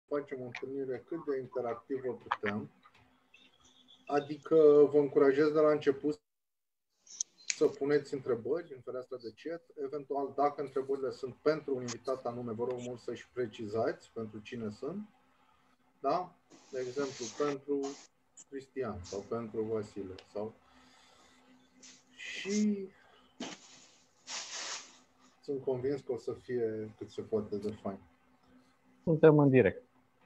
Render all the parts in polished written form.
facem o întâlnire cât de interactivă putem. Adică vă încurajez de la început să puneți întrebări în fereastra de chat. Eventual, dacă întrebările sunt pentru un invitat anume, vă rog mult să-și precizați pentru cine sunt. Da? De exemplu, pentru Cristian sau pentru Vasile. Și sunt convins că o să fie cât se poate de fain. Suntem în direct.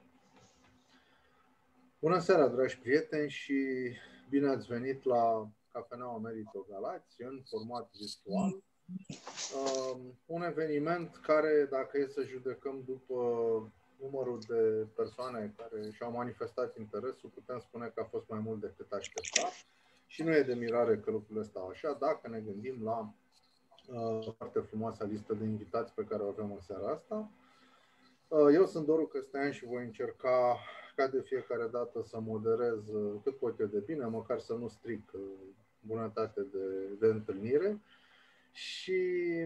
Bună seara, dragi prieteni, și bine ați venit la Cafeneaua Merito Galați în format virtual. Un eveniment care, dacă e să judecăm după numărul de persoane care și-au manifestat interesul, putem spune că a fost mai mult decât așteptat. Și nu e de mirare că lucrurile stau așa, dacă ne gândim la foarte frumoasa listă de invitați pe care o avem în seara asta. Eu sunt Doru Căstean și voi încerca ca de fiecare dată să moderez cât pot eu de bine, măcar să nu stric bunătate de întâlnire. Și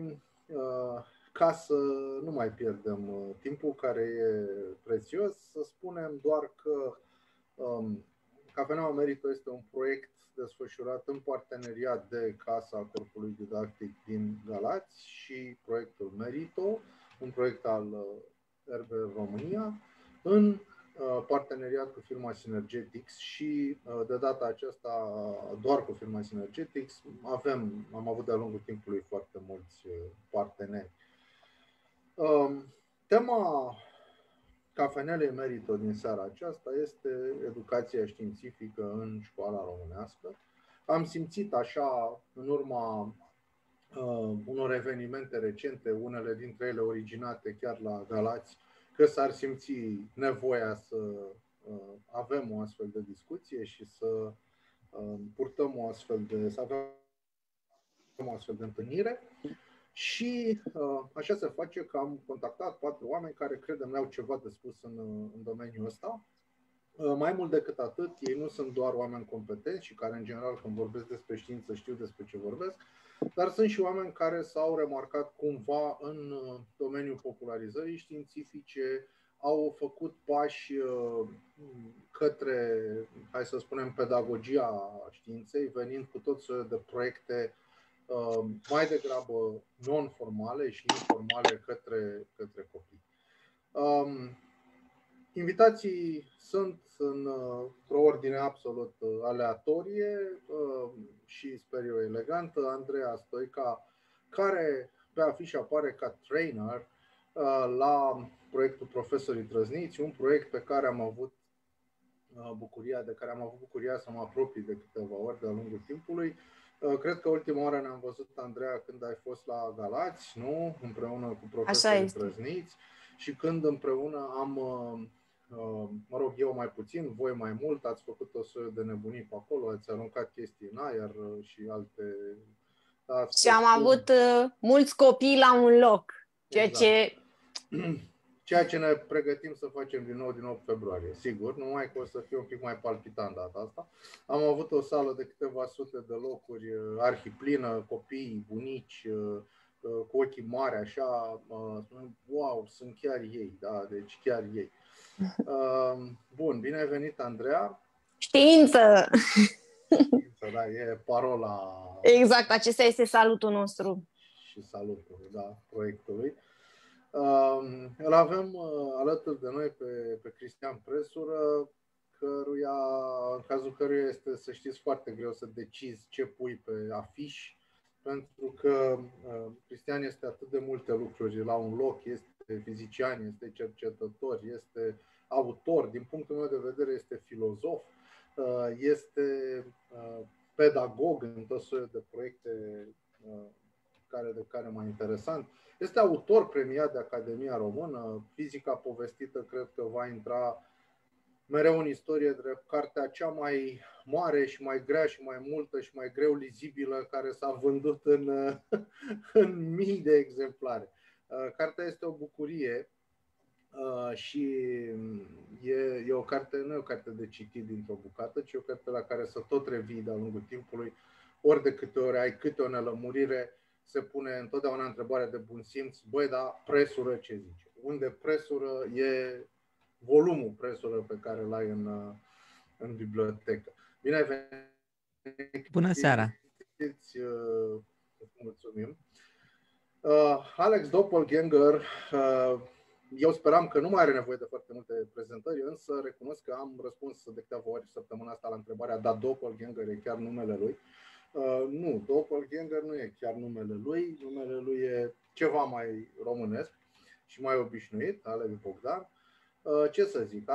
ca să nu mai pierdem timpul care e prețios, să spunem doar că Cafeneaua Merito este un proiect desfășurat în parteneriat de Casa Corpului Didactic din Galați și proiectul Merito, un proiect al RB România, în parteneriat cu firma Synergetics și de data aceasta doar cu firma Synergetics. Am avut de-a lungul timpului foarte mulți parteneri. Tema Cafenelei Merito din seara aceasta este educația științifică în școala românească. Am simțit așa, în urma unor evenimente recente, unele dintre ele originate chiar la Galați, că s-ar simți nevoia să avem o astfel de discuție și să purtăm să avem o astfel de întâlnire. Și așa se face că am contactat 4 oameni care credem au ceva de spus în domeniul ăsta. Mai mult decât atât, ei nu sunt doar oameni competenți și care în general când vorbesc despre știință știu despre ce vorbesc, dar sunt și oameni care s-au remarcat cumva în domeniul popularizării științifice, au făcut pași către, hai să spunem, pedagogia științei, venind cu tot soiul de proiecte mai degrabă non-formale și informale către copii. Invitații sunt într-o ordine absolut aleatorie și sper eu elegantă. Andreea Stoica, care pe afiș apare ca trainer la proiectul Profesorii Trăzniți, un proiect pe care am avut bucuria să mă apropii de câteva ori de-a lungul timpului. Cred că ultima oară ne-am văzut, Andreea, când ai fost la Galați, nu? Împreună cu Profesorii Trăzniți. Și când împreună eu mai puțin, voi mai mult, ați făcut o soiul de nebunii pe acolo, ați aruncat chestii în aer și alte... Și am avut mulți copii la un loc, ceea ce ne pregătim să facem din nou din 8 februarie. Sigur, numai că o să fie un pic mai palpitant data asta. Am avut o sală de câteva sute de locuri, arhiplină, copii, bunici, cu ochii mari, așa, wow, sunt chiar ei, da, deci chiar ei. Bun, bine ai venit, Andreea. Știință! Știință, da, e parola. Exact, acesta este salutul nostru. Și salutul, da, proiectului. Îl avem alături de noi pe Cristian Presură, în cazul căruia este, să știți, foarte greu să decizi ce pui pe afiș, pentru că Cristian este atât de multe lucruri la un loc, este fizician, este cercetător, este autor, din punctul meu de vedere este filozof, este pedagog în tot soiul de proiecte de care mai interesant. Este autor premiat de Academia Română. Fizica povestită cred că va intra mereu în istorie drept cartea cea mai mare și mai grea și mai multă și mai greu lizibilă care s-a vândut în mii de exemplare. Cartea este o bucurie și e o carte, nu e o carte de citit dintr-o bucată, ci o carte la care să tot revii de-a lungul timpului. Ori de câte ori ai câte o nelămurire, se pune întotdeauna întrebarea de bun simț: băi, dar Presură ce zice? Unde Presură e volumul presură pe care îl ai în bibliotecă. Bine ai venit! Bună seara! Mulțumim! Alex Doppelgänger, eu speram că nu mai are nevoie de foarte multe prezentări, însă recunosc că am răspuns de câteva ori săptămâna asta la întrebarea, dar Doppelgänger e chiar numele lui? Nu, Doppelgänger nu e chiar numele lui e ceva mai românesc și mai obișnuit, Alex Bogdan. Ce să zic,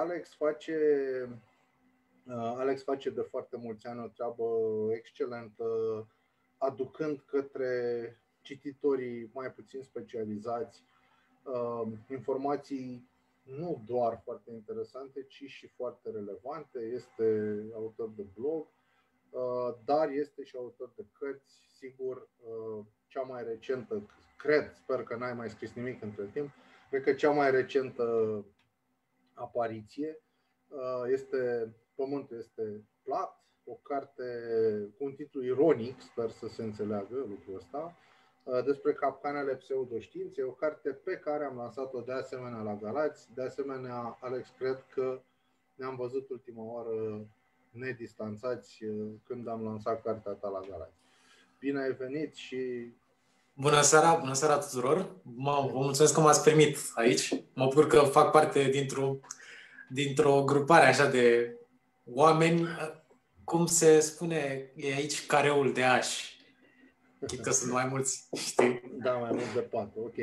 Alex face de foarte mulți ani o treabă excelentă, aducând către cititorii mai puțin specializați informații nu doar foarte interesante, ci și foarte relevante. Este autor de blog, dar este și autor de cărți, sigur, cea mai recentă, sper că n-ai mai scris nimic între timp, cred că cea mai recentă apariție este Pământul este plat, o carte cu un titlu ironic, sper să se înțeleagă lucrul ăsta, despre capcanele pseudoștiinței, o carte pe care am lansat-o de asemenea la Galați. De asemenea, Alex, cred că ne-am văzut ultima oară nedistanțați când am lansat cartea ta la Galați. Bine ai venit și... Bună seara tuturor! Vă mulțumesc că m-ați primit aici. Mă bucur că fac parte dintr-o grupare așa de oameni, cum se spune, e aici careul de ași. Chit că sunt mai mulți, știi? Da, mai mult de 4, ok.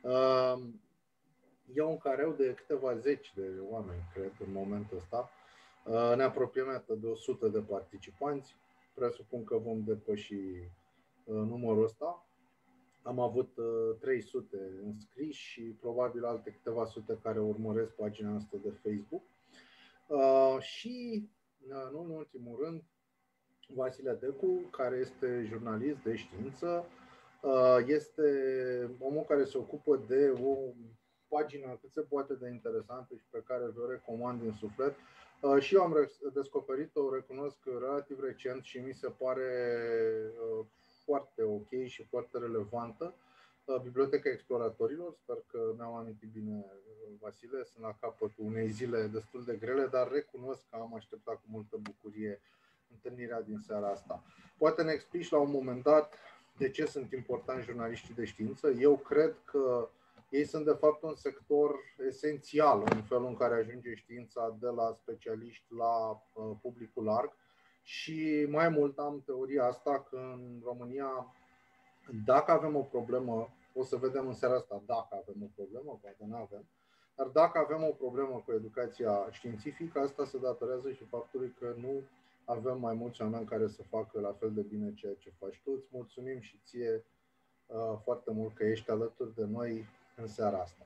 E un careu de câteva zeci de oameni, cred, în momentul ăsta. Ne apropiem de 100 de participanți. Presupun că vom depăși numărul ăsta. Am avut 300 înscriși și probabil alte câteva sute care urmăresc pagina asta de Facebook. Și, nu în ultimul rând, Vasile Decu, care este jurnalist de știință, este omul care se ocupă de o pagină cât se poate de interesantă și pe care vă recomand din suflet. Și eu am descoperit-o, recunosc, relativ recent și mi se pare foarte ok și foarte relevantă. Biblioteca Exploratorilor, sper că mi-am amintit bine, Vasile, sunt la capătul unei zile destul de grele, dar recunosc că am așteptat cu multă bucurie întâlnirea din seara asta. Poate ne explici la un moment dat de ce sunt importanti jurnaliștii de știință. Eu cred că ei sunt de fapt un sector esențial în felul în care ajunge știința de la specialiști la publicul larg și mai mult am teoria asta că în România, dacă avem o problemă, o să vedem în seara asta dacă avem o problemă, poate nu avem, dar dacă avem o problemă cu educația științifică, asta se datorează și faptului că nu avem mai mulți oameni care să facă la fel de bine ceea ce faci tu. Îți mulțumim și ție foarte mult că ești alături de noi în seara asta.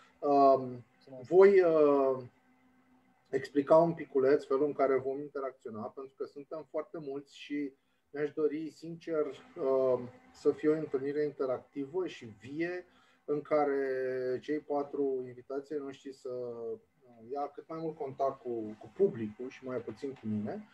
Voi explica un piculeț felul în care vom interacționa, pentru că suntem foarte mulți și mi-aș dori, sincer, să fie o întâlnire interactivă și vie, în care cei 4 invitații noștri să ia cât mai mult contact cu publicul și mai puțin cu mine.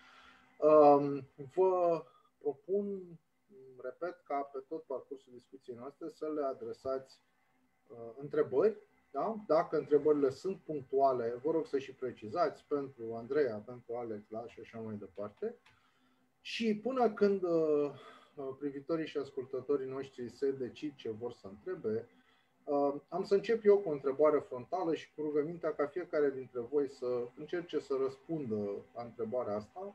Vă propun, repet, ca pe tot parcursul discuției noastre să le adresați întrebări. Da? Dacă întrebările sunt punctuale, vă rog să și precizați pentru Andreea, pentru Alex, da? Și așa mai departe. Și până când privitorii și ascultătorii noștri se decid ce vor să întrebe, am să încep eu cu o întrebare frontală și cu rugămintea ca fiecare dintre voi să încerce să răspundă la întrebarea asta,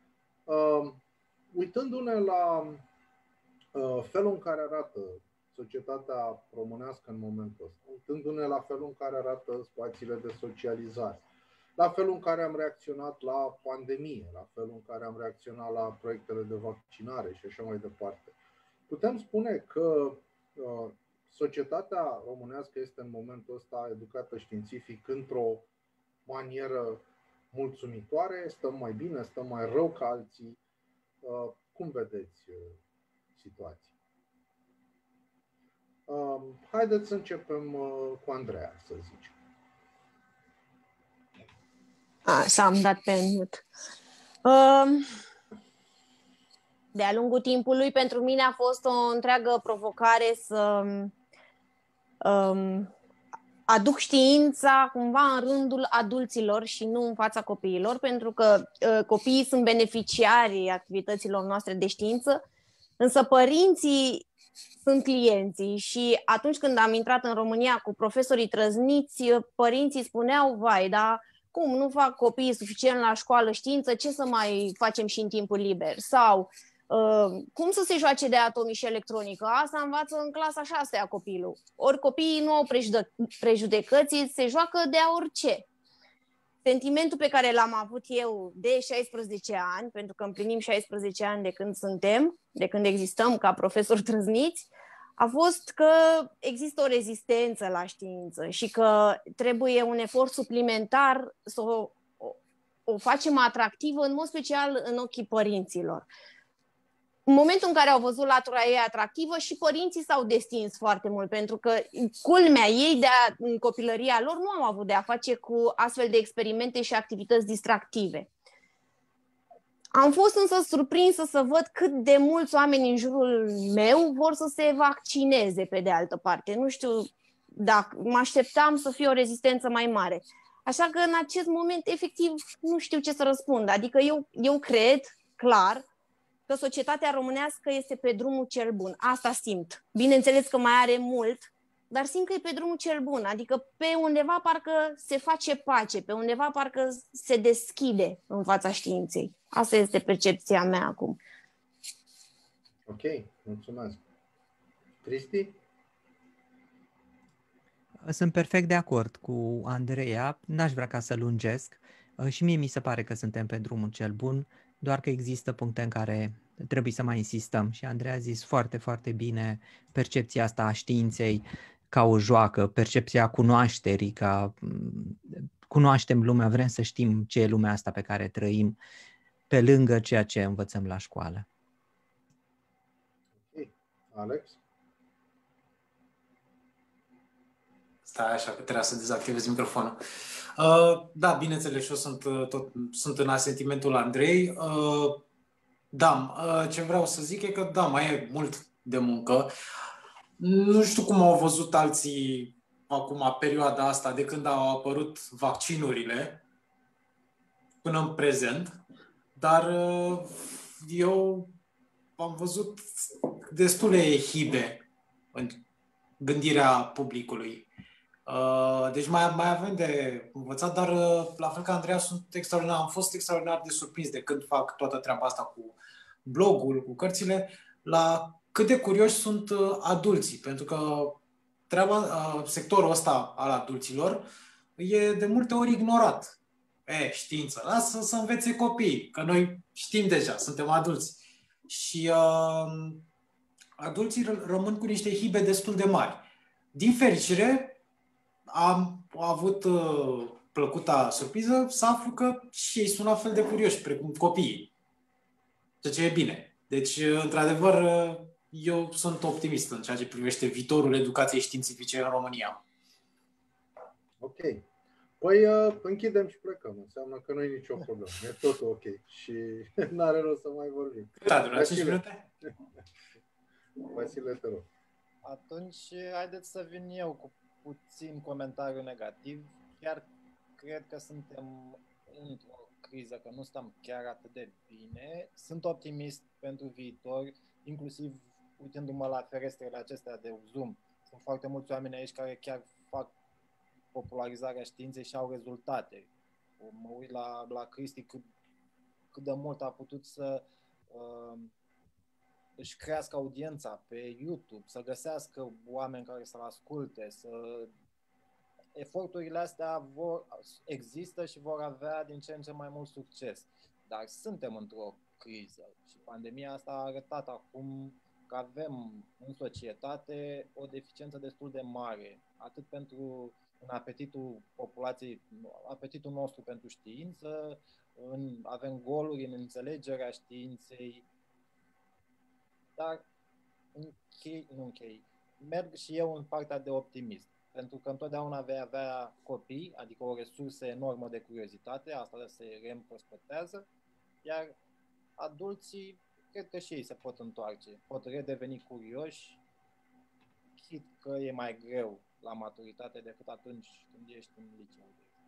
uitându-ne la felul în care arată societatea românească în momentul ăsta, uitându-ne la felul în care arată spațiile de socializare, la felul în care am reacționat la pandemie, la felul în care am reacționat la proiectele de vaccinare și așa mai departe. Putem spune că societatea românească este în momentul ăsta educată științific într-o manieră mulțumitoare, stăm mai bine, stăm mai rău ca alții. Cum vedeți situația? Haideți să începem cu Andreea, să zicem. S-am dat pe mute. De-a lungul timpului, pentru mine a fost o întreagă provocare să aduc știința cumva în rândul adulților și nu în fața copiilor, pentru că copiii sunt beneficiarii activităților noastre de știință, însă părinții sunt clienții și atunci când am intrat în România cu profesorii trăzniți, părinții spuneau, vai, dar cum nu fac copiii suficient la școală știință, ce să mai facem și în timpul liber? Sau cum să se joace de atomi și electronică? Asta învață în clasa 6-a copilul. Ori copiii nu au prejudecăți, se joacă de orice. Sentimentul pe care l-am avut eu de 16 ani, pentru că împlinim 16 ani de când existăm ca profesori trăzniți, a fost că există o rezistență la știință și că trebuie un efort suplimentar să o facem atractivă, în mod special în ochii părinților. În momentul în care au văzut latura ei atractivă, și părinții s-au destins foarte mult, pentru că culmea ei în copilăria lor nu au avut de a face cu astfel de experimente și activități distractive. Am fost însă surprinsă să văd cât de mulți oameni în jurul meu vor să se vaccineze pe de altă parte. Nu știu, dacă mă așteptam să fie o rezistență mai mare. Așa că în acest moment, efectiv, nu știu ce să răspund. Adică eu cred, clar, că societatea românească este pe drumul cel bun. Asta simt. Bineînțeles că mai are mult, dar simt că e pe drumul cel bun. Adică pe undeva parcă se face pace, pe undeva parcă se deschide în fața științei. Asta este percepția mea acum. Ok, mulțumesc. Cristi? Sunt perfect de acord cu Andreea, n-aș vrea ca să lungesc și mie mi se pare că suntem pe drumul cel bun, doar că există puncte în care trebuie să mai insistăm și Andreea a zis foarte, foarte bine percepția asta a științei ca o joacă, percepția cunoașterii, ca cunoaștem lumea, vrem să știm ce e lumea asta pe care trăim, pe lângă ceea ce învățăm la școală. Okay. Alex? Stai așa că trebuia să dezactivez microfonul. Da, bineînțeles, eu sunt în asentimentul Andrei. Da, ce vreau să zic e că da, mai e mult de muncă. Nu știu cum au văzut alții acum perioada asta de când au apărut vaccinurile până în prezent, dar eu am văzut destule hibe în gândirea publicului. Deci mai avem de învățat, dar la fel ca Andreea am fost extraordinar de surprins de când fac toată treaba asta cu blogul, cu cărțile, la cât de curioși sunt adulții, pentru că sectorul ăsta al adulților e de multe ori ignorat. Știință, lasă să învețe copiii, că noi știm deja, suntem adulți. Și adulții rămân cu niște hibe destul de mari. Din fericire, am avut plăcuta surpriză să aflu că și ei sunt la fel de curioși, precum copiii. Ceea ce e bine. Deci, într-adevăr, eu sunt optimist în ceea ce privește viitorul educației științifice în România. Ok. Păi închidem și plecăm. Înseamnă că nu e nicio problemă. E totul ok. Și n-are rost să mai vorbim. Cât a durat? 5 minute? Vasile, te rog. Atunci, haideți să vin eu cu puțin comentariu negativ. Chiar cred că suntem într-o criză, că nu stăm chiar atât de bine. Sunt optimist pentru viitor, inclusiv uitându-mă la ferestrele acestea de Zoom. Sunt foarte mulți oameni aici care chiar fac popularizarea științei și au rezultate. Mă uit la Cristi cât de mult a putut să își crească audiența pe YouTube, să găsească oameni care să-l asculte, eforturile astea există și vor avea din ce în ce mai mult succes. Dar suntem într-o criză și pandemia asta a arătat acum că avem în societate o deficiență destul de mare, atât pentru în apetitul populației, apetitul nostru pentru știință, avem goluri în înțelegerea științei, dar merg și eu în partea de optimist, pentru că întotdeauna vei avea copii, adică o resursă enormă de curiozitate, asta se reîmprospătează, iar adulții cred că și ei se pot întoarce, pot redeveni curioși, chit că e mai greu la maturitate decât atunci când ești în liceu.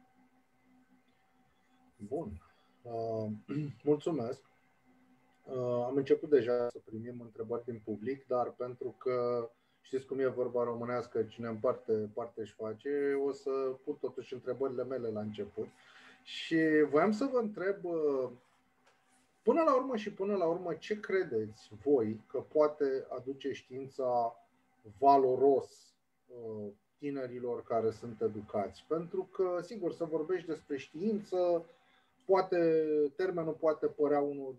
Bun. Mulțumesc. Am început deja să primim întrebări din public, dar pentru că știți cum e vorba românească, cine împarte, parte își face, o să pun totuși întrebările mele la început. Și voiam să vă întreb, până la urmă, ce credeți voi că poate aduce știința valoros tinerilor care sunt educați? Pentru că, sigur, să vorbești despre știință, termenul poate părea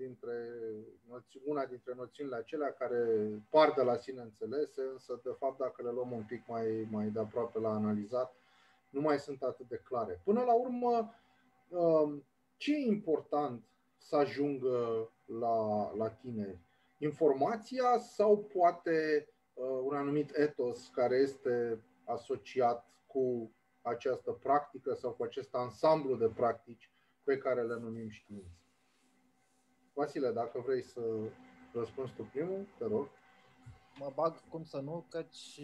una dintre noțiunile acelea care par de la sine înțelese, însă, de fapt, dacă le luăm un pic mai de aproape la analizat, nu mai sunt atât de clare. Până la urmă, ce e important să ajungă la tineri? Informația sau poate un anumit etos care este asociat cu această practică sau cu acest ansamblu de practici pe care le numim știință? Vasile, dacă vrei să răspunzi tu primul, te rog. Mă bag, cum să nu, căci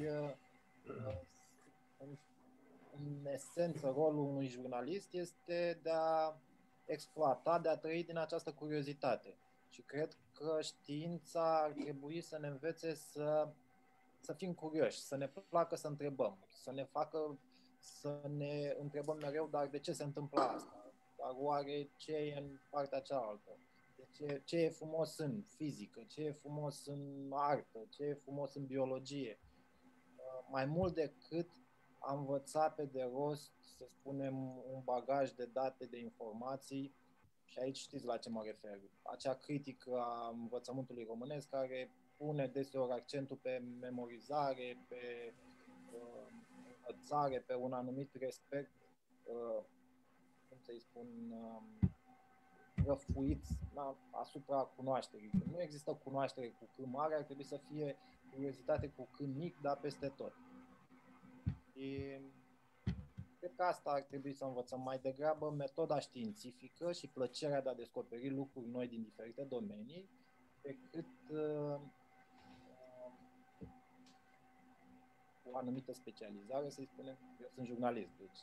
în esență rolul unui jurnalist este de a exploata, de a trăi din această curiozitate. Și cred că știința ar trebui să ne învețe să fim curioși, să ne placă să întrebăm, să ne facă să ne întrebăm mereu, dar de ce se întâmplă asta? Dar oare ce e în partea cealaltă? Ce e frumos în fizică? Ce e frumos în artă? Ce e frumos în biologie? Mai mult decât a învăța pe de rost, să spunem, un bagaj de date, de informații, și aici știți la ce mă refer. Acea critică a învățământului românesc care pune deseori accentul pe memorizare, pe învățare, pe un anumit respect, cum să-i spun, răfuit asupra cunoașterii. Nu există cunoaștere cu C mare, ar trebui să fie curiozitate cu C mic, dar peste tot. Și cred că asta ar trebui să învățăm mai degrabă, metoda științifică și plăcerea de a descoperi lucruri noi din diferite domenii, decât o anumită specializare, să-i spunem. Eu sunt jurnalist, deci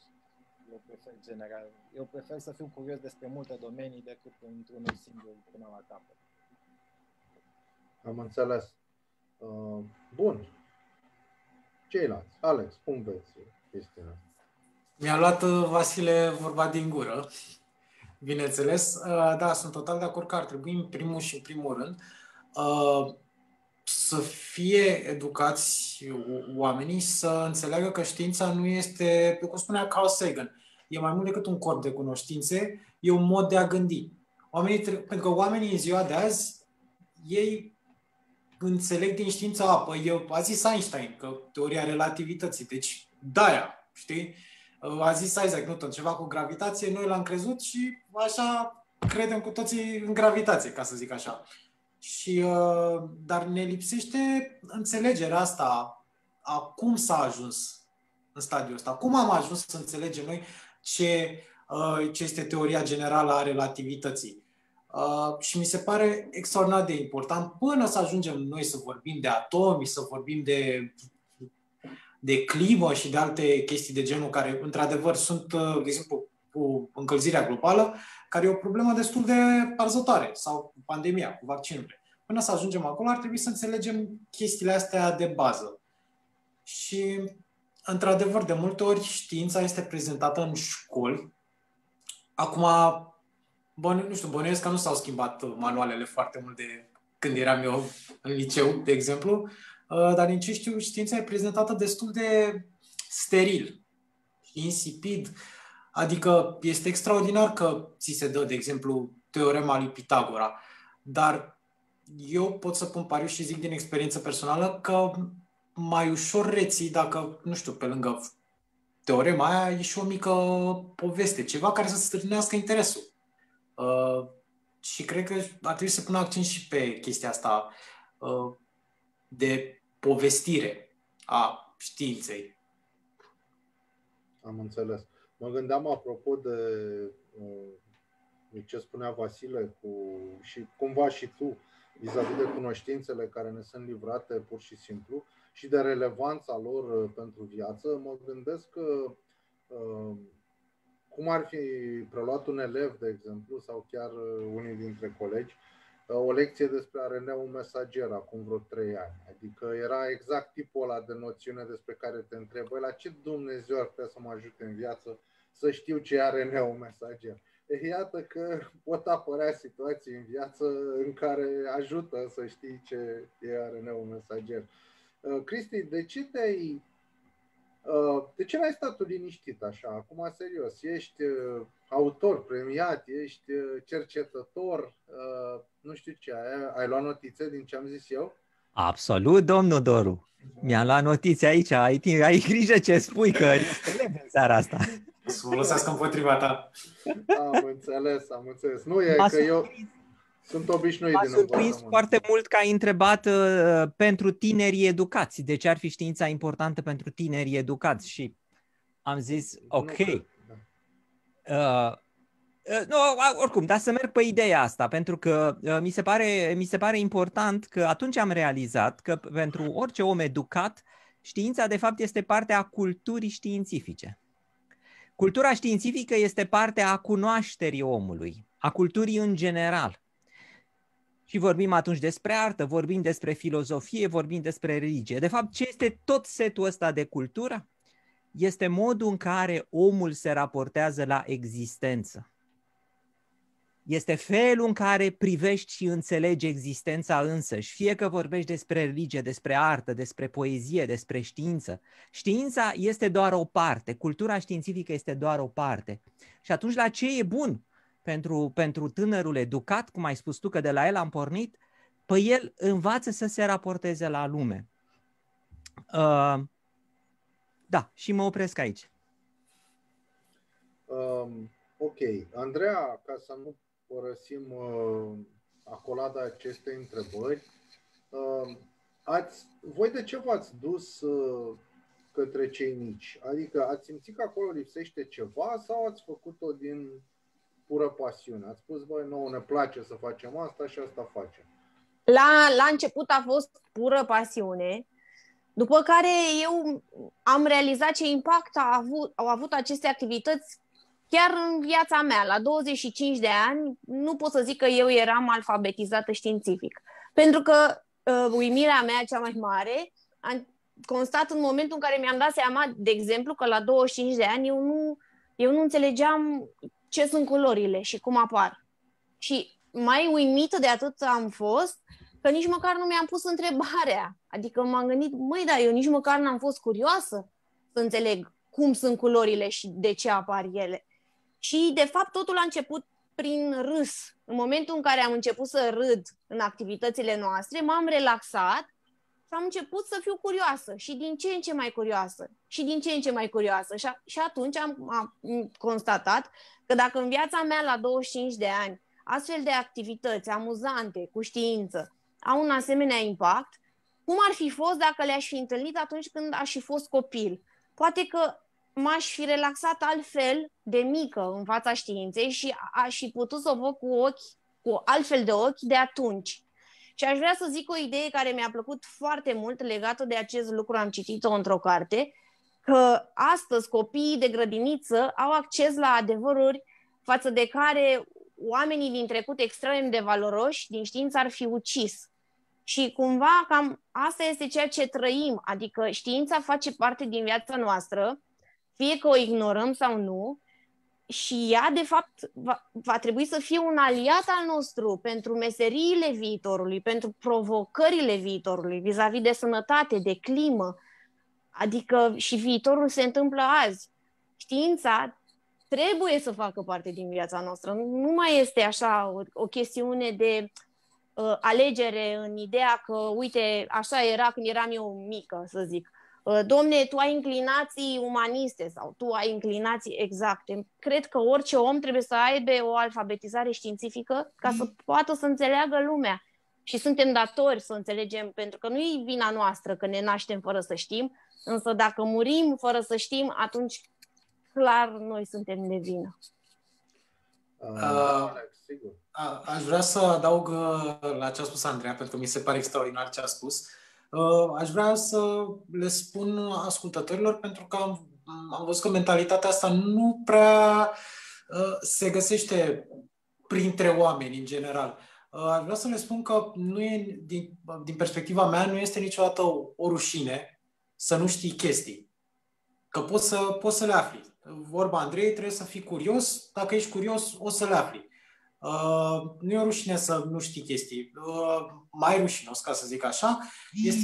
eu prefer să fiu curios despre multe domenii decât într-unul singur până la capăt. Am înțeles. Bun. Ceilalți. Alex, cum vezi chestia asta? Mi-a luat Vasile vorba din gură, bineînțeles. Da, sunt total de acord că ar trebui în primul rând să fie educați oamenii să înțeleagă că știința nu este, cum spunea Carl Sagan, e mai mult decât un corp de cunoștințe, e un mod de a gândi. Pentru că oamenii în ziua de azi, ei înțeleg din știința a zis Einstein că teoria relativității, deci de-aia, știi? A zis Isaac Newton ceva cu gravitație, noi l-am crezut și așa credem cu toții în gravitație, ca să zic așa. Și, dar ne lipsește înțelegerea asta a cum s-a ajuns în stadiul ăsta. Cum am ajuns să înțelegem noi ce este teoria generală a relativității. Și mi se pare extraordinar de important până să ajungem noi să vorbim de atomi, să vorbim de climă și de alte chestii de genul care, într-adevăr, sunt, de exemplu, cu încălzirea globală, care e o problemă destul de arzătoare, sau pandemia, cu vaccinurile. Până să ajungem acolo, ar trebui să înțelegem chestiile astea de bază. Și, într-adevăr, de multe ori știința este prezentată în școli. Acum, bănuiesc că nu s-au schimbat manualele foarte mult de când eram eu în liceu, de exemplu, dar din ce știu, știința e prezentată destul de steril și insipid. Adică este extraordinar că ți se dă, de exemplu, teorema lui Pitagora, dar eu pot să pun pariu și zic din experiență personală că mai ușor reții dacă, nu știu, pe lângă teorema aia e și o mică poveste, ceva care să strânească interesul. Și cred că ar trebui să pun accent și pe chestia asta de povestire a științei. Am înțeles. Mă gândeam apropo de ce spunea Vasile și cumva și tu vis-a-vis de cunoștințele care ne sunt livrate pur și simplu și de relevanța lor pentru viață, mă gândesc că cum ar fi preluat un elev, de exemplu, sau chiar unii dintre colegi, o lecție despre ARN-ul mesager acum vreo 3 ani. Adică era exact tipul ăla de noțiune despre care te întrebi, la ce Dumnezeu ar putea să mă ajute în viață să știu ce e ARN-ul mesager. Iată că pot apărea situații în viață în care ajută să știi ce e ARN-ul mesager. Cristi, de ce n-ai stat tu liniștit așa? Acum, serios, ești autor premiat, ești cercetător, nu știu ce, ai luat notițe din ce am zis eu? Absolut, domnul Doru. Mi-am luat notițe aici, ai grijă ce spui, că în seara asta. Să folosească împotriva ta. Am înțeles. Nu e că eu sunt obișnuit din învățământ. M-a surprins foarte mult că ai întrebat pentru tinerii educați. De ce ar fi știința importantă pentru tinerii educați? Și am zis, ok. Oricum, dar să merg pe ideea asta, pentru că mi se pare important că atunci am realizat că pentru orice om educat, știința de fapt este parte a culturii științifice. Cultura științifică este parte a cunoașterii omului, a culturii în general. Și vorbim atunci despre artă, vorbim despre filozofie, vorbim despre religie. De fapt, ce este tot setul ăsta de cultură? Este modul în care omul se raportează la existență. Este felul în care privești și înțelegi existența însăși, fie că vorbești despre religie, despre artă, despre poezie, despre știință. Știința este doar o parte, cultura științifică este doar o parte. Și atunci la ce e bun pentru tânărul educat, cum ai spus tu că de la el am pornit, păi el învață să se raporteze la lume. Da, și mă opresc aici. Ok. Andreea, ca să nu părăsim acolada acestei întrebări, voi de ce v-ați dus către cei mici? Adică ați simțit că acolo lipsește ceva sau ați făcut-o din pură pasiune? Ați spus, băi, nouă ne place să facem asta și asta facem. La început a fost pură pasiune, după care eu am realizat ce impact au avut aceste activități chiar în viața mea. La 25 de ani nu pot să zic că eu eram alfabetizată științific. Pentru că uimirea mea cea mai mare a constat în momentul în care mi-am dat seama, de exemplu, că la 25 de ani eu nu înțelegeam ce sunt culorile și cum apar. Și mai uimită de atât am fost că nici măcar nu mi-am pus întrebarea. Adică m-am gândit, măi, da, eu nici măcar n-am fost curioasă să înțeleg cum sunt culorile și de ce apar ele. Și, de fapt, totul a început prin râs. În momentul în care am început să râd în activitățile noastre, m-am relaxat și am început să fiu curioasă și din ce în ce mai curioasă și din ce în ce mai curioasă. Și atunci am constatat că dacă în viața mea la 25 de ani astfel de activități amuzante, cu știință, au un asemenea impact, cum ar fi fost dacă le-aș fi întâlnit atunci când aș fi fost copil? Poate că m-aș fi relaxat altfel de mică în fața științei și aș fi putut să o văd cu altfel de ochi de atunci. Și aș vrea să zic o idee care mi-a plăcut foarte mult legată de acest lucru, am citit-o într-o carte, că astăzi copiii de grădiniță au acces la adevăruri față de care oamenii din trecut extrem de valoroși din știință ar fi ucis. Și cumva cam asta este ceea ce trăim, adică știința face parte din viața noastră, fie că o ignorăm sau nu, și ea, de fapt, va trebui să fie un aliat al nostru pentru meseriile viitorului, pentru provocările viitorului, vis-a-vis de sănătate, de climă. Adică și viitorul se întâmplă azi. Știința trebuie să facă parte din viața noastră. Nu mai este așa o chestiune de alegere în ideea că, uite, așa era când eram eu mică, să zic. Domne, tu ai inclinații umaniste sau tu ai inclinații exacte. Cred că orice om trebuie să aibă o alfabetizare științifică ca să poată să înțeleagă lumea. Și suntem datori să înțelegem, pentru că nu e vina noastră că ne naștem fără să știm, însă dacă murim fără să știm, atunci clar noi suntem de vină. Aș vrea să adaug la ce a spus Andreea, pentru că mi se pare extraordinar ce a spus. Aș vrea să le spun ascultătorilor, pentru că am văzut că mentalitatea asta nu prea se găsește printre oameni în general. Aș vrea să le spun că nu e, din perspectiva mea, nu este niciodată o rușine să nu știi chestii. Că poți să le afli. Vorba Andrei, trebuie să fii curios. Dacă ești curios, o să le afli. Nu e o rușine să nu știi chestii. Mai rușinos, ca să zic așa, este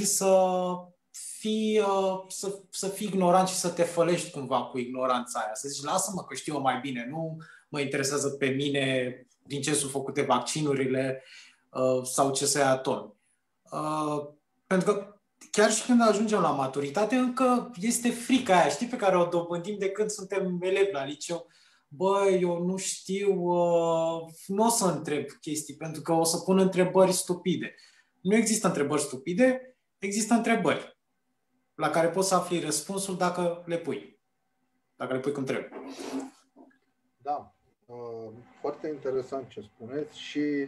să fii ignorant și să te fălești cumva cu ignoranța aia. Să zici, lasă-mă că știu mai bine, nu mă interesează pe mine din ce sunt făcute vaccinurile sau ce să ia atom. Pentru că chiar și când ajungem la maturitate, încă este frica aia, știi, pe care o dobândim de când suntem elevi la liceu. Băi, eu nu știu, nu o să întreb chestii, pentru că o să pun întrebări stupide. Nu există întrebări stupide, există întrebări la care poți să afli răspunsul dacă le pui. Dacă le pui cum trebuie. Da, foarte interesant ce spuneți și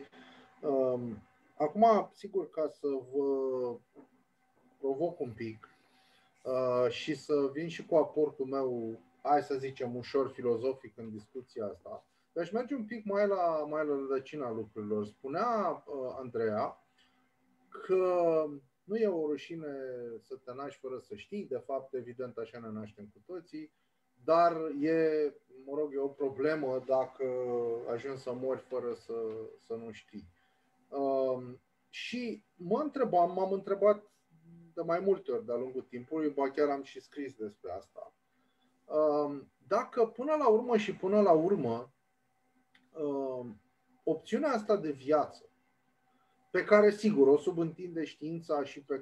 acum, sigur, ca să vă provoc un pic și să vin și cu aportul meu, hai să zicem, ușor filozofic în discuția asta. Deci merge un pic mai la rădăcina lucrurilor. Spunea Andreea că nu e o rușine să te naști fără să știi, de fapt, evident, așa ne naștem cu toții, dar e o problemă dacă ajungi să mori fără să nu știi. Și m-am întrebat de mai multe ori de-a lungul timpului, ba chiar am și scris despre asta. Dacă până la urmă opțiunea asta de viață, pe care sigur o subîntinde știința și pe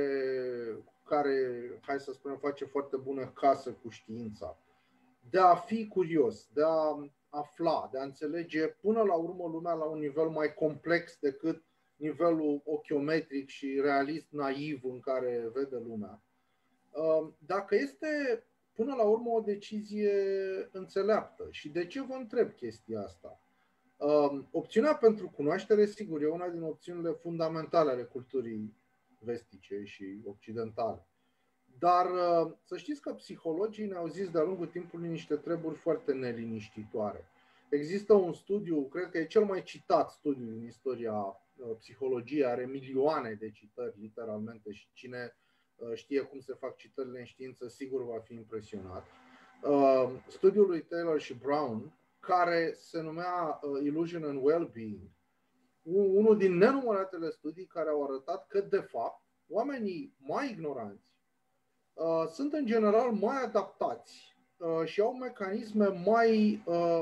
care, hai să spunem, face foarte bună casă cu știința, de a fi curios, de a afla, de a înțelege până la urmă lumea la un nivel mai complex decât nivelul ochiometric și realist naiv în care vede lumea. Dacă este până la urmă o decizie înțeleaptă. Și de ce vă întreb chestia asta? Opțiunea pentru cunoaștere, sigur, e una din opțiunile fundamentale ale culturii vestice și occidentale. Dar să știți că psihologii ne-au zis de-a lungul timpului niște treburi foarte neliniștitoare. Există un studiu, cred că e cel mai citat studiu din istoria psihologiei, are milioane de citări, literalmente, și cine știe cum se fac citările în știință, sigur va fi impresionat. Studiul lui Taylor și Brown, care se numea Illusion and Well-being, unul din nenumăratele studii care au arătat că, de fapt, oamenii mai ignoranți sunt în general mai adaptați și au mecanisme mai,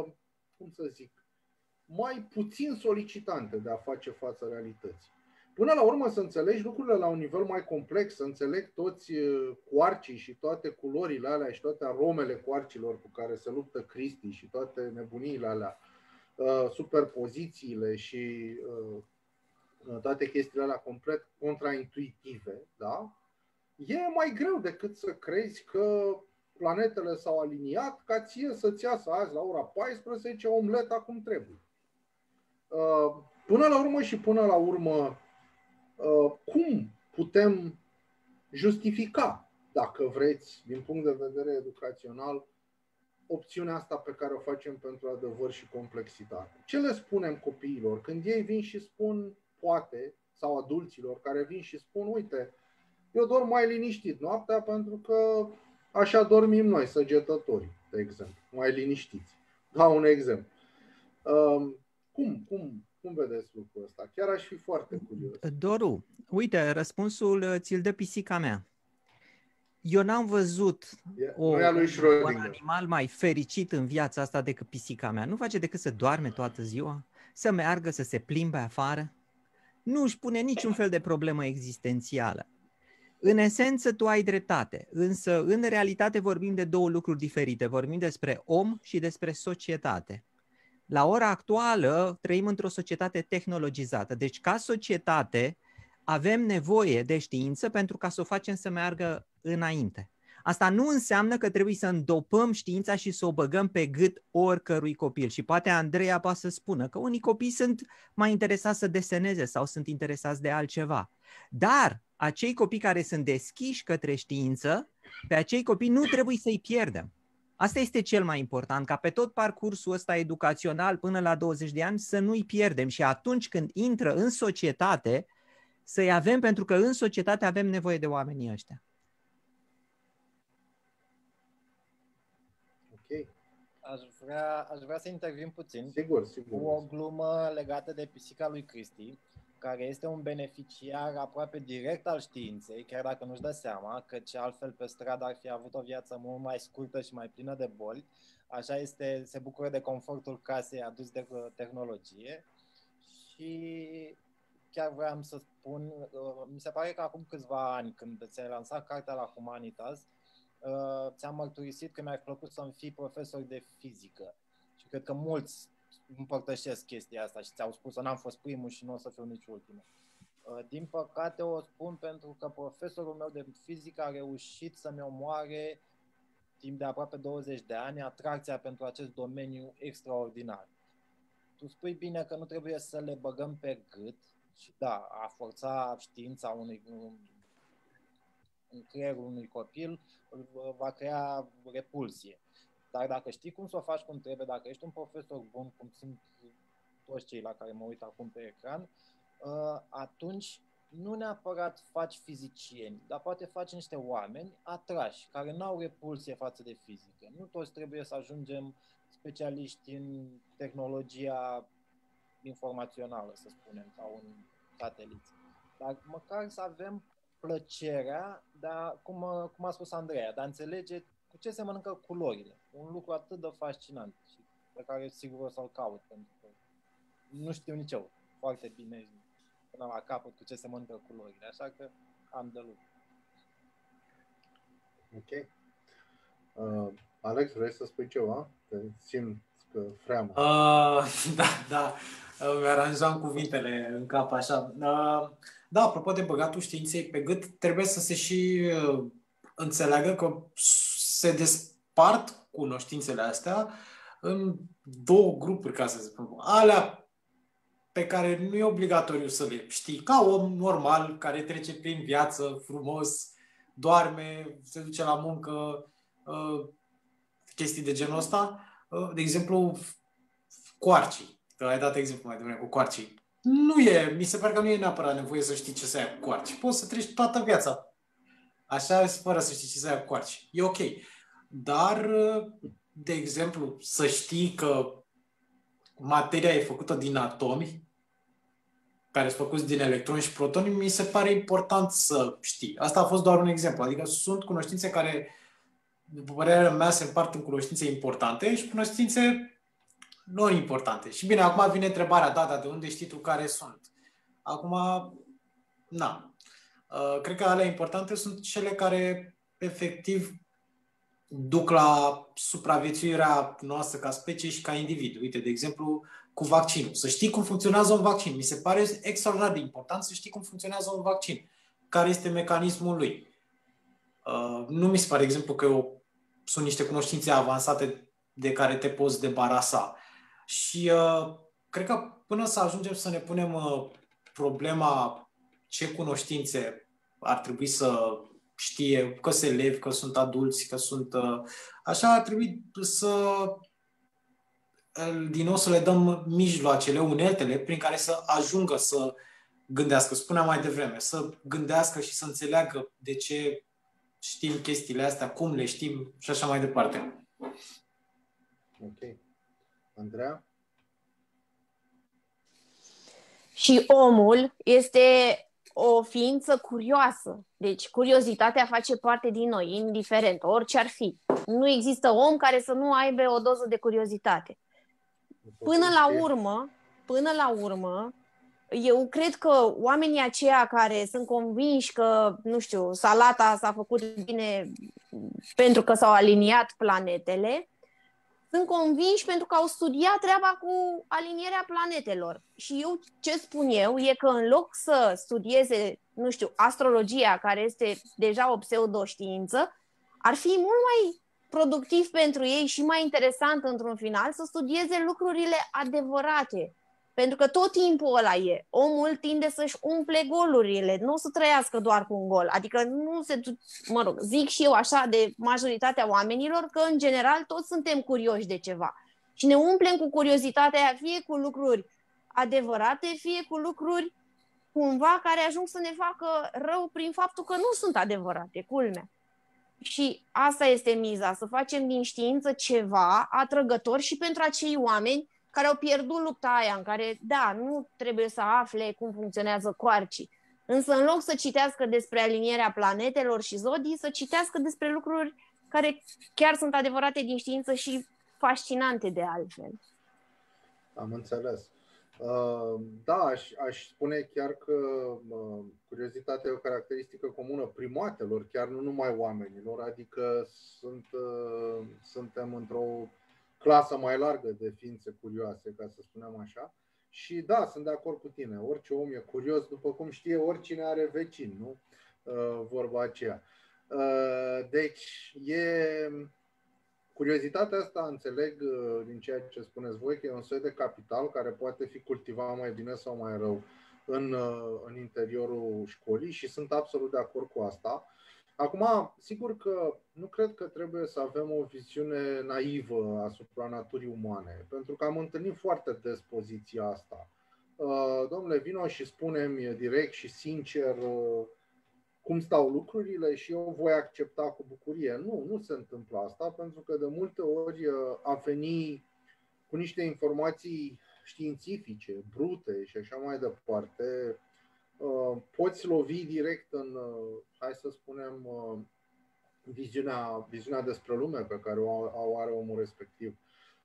mai puțin solicitante de a face față realității. Până la urmă să înțelegi lucrurile la un nivel mai complex, să înțeleg toți coarcii și toate culorile alea și toate aromele coarcilor cu care se luptă Cristi și toate nebuniile alea, superpozițiile și toate chestiile alea complet contraintuitive, da? E mai greu decât să crezi că planetele s-au aliniat ca ție să-ți iasă azi la ora 14 omleta cum trebuie. Până la urmă, cum putem justifica, dacă vreți, din punct de vedere educațional, opțiunea asta pe care o facem pentru adevăr și complexitate? Ce le spunem copiilor când ei vin și spun, poate, sau adulților care vin și spun, uite, eu dorm mai liniștit noaptea pentru că așa dormim noi, săgetătorii, de exemplu, mai liniștiți. Dau un exemplu. Cum vedeți lucrul ăsta? Chiar aș fi foarte curios. Doru, uite, răspunsul ți-l dă pisica mea. Eu n-am văzut un animal mai fericit în viața asta decât pisica mea. Nu face decât să doarme toată ziua, să meargă, să se plimbe afară. Nu își pune niciun fel de problemă existențială. În esență, tu ai dreptate, însă în realitate vorbim de două lucruri diferite. Vorbim despre om și despre societate. La ora actuală trăim într-o societate tehnologizată, deci ca societate avem nevoie de știință pentru ca să o facem să meargă înainte. Asta nu înseamnă că trebuie să îndopăm știința și să o băgăm pe gât oricărui copil. Și poate Andreea poate să spună că unii copii sunt mai interesați să deseneze sau sunt interesați de altceva. Dar acei copii care sunt deschiși către știință, pe acei copii nu trebuie să-i pierdem. Asta este cel mai important, ca pe tot parcursul ăsta educațional până la 20 de ani să nu-i pierdem și atunci când intră în societate să-i avem, pentru că în societate avem nevoie de oamenii ăștia. Ok. Aș vrea să intervin puțin. Sigur. Cu o glumă legată de pisica lui Cristi, care este un beneficiar aproape direct al științei, chiar dacă nu-și dă seama, căci altfel pe stradă ar fi avut o viață mult mai scurtă și mai plină de boli. Așa este, se bucură de confortul casei adus de tehnologie. Și chiar vreau să spun, mi se pare că acum câțiva ani, când ți-ai lansat cartea la Humanitas, ți-am mărturisit că mi-ar plăcut să-mi fii profesor de fizică. Și cred că mulți împărtășesc chestia asta și ți-au spus că n-am fost primul și nu o să fiu nici ultimul. Din păcate o spun pentru că profesorul meu de fizică a reușit să-mi omoare timp de aproape 20 de ani atracția pentru acest domeniu extraordinar. Tu spui bine că nu trebuie să le băgăm pe gât și da, a forța știința în creierul unui copil va crea repulsie. Dar dacă știi cum să o faci cum trebuie, dacă ești un profesor bun, cum sunt toți cei la care mă uit acum pe ecran, atunci nu neapărat faci fizicieni, dar poate faci niște oameni atrași, care n-au repulsie față de fizică. Nu toți trebuie să ajungem specialiști în tehnologia informațională, să spunem, sau în sateliți. Dar măcar să avem plăcerea, cum a spus Andreea, de a înțelege cu ce se mănâncă culorile. Un lucru atât de fascinant și pe care sigur o să-l caut, pentru că nu știu nici eu foarte bine până la capăt cu ce se mănâncă culorile, așa că am de lucru. Ok. Alex, vrei să spui ceva? Te simt că freamă. Da. Mi-aranjam cuvintele în cap așa. Da, apropo de băgatul științei pe gât, trebuie să se și înțeleagă că se despart cunoștințele astea în două grupuri, ca să spun. Alea pe care nu e obligatoriu să le știi, ca om normal care trece prin viață frumos, doarme, se duce la muncă, chestii de genul ăsta. De exemplu, coarcii. Că ai dat exemplu mai devreme cu coarcii. Mi se pare că nu e neapărat nevoie să știi ce să ai cu coarci. Poți să treci toată viața așa, fără să știi ce să ai cu coarci. E ok. Dar, de exemplu, să știi că materia e făcută din atomi, care sunt făcuți din electroni și protoni, mi se pare important să știi. Asta a fost doar un exemplu. Adică sunt cunoștințe care, după părerea mea, se împart în cunoștințe importante și cunoștințe non-importante. Și bine, acum vine întrebarea, dar de unde știi tu care sunt? Acum, cred că alea importante sunt cele care, efectiv, duc la supraviețuirea noastră ca specie și ca individ. Uite, de exemplu, cu vaccinul. Să știi cum funcționează un vaccin. Mi se pare extraordinar de important să știi cum funcționează un vaccin. Care este mecanismul lui. Nu mi se pare, de exemplu, că sunt niște cunoștințe avansate de care te poți debarasa. Și cred că până să ajungem să ne punem problema ce cunoștințe ar trebui să știe, că sunt elevi, că sunt adulți, că sunt... Așa ar trebui din nou să le dăm mijloacele, uneltele prin care să ajungă să gândească. Spuneam mai devreme, să gândească și să înțeleagă de ce știm chestiile astea, cum le știm și așa mai departe. Ok. Andreea? Și omul este o ființă curioasă. Deci curiozitatea face parte din noi, indiferent, orice ar fi. Nu există om care să nu aibă o doză de curiozitate. Până la urmă, eu cred că oamenii aceia care sunt convinși că, nu știu, salata s-a făcut bine pentru că s-au aliniat planetele, sunt convinși pentru că au studiat treaba cu alinierea planetelor. Și eu ce spun eu e că în loc să studieze, nu știu, astrologia, care este deja o pseudoștiință, ar fi mult mai productiv pentru ei și mai interesant într-un final să studieze lucrurile adevărate. Pentru că tot timpul ăla e. Omul tinde să-și umple golurile, nu o să trăiască doar cu un gol. Adică nu se, zic și eu așa de majoritatea oamenilor că în general toți suntem curioși de ceva. Și ne umplem cu curiozitatea aia, fie cu lucruri adevărate, fie cu lucruri cumva care ajung să ne facă rău prin faptul că nu sunt adevărate, culmea. Și asta este miza, să facem din știință ceva atrăgător și pentru acei oameni care au pierdut lupta aia, în care, da, nu trebuie să afle cum funcționează coarcii, însă în loc să citească despre alinierea planetelor și zodii, să citească despre lucruri care chiar sunt adevărate din știință și fascinante de altfel. Am înțeles. Da, aș spune chiar că curiozitatea e o caracteristică comună primatelor, chiar nu numai oamenilor, adică suntem într-o clasă mai largă de ființe curioase, ca să spunem așa. Și da, sunt de acord cu tine, orice om e curios, după cum știe oricine are vecin, nu? Vorba aceea. Deci, curiozitatea asta, înțeleg din ceea ce spuneți voi, că e un soi de capital care poate fi cultivat mai bine sau mai rău în interiorul școlii și sunt absolut de acord cu asta. Acum, sigur că nu cred că trebuie să avem o viziune naivă asupra naturii umane, pentru că am întâlnit foarte des poziția asta. Domnule, vino și spune-mi direct și sincer cum stau lucrurile și eu voi accepta cu bucurie. Nu se întâmplă asta, pentru că de multe ori a veni cu niște informații științifice, brute și așa mai departe, poți lovi direct în, hai să spunem, viziunea despre lume pe care o are omul respectiv.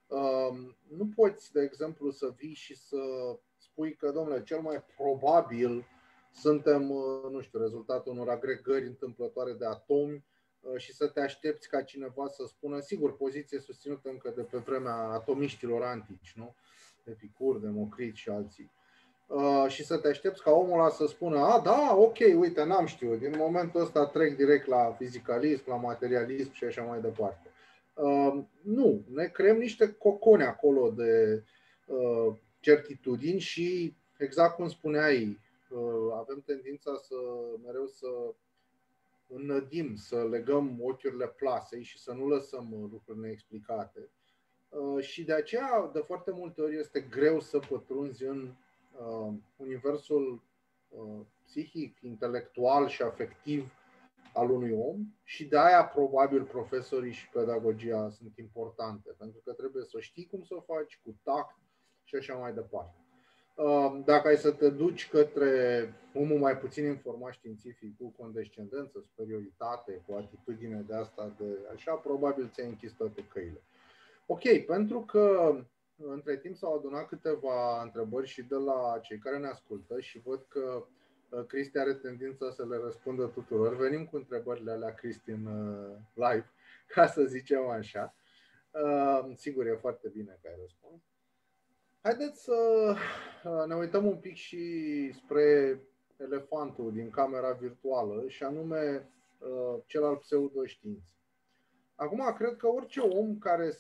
Nu poți, de exemplu, să vii și să spui că, domnule, cel mai probabil suntem, nu știu, rezultatul unor agregări întâmplătoare de atomi și să te aștepți ca cineva să spună, sigur, poziție susținută încă de pe vremea atomiștilor antici, nu? Epicur, Democrit și alții. Și să te aștepți ca omul ăla să spună, a, da, ok, uite, n-am știut, din momentul ăsta trec direct la fizicalism, la materialism și așa mai departe. Nu, ne creăm niște cocone acolo de certitudini și, exact cum spuneai, avem tendința mereu să înnădim, să legăm ochiurile plasei și să nu lăsăm lucruri neexplicate. Și de aceea, de foarte multe ori, este greu să pătrunzi în universul psihic, intelectual și afectiv al unui om și de aia probabil profesorii și pedagogia sunt importante, pentru că trebuie să știi cum să o faci, cu tact și așa mai departe. Dacă ai să te duci către omul mai puțin informat științific, cu condescendență, superioritate, cu atitudine de asta, de așa, probabil ți-ai închis toate căile. Ok, pentru că între timp s-au adunat câteva întrebări și de la cei care ne ascultă și văd că Cristi are tendința să le răspundă tuturor. Venim cu întrebările alea, Cristi, în live, ca să zicem așa. Sigur, e foarte bine că ai răspuns. Haideți să ne uităm un pic și spre elefantul din camera virtuală, și anume cel al pseudoștiinței. Acum, cred că orice om care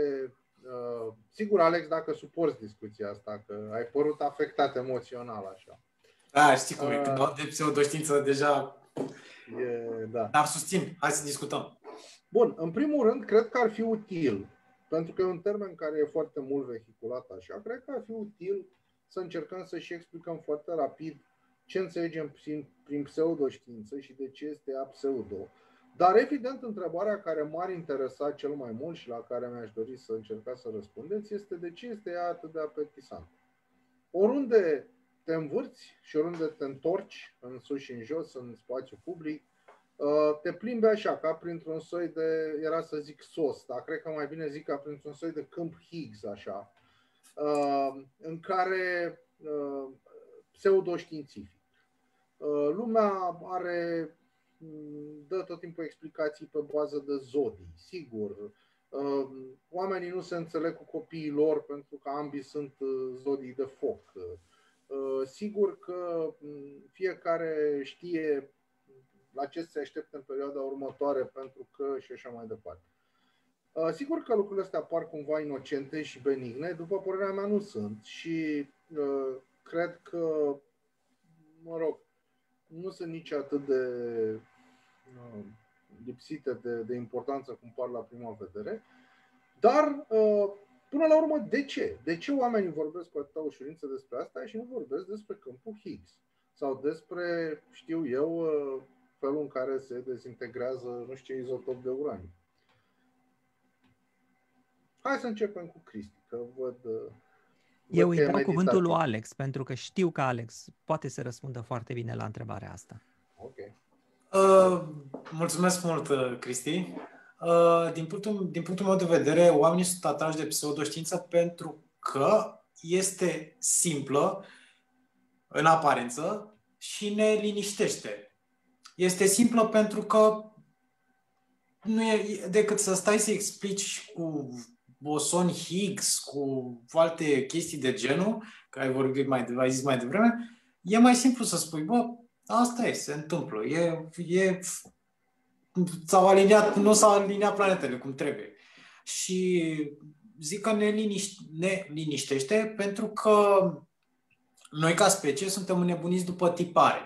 sigur, Alex, dacă suporți discuția asta, că ai părut afectat emoțional așa. Da, știi cum e, când au de pseudoștiință deja... Da. Dar susțin, hai să discutăm. Bun, în primul rând, cred că ar fi util, pentru că e un termen care e foarte mult vehiculat așa, cred că ar fi util să încercăm să și explicăm foarte rapid ce înțelegem prin pseudoștiință și de ce este ea pseudo. Dar, evident, întrebarea care m-ar interesa cel mai mult și la care mi-aș dori să încercați să răspundeți este de ce este ea atât de apetisantă. Oriunde te învârți și oriunde te întorci, în sus și în jos, în spațiu public, te plimbi așa, ca printr-un soi de, era să zic sos, dar cred că mai bine zic ca printr-un soi de câmp Higgs, așa, în care pseudoștiințific. Lumea dă tot timpul explicații pe bază de zodii, sigur. Oamenii nu se înțeleg cu copiii lor pentru că ambii sunt zodii de foc. Sigur că fiecare știe la ce se așteptă în perioada următoare, pentru că și așa mai departe. Sigur că lucrurile astea par cumva inocente și benigne, după părerea mea nu sunt și cred că, mă rog, nu sunt nici atât de lipsite de importanță cum par la prima vedere, dar până la urmă, de ce? De ce oamenii vorbesc cu atâta ușurință despre asta și nu vorbesc despre câmpul Higgs? Sau despre, știu eu, felul în care se dezintegrează, nu știu ce, izotop de uraniu. Hai să începem cu Cristi, că văd Eu îi dau meditativ. cuvântul lui Alex, pentru că știu că Alex poate să răspundă foarte bine la întrebarea asta. Ok. Mulțumesc mult, Cristi. Din punctul meu de vedere, oamenii sunt atrași de pseudoștiință pentru că este simplă în aparență și ne liniștește. Este simplă pentru că nu e decât să stai să explici cu boson Higgs, cu alte chestii de genul, care ai zis mai devreme, e mai simplu să spui, bă, asta e, se întâmplă, nu s-au aliniat planetele cum trebuie. Și zic că ne liniștește pentru că noi ca specie suntem înnebuniți după tipare.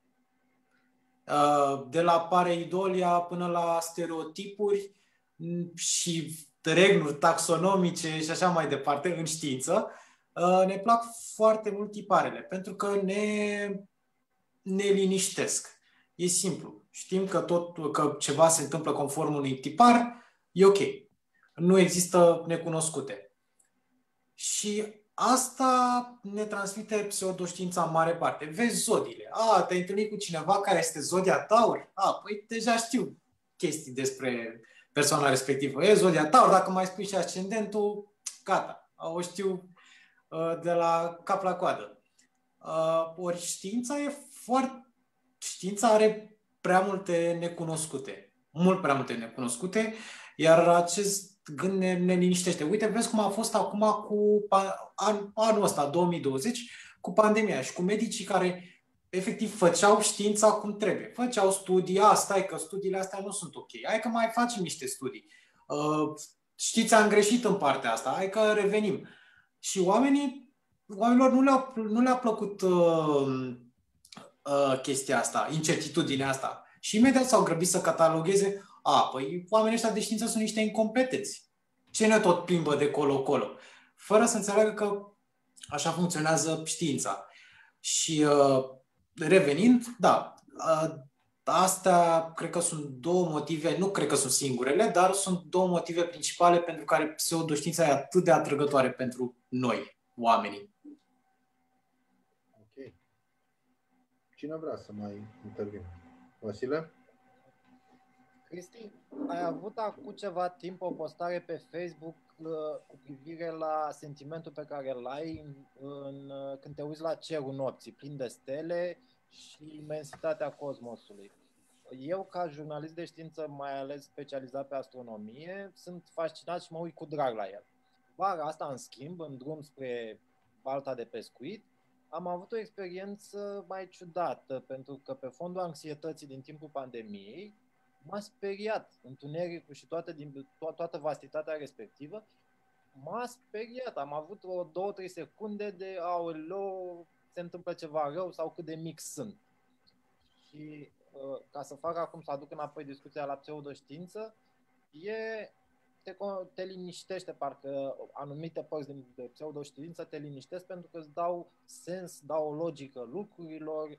De la pareidolia până la stereotipuri și regluri taxonomice și așa mai departe în știință, ne plac foarte mult tiparele pentru că ne liniștesc. E simplu. Știm că ceva se întâmplă conform unui tipar, e ok. Nu există necunoscute. Și asta ne transmite pseudoștiința în mare parte. Vezi zodiile. Te-ai întâlnit cu cineva care este zodia Taur? Păi deja știu chestii despre persoana respectivă. E zodia Taur, dacă mai spui și ascendentul, gata. O știu de la cap la coadă. Ori știința are prea multe necunoscute. Mult prea multe necunoscute, iar acest gând ne liniștește. Uite, vezi cum a fost acum cu anul ăsta, 2020, cu pandemia și cu medicii care efectiv făceau știința cum trebuie. Făceau studii, stai că studiile astea nu sunt ok. Hai că mai facem niște studii. Știți, am greșit în partea asta, hai că revenim. Și oamenilor nu le-a plăcut chestia asta, incertitudinea asta. Și imediat s-au grăbit să catalogheze, păi oamenii ăștia de știință sunt niște incompetenți. Ce ne tot plimbă de colo-colo? Fără să înțeleagă că așa funcționează știința. Și revenind, astea cred că sunt două motive, nu cred că sunt singurele, dar sunt două motive principale pentru care pseudoștiința e atât de atrăgătoare pentru noi, oamenii. Ok. Cine vrea să mai intervină? Vasile? Cristi, ai avut acum ceva timp o postare pe Facebook cu privire la sentimentul pe care îl ai când te uiți la cerul nopții, plin de stele și imensitatea cosmosului. Eu, ca jurnalist de știință, mai ales specializat pe astronomie, sunt fascinat și mă uit cu drag la el. Vara asta, în schimb, în drum spre balta de pescuit, am avut o experiență mai ciudată, pentru că pe fondul anxietății din timpul pandemiei, m-a speriat întunericul și toată vastitatea respectivă. M-a speriat. Am avut o 2-3 secunde de aoleu, se întâmplă ceva rău sau cât de mic sunt. Și ca să fac acum, să aduc înapoi discuția la pseudoștiință, te liniștește, parcă anumite părți din pseudoștiință te liniștesc pentru că îți dau sens, dau o logică lucrurilor.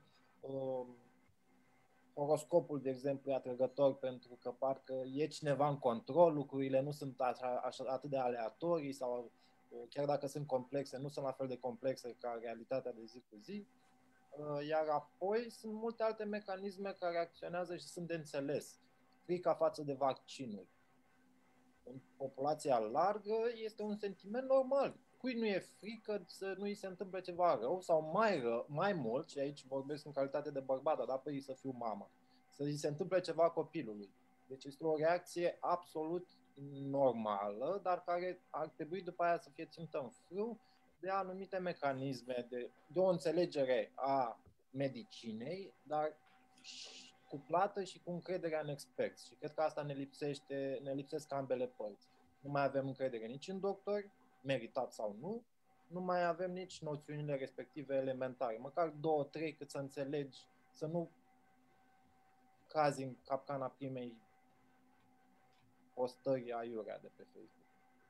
Horoscopul, de exemplu, e atrăgător pentru că parcă e cineva în control, lucrurile nu sunt atât de aleatorii sau chiar dacă sunt complexe, nu sunt la fel de complexe ca realitatea de zi cu zi. Iar apoi sunt multe alte mecanisme care acționează și sunt de înțeles. Frica față de vaccinuri. În populația largă este un sentiment normal. Cui nu e frică să nu îi se întâmple ceva rău sau mai mult, și aici vorbesc în calitate de bărbat, dar apoi să fiu mamă, să îi se întâmple ceva copilului. Deci este o reacție absolut normală, dar care ar trebui după aia să fie ținută în frâu de anumite mecanisme, de o înțelegere a medicinei, dar cuplată și cu încrederea în experți. Și cred că asta ne lipsesc ambele părți. Nu mai avem încredere nici în doctori, meritat sau nu, nu mai avem nici noțiunile respective elementare. Măcar 2-3 cât să înțelegi, să nu cazi în capcana primei postări aiurea de pe Facebook.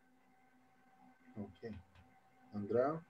Ok. Andreea?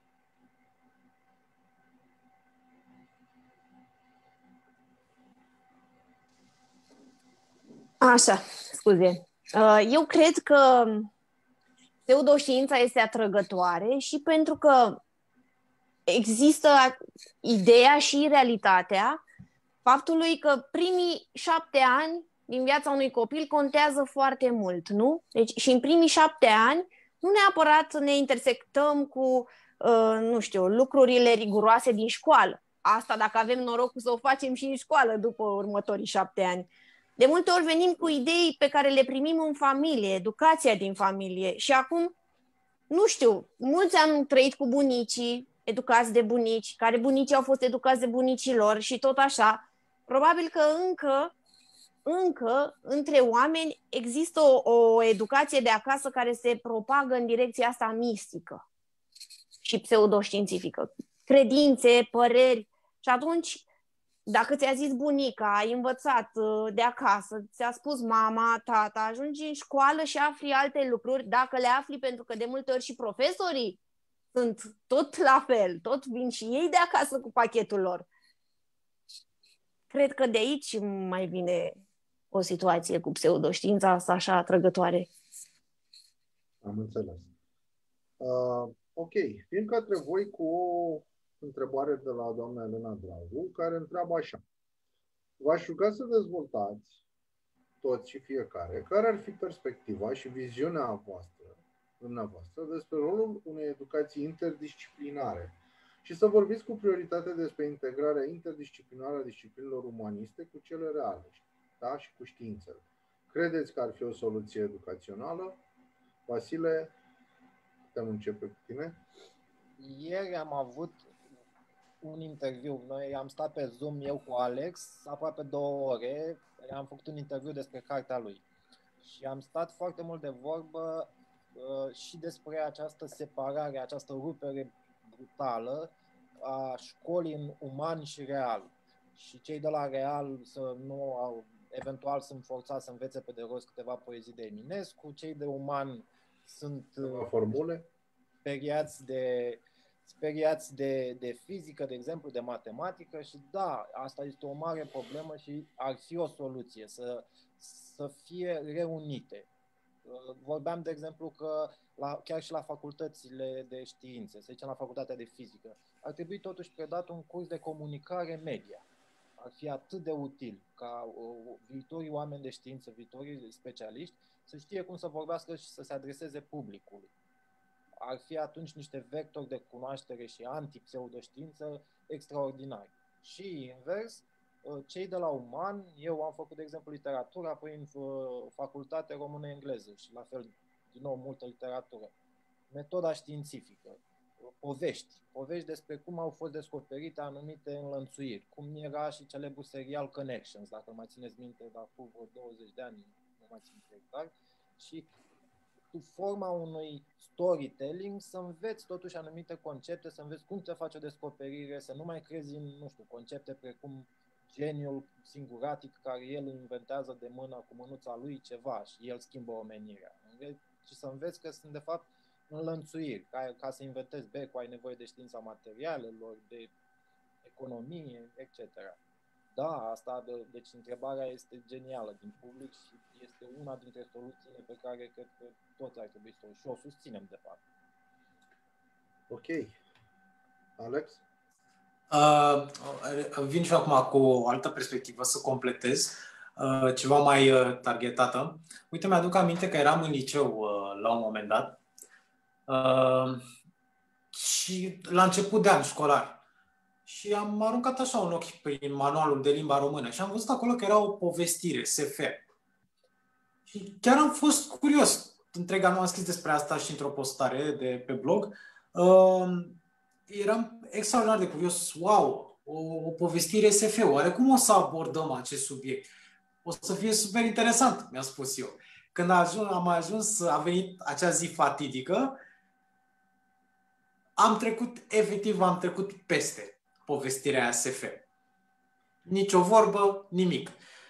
Așa, scuze. Eu cred că pseudoștiința este atrăgătoare și pentru că există ideea și realitatea faptului că primii 7 ani din viața unui copil contează foarte mult, nu? Deci și în primii 7 ani nu neapărat ne intersectăm cu, nu știu, lucrurile riguroase din școală. Asta dacă avem norocul să o facem și în școală după următorii 7 ani. De multe ori venim cu idei pe care le primim în familie, educația din familie și acum, nu știu, mulți am trăit cu bunicii, educați de bunici, care bunicii au fost educați de bunicii lor și tot așa. Probabil că încă între oameni există o educație de acasă care se propagă în direcția asta mistică și pseudoștiințifică. Credințe, păreri și atunci, dacă ți-a zis bunica, ai învățat de acasă, ți-a spus mama, tata, ajungi în școală și afli alte lucruri, dacă le afli, pentru că de multe ori și profesorii sunt tot la fel, tot vin și ei de acasă cu pachetul lor. Cred că de aici mai vine o situație cu pseudoștiința asta așa atrăgătoare. Am înțeles. Ok, vin către voi cu o întrebare de la doamna Elena Dragu, care întreabă așa. V-aș ruga să dezvoltați toți și fiecare care ar fi perspectiva și viziunea dumneavoastră despre rolul unei educații interdisciplinare și să vorbiți cu prioritate despre integrarea interdisciplinară a disciplinelor umaniste cu cele reale, da? Și cu științele. Credeți că ar fi o soluție educațională? Vasile, putem începe cu tine? Ieri am avut un interviu. Noi am stat pe Zoom, eu cu Alex, aproape 2 ore. Am făcut un interviu despre cartea lui. Și am stat foarte mult de vorbă și despre această separare, această rupere brutală a școlii în uman și real. Și cei de la real eventual sunt forțați să învețe pe de rost câteva poezii de Eminescu, cei de uman sunt formule speriați de fizică, de exemplu, de matematică și da, asta este o mare problemă și ar fi o soluție să fie reunite. Vorbeam, de exemplu, că chiar și la facultățile de științe, să zicem la facultatea de fizică, ar trebui totuși predat un curs de comunicare media. Ar fi atât de util ca viitorii oameni de știință, viitorii specialiști, să știe cum să vorbească și să se adreseze publicului. Ar fi atunci niște vectori de cunoaștere și anti-pseudoștiință extraordinari. Și invers, cei de la uman, eu am făcut, de exemplu, literatură, apoi în facultate română-engleză și la fel, din nou, multă literatură. Metoda științifică, povești despre cum au fost descoperite anumite înlănțuiri, cum era și celebrul serial Connections, dacă mai țineți minte, de acum vreo 20 de ani, nu mai țin exact, și sub forma unui storytelling să înveți totuși anumite concepte, să înveți cum se face o descoperire, să nu mai crezi în, nu știu, concepte precum geniul singuratic care el inventează de mână cu mânuța lui ceva și el schimbă omenirea. Și să înveți că sunt de fapt înlănțuiri. Ca să inventezi becul ai nevoie de știința materialelor, de economie, etc. Da, deci întrebarea este genială din public și este una dintre soluțiile pe care cred că toți ar trebui să o susținem, de fapt. Ok. Alex? Vin și acum cu o altă perspectivă să completez, ceva mai targetată. Uite, mi-aduc aminte că eram în liceu la un moment dat și la început de an școlar. Și am aruncat așa un ochi prin manualul de limba română și am văzut acolo că era o povestire, SF. Și chiar am fost curios. Întreg anul am scris despre asta și într-o postare de pe blog. Eram extraordinar de curios. Wow! o povestire SF. Oare cum o să abordăm acest subiect? O să fie super interesant, mi-a spus eu. Când a venit acea zi fatidică, am trecut peste povestirea SF. Nici o vorbă, nimic.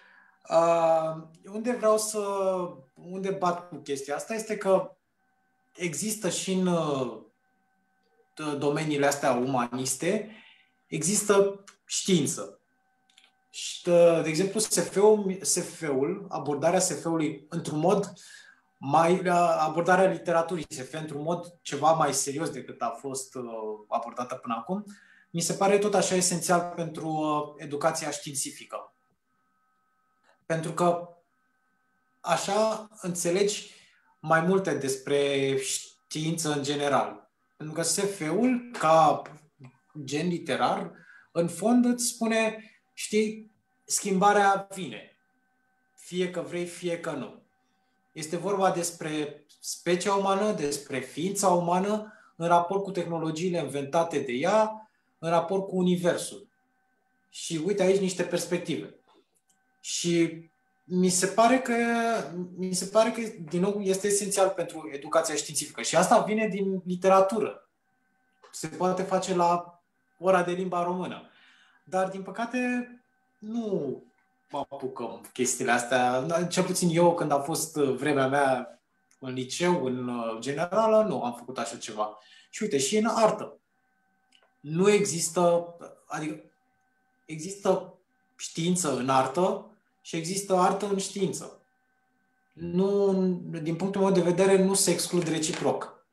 Unde bat cu chestia asta este că există și în domeniile astea umaniste, există știință. Și, de exemplu, SF-ul, abordarea SF-ului într-un mod abordarea literaturii SF într-un mod ceva mai serios decât a fost abordată până acum, mi se pare tot așa esențial pentru educația științifică. Pentru că așa înțelegi mai multe despre știință în general. Pentru că SF-ul, ca gen literar, în fond îți spune, știi, schimbarea vine. Fie că vrei, fie că nu. Este vorba despre specia umană, despre ființa umană, în raport cu tehnologiile inventate de ea, în raport cu universul. Și uite aici niște perspective. Și mi se pare că, din nou, este esențial pentru educația științifică. Și asta vine din literatură. Se poate face la ora de limba română. Dar, din păcate, nu apucăm chestiile astea. Cel puțin eu, când a fost vremea mea în liceu, în generală, nu am făcut așa ceva. Și uite, și în artă. Nu există, adică există știință în artă și există artă în știință. Nu, din punctul meu de vedere, nu se exclud reciproc.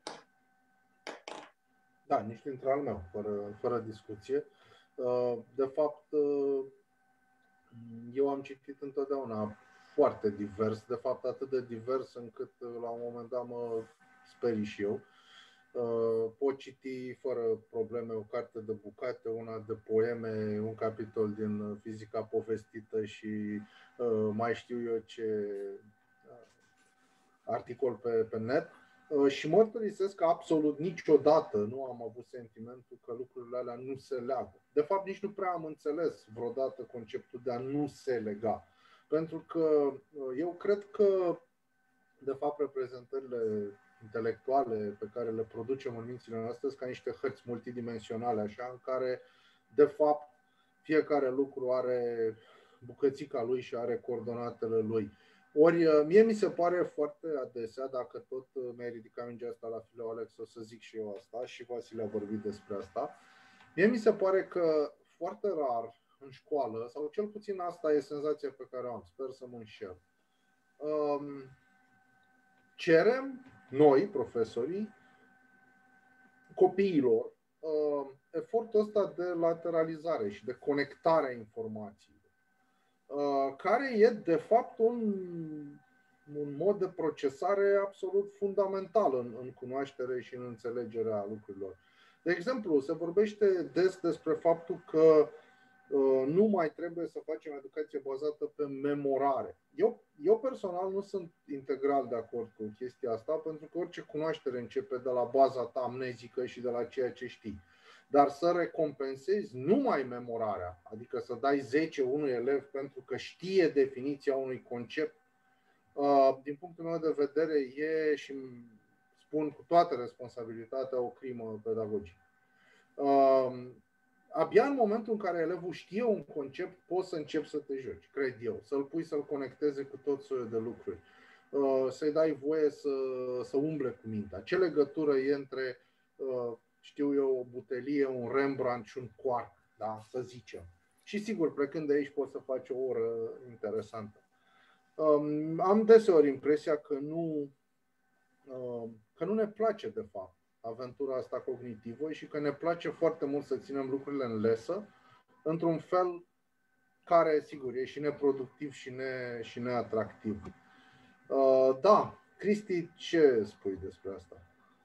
Da, nici dintre al meu, fără discuție. De fapt, eu am citit întotdeauna foarte divers, de fapt atât de divers încât la un moment dat mă sperii și eu. Pot citi fără probleme o carte de bucate, una de poeme, un capitol din fizica povestită și mai știu eu ce articol pe net. Și mărturisesc că absolut niciodată nu am avut sentimentul că lucrurile alea nu se leagă. De fapt, nici nu prea am înțeles vreodată conceptul de a nu se lega. Pentru că eu cred că, de fapt, reprezentările intelectuale pe care le producem în mințile noastre sunt ca niște hărți multidimensionale, așa, în care, de fapt, fiecare lucru are bucățica lui și are coordonatele lui. Ori mie mi se pare foarte adesea, dacă tot mi-ai ridicat mingea asta la fileu, Alex, o să zic și eu asta, și Vasile a vorbit despre asta, mie mi se pare că foarte rar în școală, sau cel puțin asta e senzația pe care o am, sper să mă înșel, cerem noi, profesorii, copiilor, efortul ăsta de lateralizare și de conectare a informației, care e de fapt un mod de procesare absolut fundamental în cunoaștere și în înțelegerea lucrurilor. De exemplu, se vorbește des despre faptul că nu mai trebuie să facem educație bazată pe memorare. Eu personal nu sunt integral de acord cu chestia asta, pentru că orice cunoaștere începe de la baza ta amnezică și de la ceea ce știi. Dar să recompensezi numai memorarea, adică să dai 10 unui elev pentru că știe definiția unui concept, din punctul meu de vedere e, și spun cu toată responsabilitatea, o crimă pedagogică. Abia în momentul în care elevul știe un concept, poți să începi să te joci, cred eu, să-l pui să-l conecteze cu tot soiul de lucruri, să-i dai voie să umble cu mintea. Ce legătură e între, știu eu, o butelie, un Rembrandt și un quark, da? Să zicem. Și sigur, plecând de aici poți să faci o oră interesantă. Am deseori impresia că nu ne place, de fapt, aventura asta cognitivă și că ne place foarte mult să ținem lucrurile în lesă, într-un fel care, sigur, e și neproductiv și neatractiv. Da, Cristi, ce spui despre asta?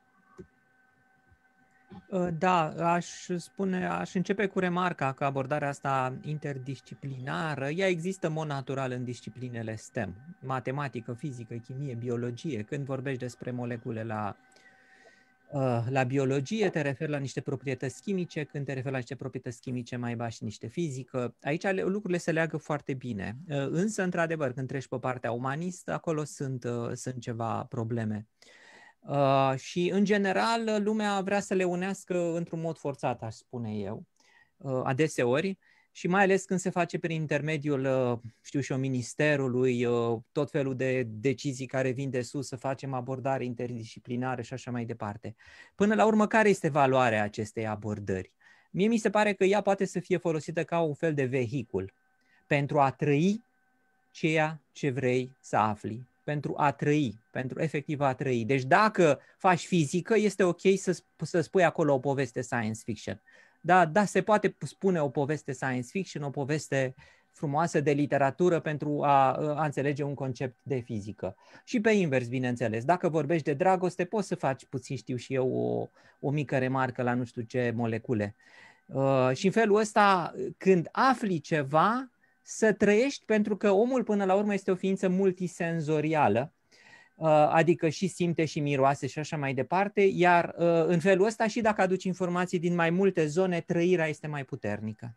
Da, aș începe cu remarca că abordarea asta interdisciplinară, ea există în mod natural în disciplinele STEM, matematică, fizică, chimie, biologie. Când vorbești despre molecule la La biologie te referi la niște proprietăți chimice, când te referi la niște proprietăți chimice mai bași niște fizică. Aici lucrurile se leagă foarte bine. Însă, într-adevăr, când treci pe partea umanistă, acolo sunt ceva probleme. Și, în general, lumea vrea să le unească într-un mod forțat, aș spune eu, adeseori, și mai ales când se face prin intermediul, știu și eu, ministerului, tot felul de decizii care vin de sus, să facem abordare interdisciplinară și așa mai departe. Până la urmă, care este valoarea acestei abordări? Mie mi se pare că ea poate să fie folosită ca un fel de vehicul pentru a trăi ceea ce vrei să afli, pentru a trăi, pentru efectiv a trăi. Deci dacă faci fizică, este ok să spui acolo o poveste science fiction. Da, se poate spune o poveste science fiction, o poveste frumoasă de literatură pentru a înțelege un concept de fizică. Și pe invers, bineînțeles, dacă vorbești de dragoste, poți să faci puțin, știu și eu, o mică remarcă la nu știu ce molecule. Și în felul ăsta, când afli ceva, să trăiești, pentru că omul până la urmă este o ființă multisenzorială, adică și simte și miroase și așa mai departe, iar în felul ăsta și dacă aduci informații din mai multe zone, trăirea este mai puternică.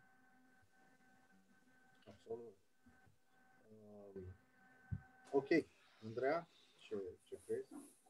Absolut. Ok. Andreea, ce crezi?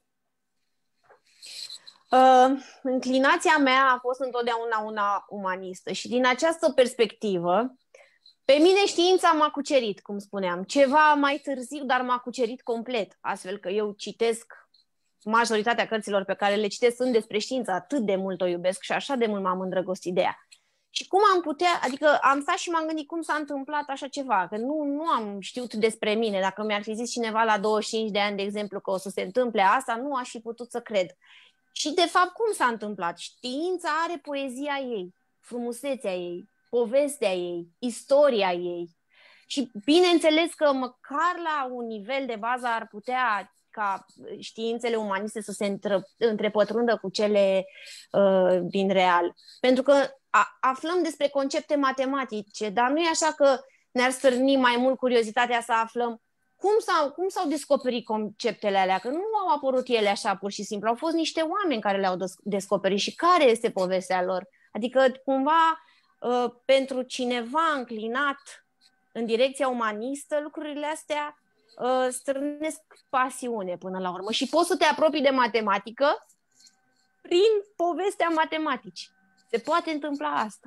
Înclinația mea a fost întotdeauna una umanistă și din această perspectivă, pe mine știința m-a cucerit, cum spuneam, ceva mai târziu, dar m-a cucerit complet, astfel că eu citesc majoritatea cărților pe care le citesc sunt despre știință, atât de mult o iubesc și așa de mult m-am îndrăgostit de ea. Și cum am putea, adică am stat și m-am gândit cum s-a întâmplat așa ceva, că nu am știut despre mine. Dacă mi-ar fi zis cineva la 25 de ani, de exemplu, că o să se întâmple asta, nu aș fi putut să cred. Și de fapt cum s-a întâmplat? Știința are poezia ei, frumusețea ei, povestea ei, istoria ei. Și bineînțeles că măcar la un nivel de bază ar putea ca științele umaniste să se întrepătrundă cu cele din real. Pentru că aflăm despre concepte matematice, dar nu e așa că ne-ar stârni mai mult curiozitatea să aflăm cum s-au descoperit conceptele alea, că nu au apărut ele așa pur și simplu, au fost niște oameni care le-au descoperit și care este povestea lor. Adică cumva pentru cineva înclinat în direcția umanistă, lucrurile astea strânesc pasiune până la urmă și poți să te apropii de matematică prin povestea matematicii. Se poate întâmpla asta.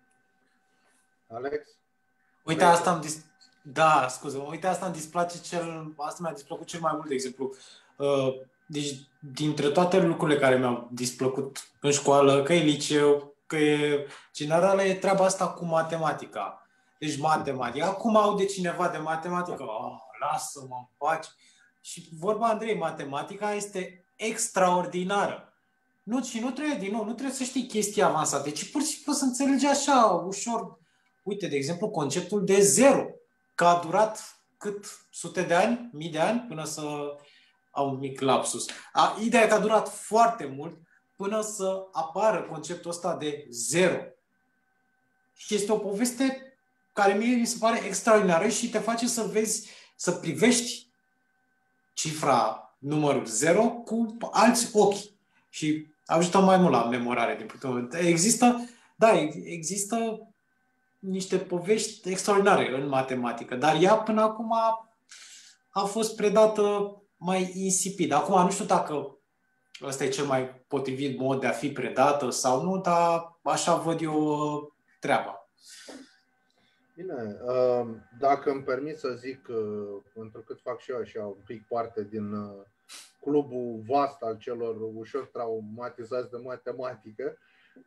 Alex? Uite, asta îmi displace asta mi-a displăcut cel mai mult, de exemplu. Deci, dintre toate lucrurile care mi-au displăcut în școală, că e liceu, că e generală, e treaba asta cu matematica. Deci matematica. Acum aude cineva de matematică, lasă-mă în pace. Și vorba Andrei, matematica este extraordinară. Nu trebuie să știi chestii avansate, ci pur și simplu să înțelegi așa, ușor. Uite, de exemplu, conceptul de zero, că a durat cât? Sute de ani? Mii de ani? Până să au un mic lapsus. Ideea e că a durat foarte mult până să apară conceptul ăsta de zero. Și este o poveste care mie mi se pare extraordinară și te face să vezi, să privești cifra, numărul 0 cu alți ochi. Și ajută mai mult la memorare din punctul meu de vedere. Există niște povești extraordinare în matematică, dar ea până acum a fost predată mai insipid. Acum nu știu dacă ăsta e cel mai potrivit mod de a fi predată sau nu, dar așa văd eu treaba. Bine, dacă îmi permit să zic, întrucât fac și eu așa un pic parte din clubul vast al celor ușor traumatizați de matematică,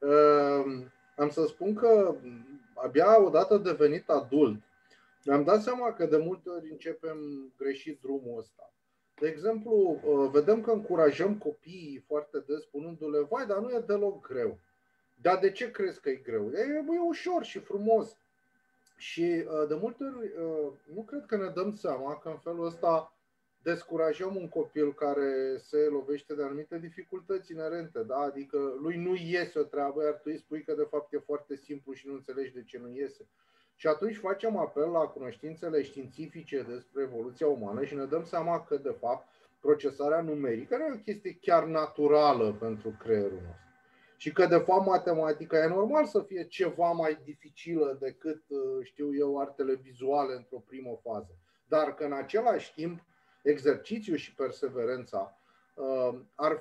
am să spun că abia odată devenit adult, mi-am dat seama că de multe ori începem greșit drumul ăsta. De exemplu, vedem că încurajăm copiii foarte des spunându-le, vai, dar nu e deloc greu. Dar de ce crezi că e greu? E ușor și frumos. Și de multe ori nu cred că ne dăm seama că în felul ăsta descurajăm un copil care se lovește de anumite dificultăți inerente, da? Adică lui nu iese o treabă, iar tu îi spui că de fapt e foarte simplu și nu înțelegi de ce nu iese. Și atunci facem apel la cunoștințele științifice despre evoluția umană și ne dăm seama că de fapt procesarea numerică nu e o chestie chiar naturală pentru creierul nostru. Și că, de fapt, matematica e normal să fie ceva mai dificilă decât, știu eu, artele vizuale într-o primă fază. Dar că, în același timp, exercițiul și perseverența ar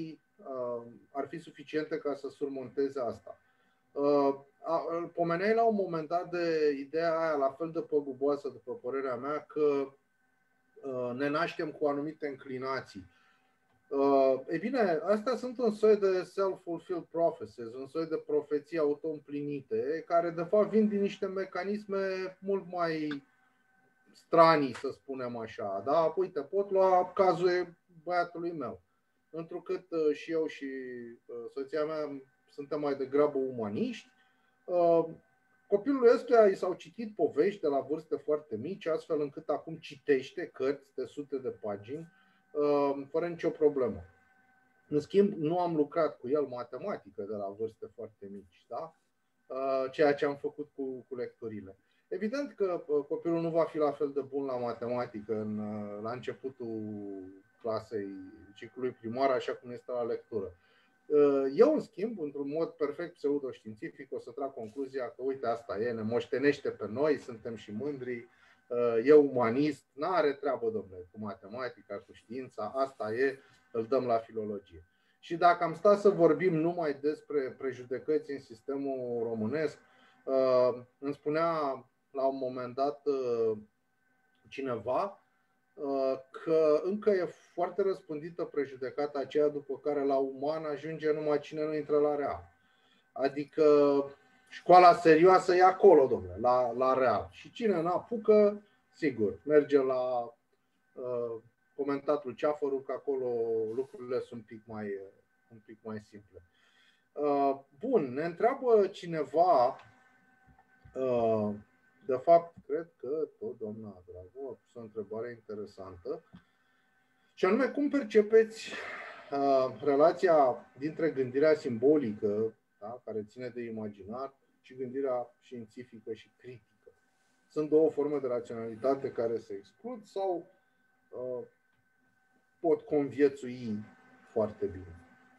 fi suficiente ca să surmonteze asta. Pomeneai la un moment dat de ideea aia la fel de păguboasă, după părerea mea, că ne naștem cu anumite înclinații. Ei bine, astea sunt un soi de self-fulfilled prophecies, un soi de profeții auto-împlinite, care de fapt vin din niște mecanisme mult mai stranii, să spunem așa. Da? Uite, pot lua cazul băiatului meu. Întrucât și eu și soția mea suntem mai degrabă umaniști, copilului ăstuia i s-au citit povești de la vârste foarte mici, astfel încât acum citește cărți de sute de pagini, fără nicio problemă. În schimb, nu am lucrat cu el matematică de la vârste foarte mici, da? Ceea ce am făcut cu lecturile. Evident că copilul nu va fi la fel de bun la matematică la începutul clasei ciclului primar, așa cum este la lectură. Eu, în schimb, într-un mod perfect pseudoștiințific, o să trag concluzia că, uite, asta e, ne moștenește pe noi, suntem și mândri, e umanist, n-are treabă, domnule, cu matematica, cu știința, asta e, îl dăm la filologie. Și dacă am stat să vorbim numai despre prejudecăți în sistemul românesc, îmi spunea la un moment dat cineva că încă e foarte răspândită prejudecata aceea după care la uman ajunge numai cine nu intră la real. Adică școala serioasă e acolo, domnule, la real. Și cine n-apucă, sigur, merge la comentatul Ceafărul, că acolo lucrurile sunt un pic mai simple. Bun, ne întreabă cineva, de fapt, cred că tot doamna Drago a pus o întrebare interesantă, și anume, cum percepeți relația dintre gândirea simbolică, da, care ține de imaginar, și gândirea științifică și critică? Sunt două forme de raționalitate care se exclud sau pot conviețui foarte bine?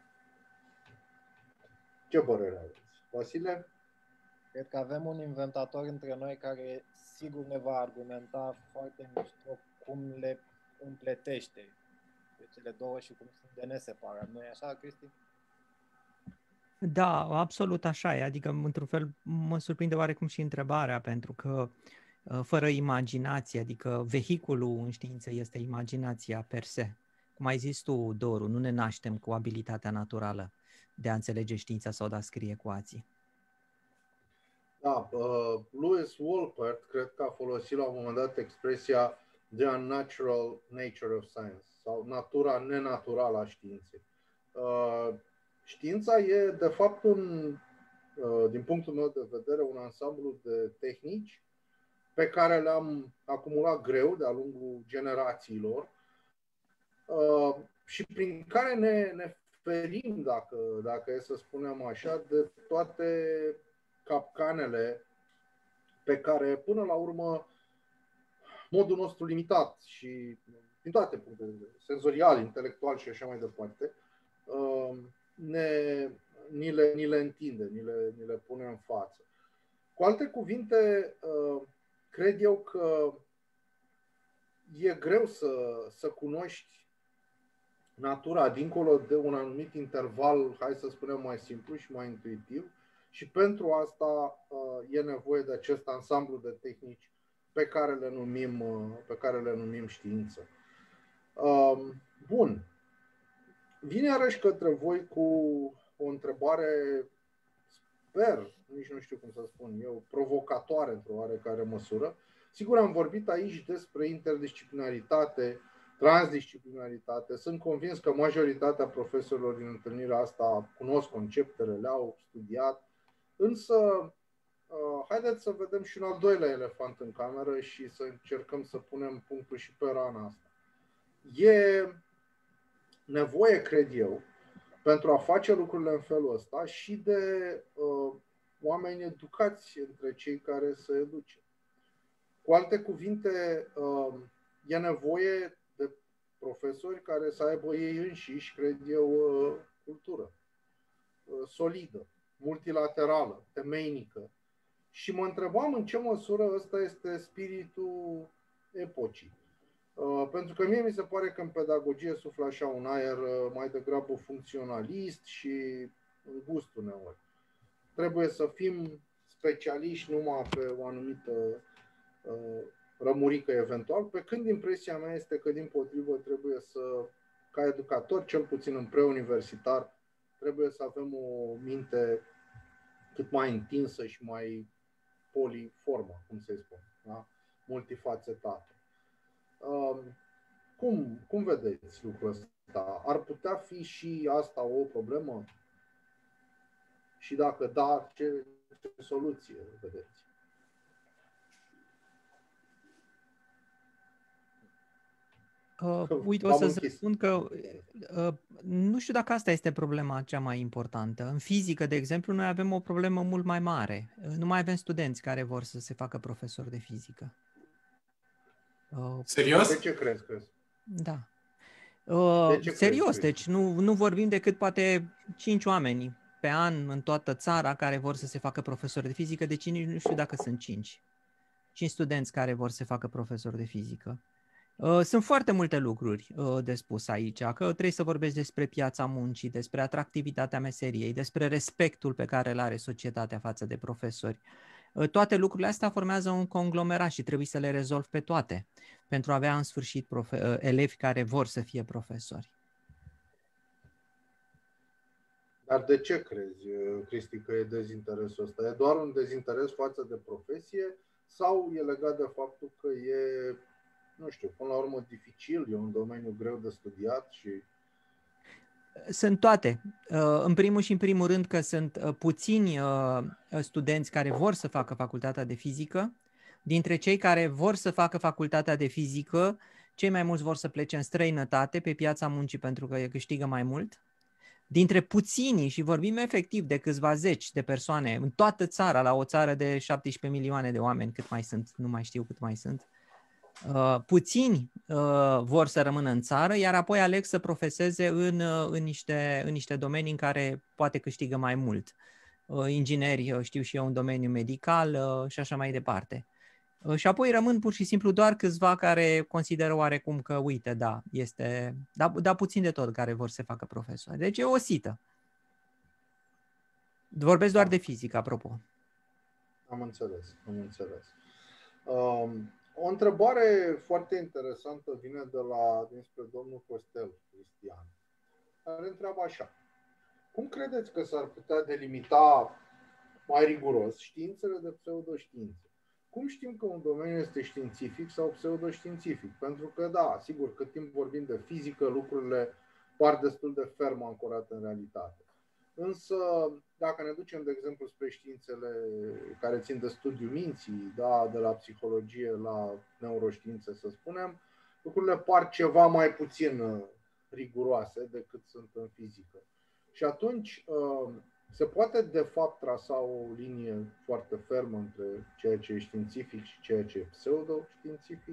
Ce părere aveți? Vasile? Cred că avem un inventator între noi care sigur ne va argumenta foarte mișto cum le împletește pe cele două și cum sunt de neseparat. Nu e așa, Cristi? Da, absolut așa e. Adică, într-un fel, mă surprinde oarecum și întrebarea, pentru că fără imaginație, adică vehiculul în știință este imaginația per se. Cum ai zis tu, Doru, nu ne naștem cu abilitatea naturală de a înțelege știința sau de a scrie ecuații. Da, Lewis Wolpert cred că a folosit la un moment dat expresia the unnatural nature of science sau natura nenaturală a științei. Știința e de fapt din punctul meu de vedere, un ansamblu de tehnici pe care le-am acumulat greu de-a lungul generațiilor și prin care ne ferim, dacă e să spunem așa, de toate capcanele pe care, până la urmă, modul nostru limitat și din toate punctele de vedere, senzorial, intelectual și așa mai departe, ni le întinde, ni le pune în față. Cu alte cuvinte, cred eu că e greu să cunoști natura dincolo de un anumit interval, hai să spunem, mai simplu și mai intuitiv, și pentru asta e nevoie de acest ansamblu de tehnici pe care le numim știință. Bun. Vin iarăși către voi cu o întrebare, sper, nici nu știu cum să spun eu, provocatoare într-o oarecare măsură. Sigur, am vorbit aici despre interdisciplinaritate, transdisciplinaritate. Sunt convins că majoritatea profesorilor din întâlnirea asta cunosc conceptele, le-au studiat, însă haideți să vedem și un al doilea elefant în cameră și să încercăm să punem punctul și pe rana asta. E nevoie, cred eu, pentru a face lucrurile în felul ăsta și de oameni educați între cei care se educe. Cu alte cuvinte, e nevoie de profesori care să aibă ei înșiși, cred eu, cultură solidă, multilaterală, temeinică. Și mă întrebam în ce măsură ăsta este spiritul epocii. Pentru că mie mi se pare că în pedagogie suflă așa un aer mai degrabă funcționalist și gust uneori. Trebuie să fim specialiști numai pe o anumită rămurică eventual, pe când impresia mea este că dimpotrivă trebuie să, ca educator, cel puțin în preuniversitar, trebuie să avem o minte cât mai întinsă și mai poliformă, cum se spune, da? Multifacetată. Cum vedeți lucrul ăsta? Ar putea fi și asta o problemă? Și dacă da, ce soluție vedeți? Uite, o să spun că nu știu dacă asta este problema cea mai importantă. În fizică, de exemplu, noi avem o problemă mult mai mare. Nu mai avem studenți care vor să se facă profesori de fizică. Serios? De ce crezi? Da. Serios, deci nu vorbim decât poate 5 oameni pe an în toată țara care vor să se facă profesori de fizică, deci nici nu știu dacă sunt 5 studenți care vor să se facă profesori de fizică. Sunt foarte multe lucruri de spus aici, că trebuie să vorbești despre piața muncii, despre atractivitatea meseriei, despre respectul pe care îl are societatea față de profesori. Toate lucrurile astea formează un conglomerat și trebuie să le rezolvi pe toate pentru a avea în sfârșit elevi care vor să fie profesori. Dar de ce crezi, Cristi, că e dezinteresul ăsta? E doar un dezinteres față de profesie sau e legat de faptul că e, nu știu, până la urmă dificil, e un domeniu greu de studiat și... Sunt toate. În primul și în primul rând că sunt puțini studenți care vor să facă facultatea de fizică. Dintre cei care vor să facă facultatea de fizică, cei mai mulți vor să plece în străinătate pe piața muncii pentru că câștigă mai mult. Dintre puținii, și vorbim efectiv de câțiva zeci de persoane în toată țara, la o țară de 17 milioane de oameni, cât mai sunt, nu mai știu cât mai sunt, puțini vor să rămână în țară, iar apoi aleg să profeseze în niște domenii în care poate câștigă mai mult. Ingineri, știu și eu, în domeniul medical și așa mai departe. Și apoi rămân pur și simplu doar câțiva care consideră oarecum că, uite, da, este, da puțin de tot care vor să facă profesori. Deci e o sită. Vorbesc doar de fizică, apropo. Am înțeles. O întrebare foarte interesantă vine dinspre domnul Costel Cristian, care întreabă așa. Cum credeți că s-ar putea delimita mai riguros științele de pseudoștiințe? Cum știm că un domeniu este științific sau pseudoștiințific? Pentru că, da, sigur, cât timp vorbim de fizică, lucrurile par destul de ferm ancorate în realitate. Însă, dacă ne ducem, de exemplu, spre științele care țin de studiul minții, da, de la psihologie la neuroștiințe, să spunem, lucrurile par ceva mai puțin riguroase decât sunt în fizică. Și atunci se poate, de fapt, trasa o linie foarte fermă între ceea ce e științific și ceea ce e pseudo-științific?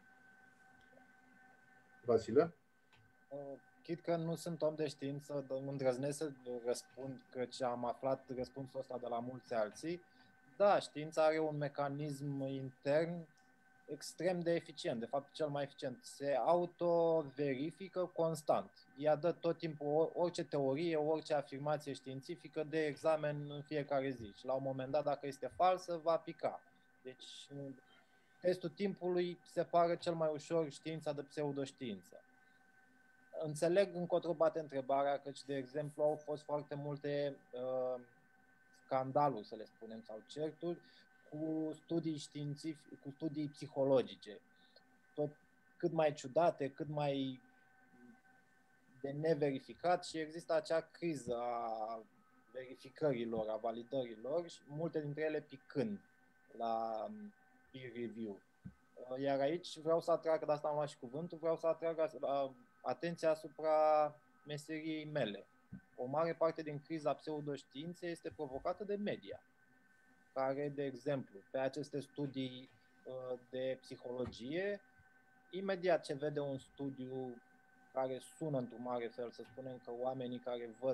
Vasile? Chit că nu sunt om de știință, dar îndrăznesc să răspund, căci am aflat răspunsul ăsta de la mulți alții. Da, știința are un mecanism intern extrem de eficient, de fapt cel mai eficient. Se auto-verifică constant. Ea dă tot timpul orice teorie, orice afirmație științifică de examen în fiecare zi. Și la un moment dat, dacă este falsă, va pica. Deci, testul timpului separă cel mai ușor știința de pseudoștiință. Înțeleg încotro bate întrebarea, căci, de exemplu, au fost foarte multe scandaluri, să le spunem, sau certuri, cu studii științifice, cu studii psihologice, tot cât mai ciudate, cât mai de neverificat și există acea criză a verificărilor, a validărilor și multe dintre ele picând la peer review. Iar aici vreau să atrag, de asta am luat și cuvântul, vreau să atrag atenția asupra meseriei mele. O mare parte din criza pseudoștiinței este provocată de media, care, de exemplu, pe aceste studii de psihologie, imediat ce vede un studiu care sună într-un mare fel, să spunem că oamenii care văd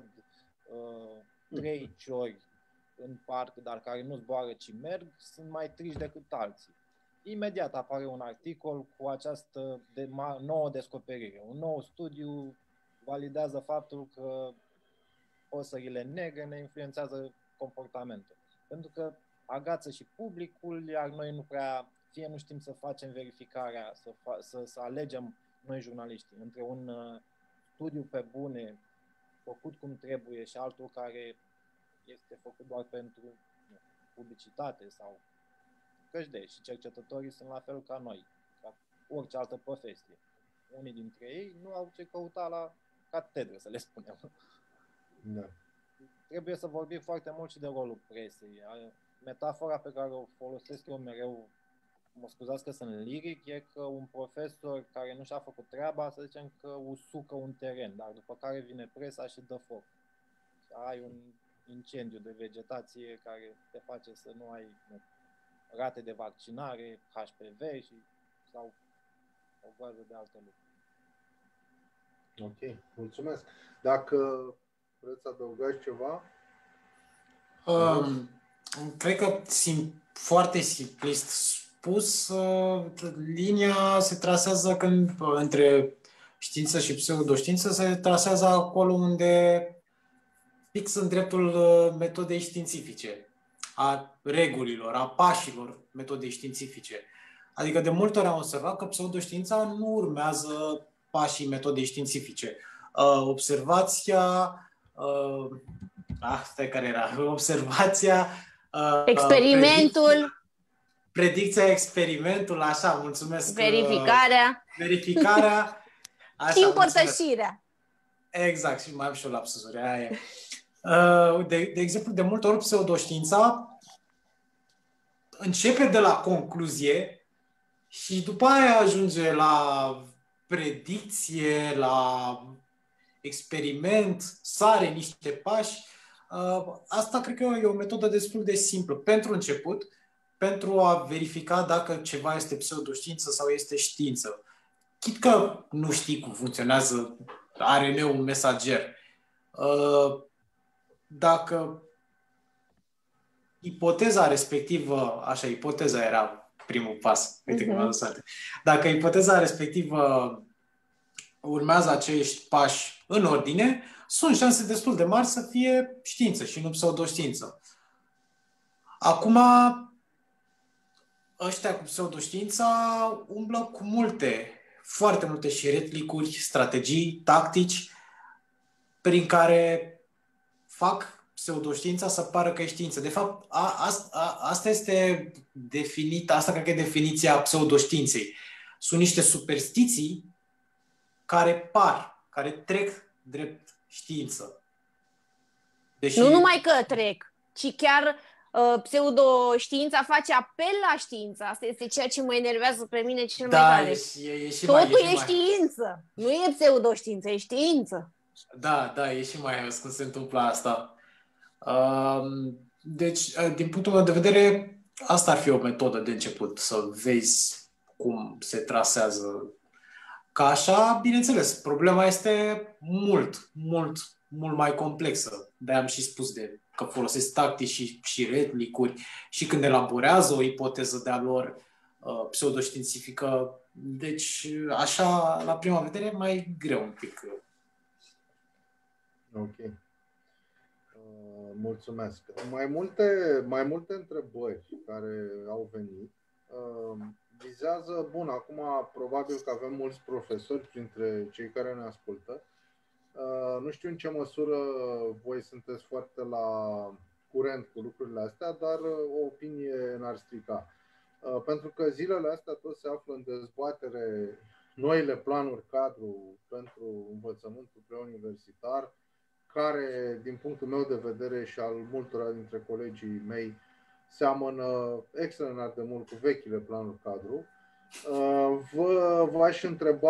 3 ciori în parc, dar care nu zboară, ci merg, sunt mai triști decât alții. Imediat apare un articol cu această nouă descoperire. Un nou studiu validează faptul că păsările negre ne influențează comportamentul. Pentru că agață și publicul, iar noi nu prea, fie nu știm să facem verificarea, să alegem noi jurnaliștii între un studiu pe bune, făcut cum trebuie, și altul care este făcut doar pentru publicitate sau căci și cercetătorii sunt la fel ca noi, ca orice altă profesie. Unii dintre ei nu au ce căuta la catedră, să le spunem. Da. Trebuie să vorbim foarte mult și de rolul presei. Metafora pe care o folosesc eu mereu, mă scuzați că sunt liric, e că un profesor care nu și-a făcut treaba, să zicem că usucă un teren, dar după care vine presa și dă foc. Și ai un incendiu de vegetație care te face să nu ai rate de vaccinare, HPV sau o groază de alte lucruri. Ok, mulțumesc. Dacă vreți să adăugați ceva? Cred că foarte simplist spus, linia se trasează între știință și pseudoștiință, se trasează acolo unde fix în dreptul metodei științifice, a regulilor, a pașilor metodei științifice. Adică de multe ori am observat că pseudoștiința nu urmează pașii metodei științifice. Observația, experimentul, predicția, experimentul, așa, mulțumesc. Verificarea așa, și împărtășirea. Exact, și mai am și o lapsusuri. De exemplu, de multe ori pseudoștiința începe de la concluzie și după aia ajunge la predicție, la experiment, sare niște pași. Asta cred că e o metodă destul de simplă pentru început, pentru a verifica dacă ceva este pseudoștiință sau este știință. Chit că nu știi cum funcționează RNA-ul mesager. Dacă ipoteza respectivă, așa, ipoteza era primul pas, uite cum am lăsat. Dacă ipoteza respectivă urmează acești pași în ordine, sunt șanse destul de mari să fie știință și nu pseudoștiință. Acum, ăștia cu pseudoștiința umblă cu foarte multe șiretlicuri, strategii, tactici, prin care fac pseudoștiința să pară că e știință. De fapt, asta este definită, asta cred că e definiția pseudoștiinței. Sunt niște superstiții care trec drept știință. Deși... Nu numai că trec, ci chiar pseudoștiința face apel la știință. Asta este ceea ce mă enervează pe mine cel mai tare. Totul e știință. Nu e pseudoștiință, e știință. Da, e și mai când se întâmplă asta. Deci, din punctul meu de vedere, asta ar fi o metodă de început, să vezi cum se trasează. Ca așa, bineînțeles, problema este mult mai complexă. De-aia am și spus că folosesc tactici și retlicuri și când elaborează o ipoteză de-a lor pseudoștiințifică. Deci, așa, la prima vedere, mai greu un pic. Ok. Mulțumesc. Mai multe întrebări care au venit vizează, bun, acum probabil că avem mulți profesori printre cei care ne ascultă. Nu știu în ce măsură voi sunteți foarte la curent cu lucrurile astea, dar o opinie n-ar strica. Pentru că zilele astea tot se află în dezbatere noile planuri cadru pentru învățământul preuniversitar, care, din punctul meu de vedere și al multora dintre colegii mei, seamănă extraordinar de mult cu vechile planuri cadru. V-aș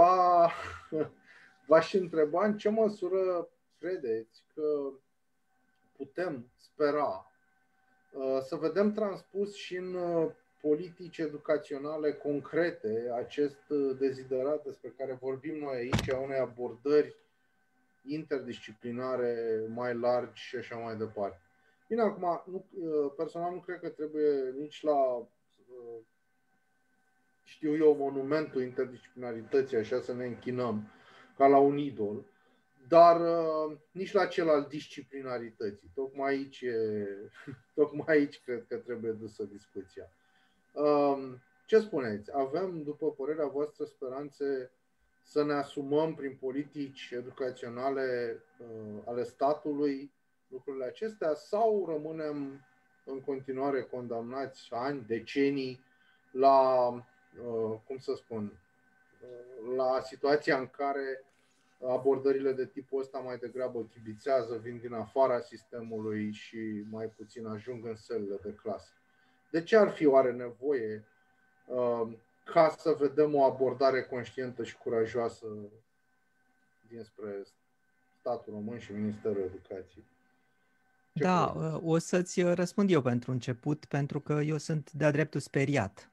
întreba în ce măsură credeți că putem spera să vedem transpus și în politici educaționale concrete, acest deziderat despre care vorbim noi aici, a unei abordări interdisciplinare mai largi și așa mai departe. Bine, acum, personal nu cred că trebuie nici la, știu eu, monumentul interdisciplinarității, așa să ne închinăm, ca la un idol, dar nici la cel al disciplinarității. Tocmai aici cred că trebuie dusă discuția. Ce spuneți? Avem, după părerea voastră, speranțe să ne asumăm prin politici educaționale ale statului lucrurile acestea sau rămânem în continuare condamnați ani, decenii la, cum să spun, la situația în care abordările de tipul ăsta mai degrabă chibițează, vin din afara sistemului și mai puțin ajung în sălile de clasă? De ce ar fi oare nevoie ca să vedem o abordare conștientă și curajoasă dinspre statul român și Ministerul Educației? Da, o să-ți răspund eu pentru început, pentru că eu sunt de-a dreptul speriat.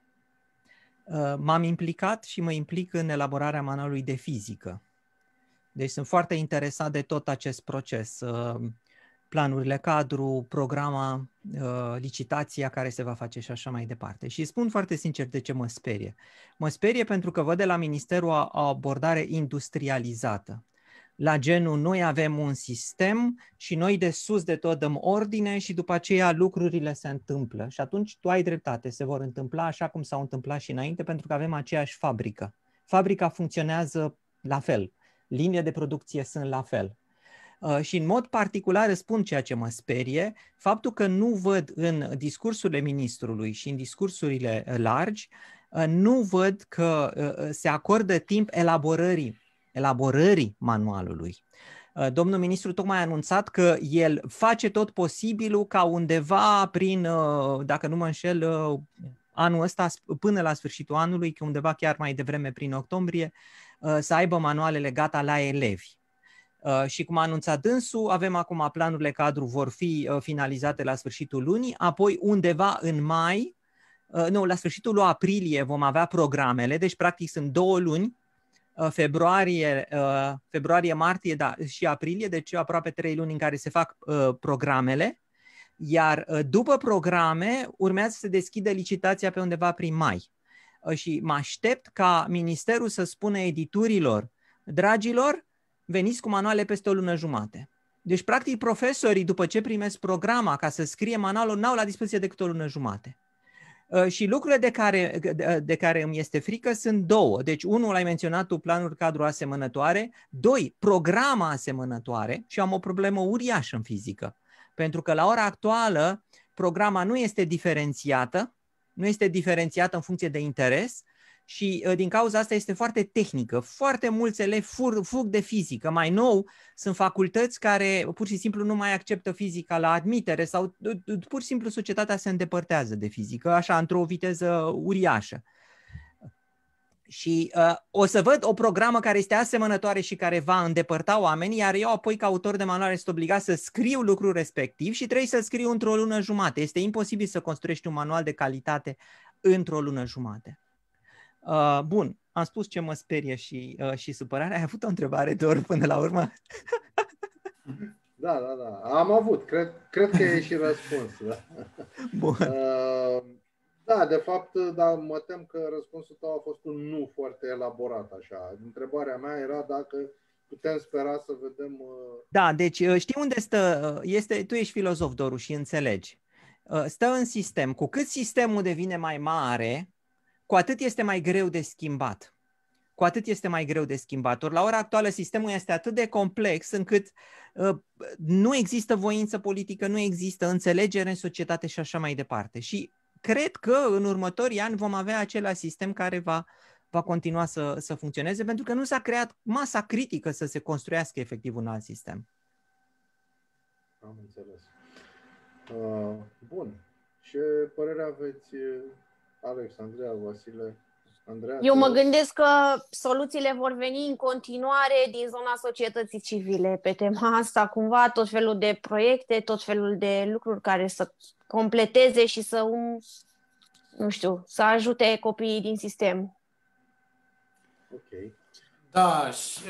M-am implicat și mă implic în elaborarea manualului de fizică. Deci sunt foarte interesat de tot acest proces. Planurile cadru, programa, licitația care se va face și așa mai departe. Și spun foarte sincer de ce mă sperie. Mă sperie pentru că văd de la Ministerul o abordare industrializată. La genul, noi avem un sistem și noi de sus de tot dăm ordine și după aceea lucrurile se întâmplă. Și atunci tu ai dreptate, se vor întâmpla așa cum s-au întâmplat și înainte, pentru că avem aceeași fabrică. Fabrica funcționează la fel, liniile de producție sunt la fel. Și în mod particular îți spun ceea ce mă sperie, faptul că nu văd în discursurile ministrului și în discursurile largi, nu văd că se acordă timp elaborării manualului. Domnul ministru tocmai a anunțat că el face tot posibilul ca undeva prin, dacă nu mă înșel, anul ăsta, până la sfârșitul anului, că undeva chiar mai devreme prin octombrie, să aibă manualele gata la elevi. Și cum a anunțat dânsul, avem acum planurile cadru vor fi finalizate la sfârșitul lunii, apoi undeva în mai, la sfârșitul lui aprilie vom avea programele, deci practic sunt 2 luni, februarie, martie, da, și aprilie, deci aproape 3 luni în care se fac programele, iar după programe urmează să se deschidă licitația pe undeva prin mai. Și mă aștept ca ministerul să spună editurilor, dragilor, veniți cu manuale peste o lună jumate. Deci, practic, profesorii, după ce primesc programa ca să scrie manualul, n-au la dispoziție decât o lună jumate. Și lucrurile de care îmi este frică sunt 2. Deci, 1, l-ai menționat tu, planuri cadru asemănătoare. 2, programa asemănătoare. Și am o problemă uriașă în fizică. Pentru că la ora actuală, programa nu este diferențiată, în funcție de interes, și din cauza asta este foarte tehnică. Foarte mulți elevi fug de fizică. Mai nou, sunt facultăți care pur și simplu nu mai acceptă fizica la admitere sau pur și simplu societatea se îndepărtează de fizică, așa, într-o viteză uriașă. Și o să văd o programă care este asemănătoare și care va îndepărta oamenii, iar eu apoi ca autor de manual sunt obligat să scriu lucrul respectiv și trebuie să-l scriu într-o lună jumate. Este imposibil să construiești un manual de calitate într-o lună jumate. Bun, am spus ce mă sperie și supărarea. Ai avut o întrebare, Dor, până la urmă? Da. Am avut. Cred că e și răspuns. Da. Bun. Da, de fapt, dar mă tem că răspunsul tău a fost un nu foarte elaborat. Așa. Întrebarea mea era dacă putem spera să vedem... Da, deci știi unde stă? Tu ești filozof, Doru, și înțelegi. Stă în sistem. Cu cât sistemul devine mai mare, cu atât este mai greu de schimbat. Ori la ora actuală sistemul este atât de complex încât nu există voință politică, nu există înțelegere în societate și așa mai departe. Și cred că în următorii ani vom avea același sistem care va continua să funcționeze, pentru că nu s-a creat masa critică să se construiască efectiv un alt sistem. Am înțeles. Bun. Ce părere aveți, Alex, Andreea, Vasile? Andreea, eu mă gândesc că soluțiile vor veni în continuare din zona societății civile pe tema asta, cumva tot felul de proiecte, tot felul de lucruri care să completeze și să nu știu, să ajute copiii din sistem. Ok. Da,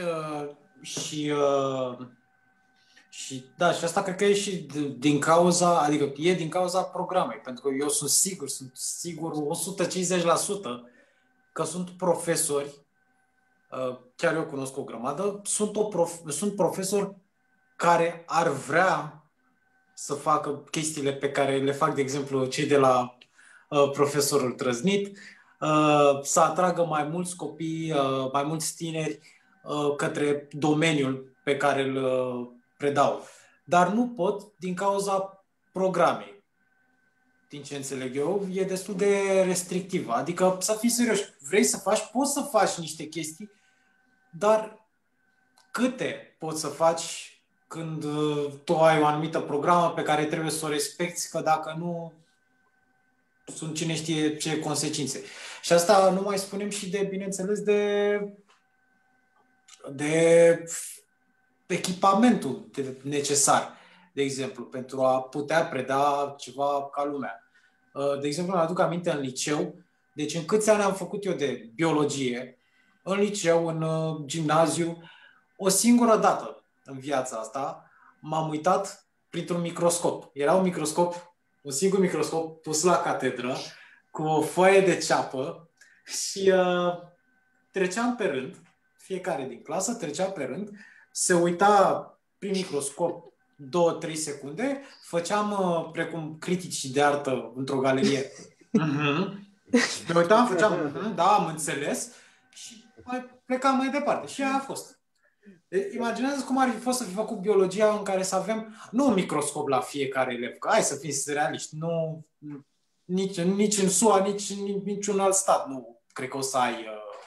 și asta cred că e și din cauza, adică e din cauza programei, pentru că eu sunt sigur 150% că sunt profesori, chiar eu cunosc o grămadă, sunt profesori care ar vrea să facă chestiile pe care le fac, de exemplu, cei de la Profesorul Trăznit, să atragă mai mulți copii, mai mulți tineri către domeniul pe care îl predau. Dar nu pot din cauza programei. Din ce înțeleg eu, e destul de restrictivă. Adică, să fii serios, vrei să faci, poți să faci niște chestii, dar câte poți să faci când tu ai o anumită programă pe care trebuie să o respecti, că dacă nu, sunt cine știe ce consecințe. Și asta nu mai spunem și de, bineînțeles, de echipamentul necesar, de exemplu, pentru a putea preda ceva ca lumea. De exemplu, îmi aduc aminte în liceu, deci în câți ani am făcut eu de biologie, în liceu, în gimnaziu, o singură dată în viața asta m-am uitat printr-un microscop. Era un singur microscop pus la catedră, cu o foaie de ceapă și treceam pe rând, fiecare din clasă trecea pe rând, se uita prin microscop 2-3 secunde, făceam precum critici de artă într-o galerie. Me uitam, făceam, da, am înțeles, și plecam mai departe. Și aia a fost. Imaginează cum ar fi fost să fi făcut biologia în care să avem nu un microscop la fiecare elev, că hai să fim realiști, nu, nici în SUA, nici în niciun alt stat nu cred că o să ai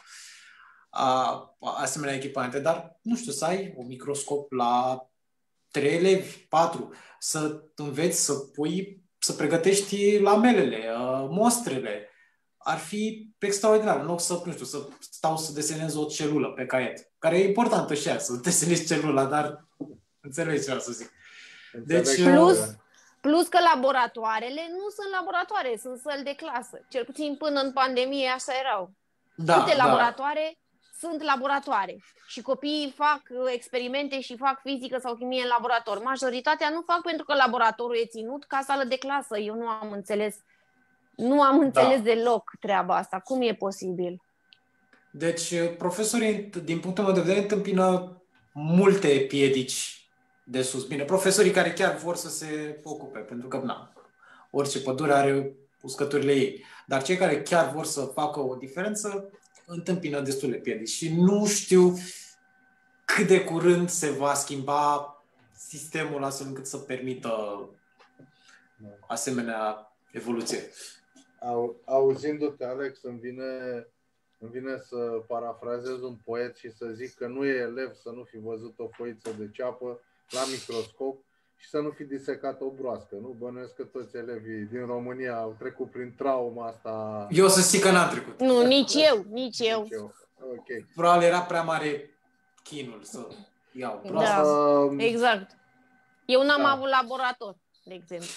asemenea echipamente, dar nu știu, să ai un microscop la 3 elevi, 4, să înveți să pregătești lamelele, mostrele. Ar fi extraordinar, în loc să, nu știu, să stau să desenez o celulă pe caiet, care e importantă și aia, să desenezi celula, dar înțelegi ce vreau să zic. Deci, plus că laboratoarele nu sunt laboratoare, sunt săli de clasă. Cel puțin până în pandemie așa erau. Câte laboratoare sunt laboratoare și copiii fac experimente și fac fizică sau chimie în laborator. Majoritatea nu fac pentru că laboratorul e ținut ca sală de clasă. Eu nu am înțeles. Nu am înțeles deloc treaba asta. Cum e posibil? Deci, profesorii, din punctul meu de vedere, întâmpină multe piedici de sus. Bine, profesorii care chiar vor să se ocupe, pentru că, orice pădure are uscăturile ei. Dar cei care chiar vor să facă o diferență, întâmpină destule piedici. Și nu știu cât de curând se va schimba sistemul astfel încât să permită asemenea evoluție. Auzindu-te, Alex, îmi vine să parafrazez un poet și să zic că nu e elev să nu fi văzut o foiță de ceapă la microscop și să nu fi disecat o broască. Nu bănuiesc că toți elevii din România au trecut prin trauma asta. Eu să zic că n-am trecut. Nu, nici eu. Okay. Probabil era prea mare chinul să iau broască. Da, exact. Eu n-am avut laborator, de exemplu.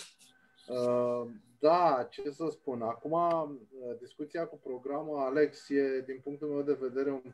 Da, ce să spun. Acum, discuția cu programul, Alex, e, din punctul meu de vedere, un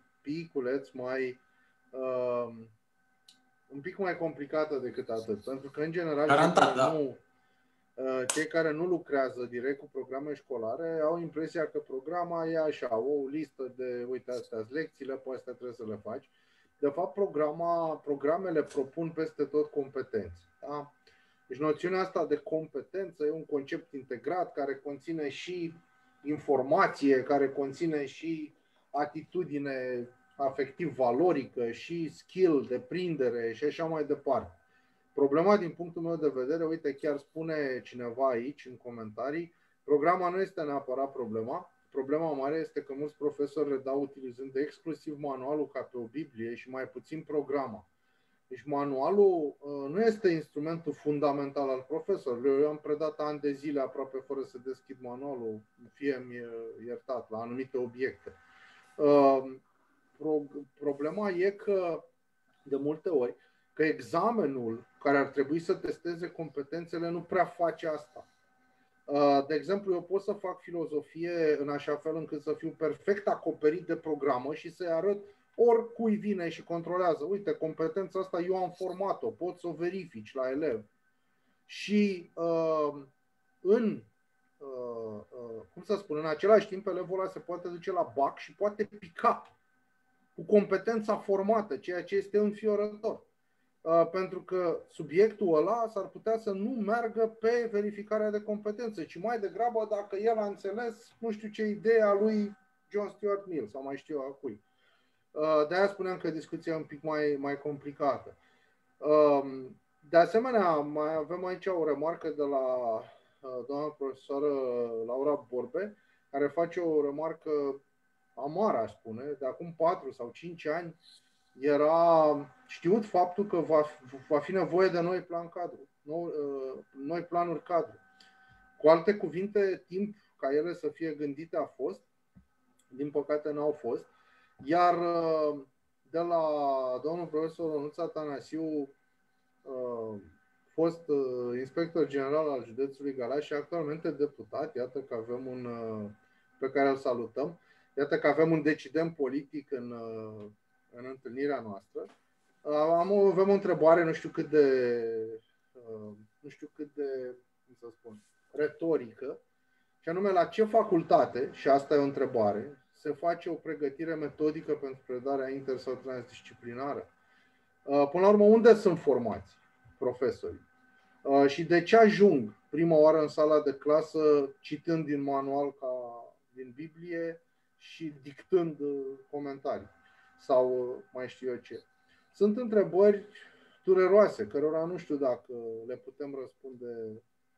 pic mai complicată decât atât. Pentru că, în general, cei care nu lucrează direct cu programe școlare au impresia că programa e așa, o listă de, uite, astea sunt lecțiile, pe astea trebuie să le faci. De fapt, programele propun peste tot competențe. Da? Deci noțiunea asta de competență e un concept integrat care conține și informație, care conține și atitudine afectiv-valorică și skill, deprindere și așa mai departe. Problema din punctul meu de vedere, uite, chiar spune cineva aici în comentarii, programa nu este neapărat problema. Problema mare este că mulți profesori redau utilizând exclusiv manualul ca pe o Biblie și mai puțin programa. Deci manualul nu este instrumentul fundamental al profesorului. Eu am predat ani de zile aproape fără să deschid manualul, fie-mi iertat, la anumite obiecte. Problema e că, de multe ori, că examenul care ar trebui să testeze competențele nu prea face asta. De exemplu, eu pot să fac filozofie în așa fel încât să fiu perfect acoperit de programă și să-i arăt oricui vine și controlează. Uite, competența asta eu am format-o, pot să o verifici la elev. Și în același timp, elevul ăla se poate duce la BAC și poate pica cu competența formată, ceea ce este înfiorător. Pentru că subiectul ăla s-ar putea să nu meargă pe verificarea de competențe, ci mai degrabă dacă el a înțeles, nu știu ce idee a lui John Stuart Mill sau mai știu eu a cui. De-aia spuneam că discuția e un pic mai complicată. De asemenea, mai avem aici o remarcă de la doamna profesoară Laura Borbe, care face o remarcă amară, aș spune. De acum 4 sau 5 ani era știut faptul că va fi nevoie de noi planuri cadru. Cu alte cuvinte, timp ca ele să fie gândite a fost, din păcate n-au fost. Iar de la domnul profesor Ionuț Atanasiu, fost inspector general al județului Galați și actualmente deputat, iată că avem pe care îl salutăm, iată că avem un decident politic în întâlnirea noastră. Avem o întrebare, nu știu cât de, cum să spun, retorică, și anume la ce facultate, și asta e o întrebare, se face o pregătire metodică pentru predarea inter- sau transdisciplinară? Până la urmă, unde sunt formați profesorii? Și de ce ajung prima oară în sala de clasă citând din manual ca din Biblie și dictând comentarii? Sau mai știu eu ce. Sunt întrebări dureroase, cărora nu știu dacă le putem răspunde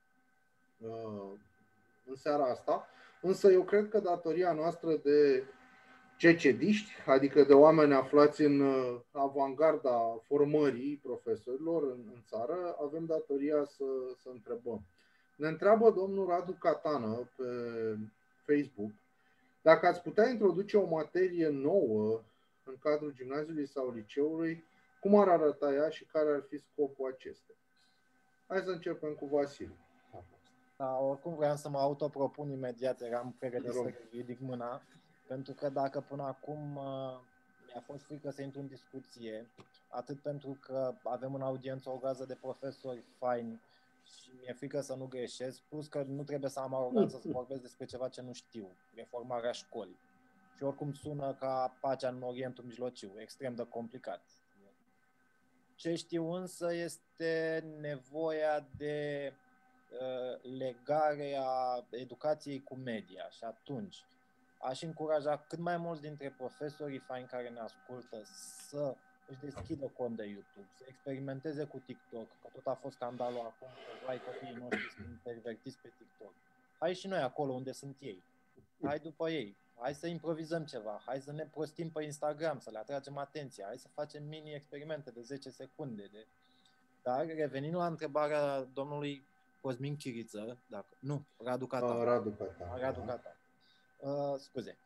în seara asta, însă eu cred că datoria noastră de CCD-ști, adică de oameni aflați în avangarda formării profesorilor în țară, avem datoria să întrebăm. Ne întreabă domnul Radu Catană pe Facebook dacă ați putea introduce o materie nouă în cadrul gimnaziului sau liceului, cum ar arăta ea și care ar fi scopul acesteia? Hai să începem cu Vasile. Da, oricum vreau să mă autopropun imediat, eram pregătit să ridic mâna, pentru că dacă până acum mi-a fost frică să intru în discuție, atât pentru că avem în audiență o gază de profesori faini și mi-e frică să nu greșesc, plus că nu trebuie să am aroganță să vorbesc despre ceva ce nu știu, reformarea școlii. Și oricum sună ca pacea în Orientul Mijlociu, extrem de complicat. Ce știu însă este nevoia de legare a educației cu media și atunci aș încuraja cât mai mulți dintre profesorii faini care ne ascultă să își deschidă cont de YouTube, să experimenteze cu TikTok, că tot a fost scandalul acum că copiii noștri sunt pervertiți pe TikTok. Hai și noi acolo unde sunt ei. Hai după ei. Hai să improvizăm ceva. Hai să ne prostim pe Instagram, să le atragem atenția. Hai să facem mini-experimente de 10 secunde. Dar revenind la întrebarea domnului Cosmin Chiriță, Radu Catan. Radu Catan. Scuze.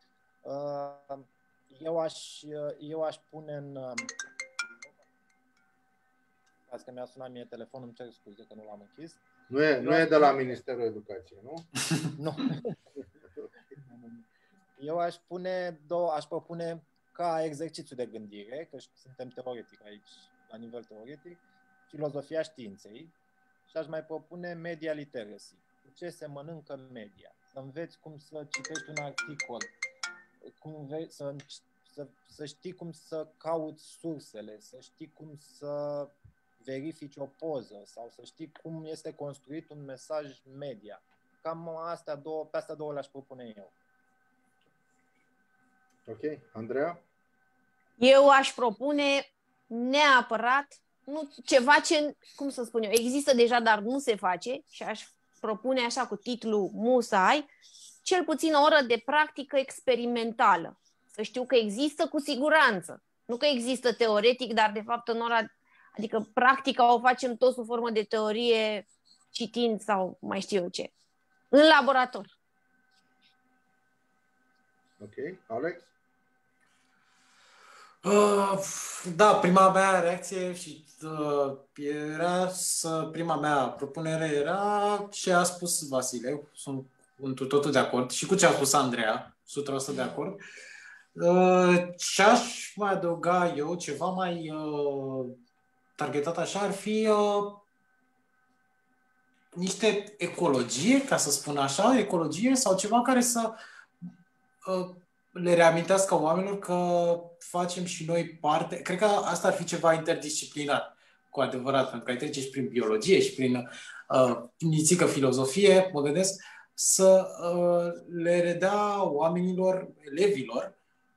Eu aș pune în... Azi că mi-a sunat mie telefonul, îmi cer scuze că nu l-am închis. Nu e de la Ministerul Educației, nu? Nu. Eu aș propune ca exercițiu de gândire, că suntem teoretic aici, la nivel teoretic, filozofia științei, și aș mai propune media literacy. Cu ce se mănâncă media? Să înveți cum să citești un articol, să știi cum să cauți sursele, să știi cum să verifici o poză sau să știi cum este construit un mesaj media. Cam pe astea două le-aș propune eu. Ok. Andreea? Eu aș propune neapărat ceva ce, cum să spun eu, există deja, dar nu se face, și aș propune așa cu titlul musai, cel puțin o oră de practică experimentală. Să știu că există cu siguranță. Nu că există teoretic, dar de fapt în ora, adică practica o facem tot sub formă de teorie, citind sau mai știu eu ce. În laborator. Ok. Alex? Da, prima mea reacție și prima mea propunere era ce a spus Vasile, sunt întru totul de acord, și cu ce a spus Andreea, 100% de acord. Ce aș mai adăuga eu, ceva mai targetat așa, ar fi niște ecologie, ca să spun așa, ecologie sau ceva care să le reamintească oamenilor că facem și noi parte. Cred că asta ar fi ceva interdisciplinar, cu adevărat, pentru că ai trece și prin biologie și prin nițică filozofie, mă gândesc, să le redea oamenilor, elevilor,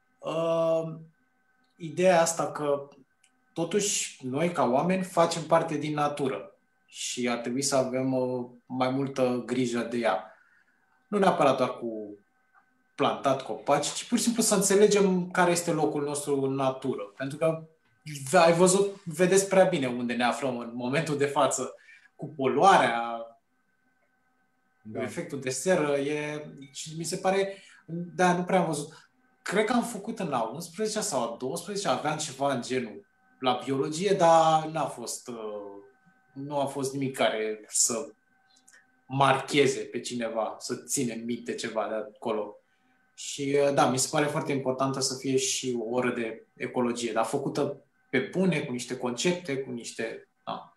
ideea asta că totuși noi ca oameni facem parte din natură și ar trebui să avem mai multă grijă de ea. Nu neapărat doar cu plantat copaci, ci pur și simplu să înțelegem care este locul nostru în natură. Pentru că ai văzut, vedeți prea bine unde ne aflăm în momentul de față cu poluarea, efectul de seră, și mi se pare, da, nu prea am văzut. Cred că am făcut în a 11 sau a 12, aveam ceva în genul la biologie, dar nu a fost nimic care să marcheze pe cineva, să ține minte ceva de acolo. Și da, mi se pare foarte importantă să fie și o oră de ecologie, dar făcută pe bune, cu niște concepte, cu niște... Da.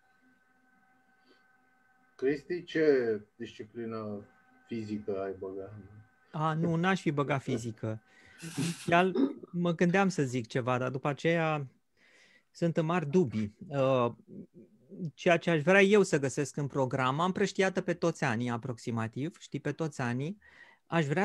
Cristi, ce disciplină fizică ai băgat? Nu, n-aș fi băgat fizică. Chiar mă gândeam să zic ceva, dar după aceea sunt în mari dubii. Ceea ce aș vrea eu să găsesc în program, am împrăștiată pe toți anii aproximativ, pe toți anii, aș vrea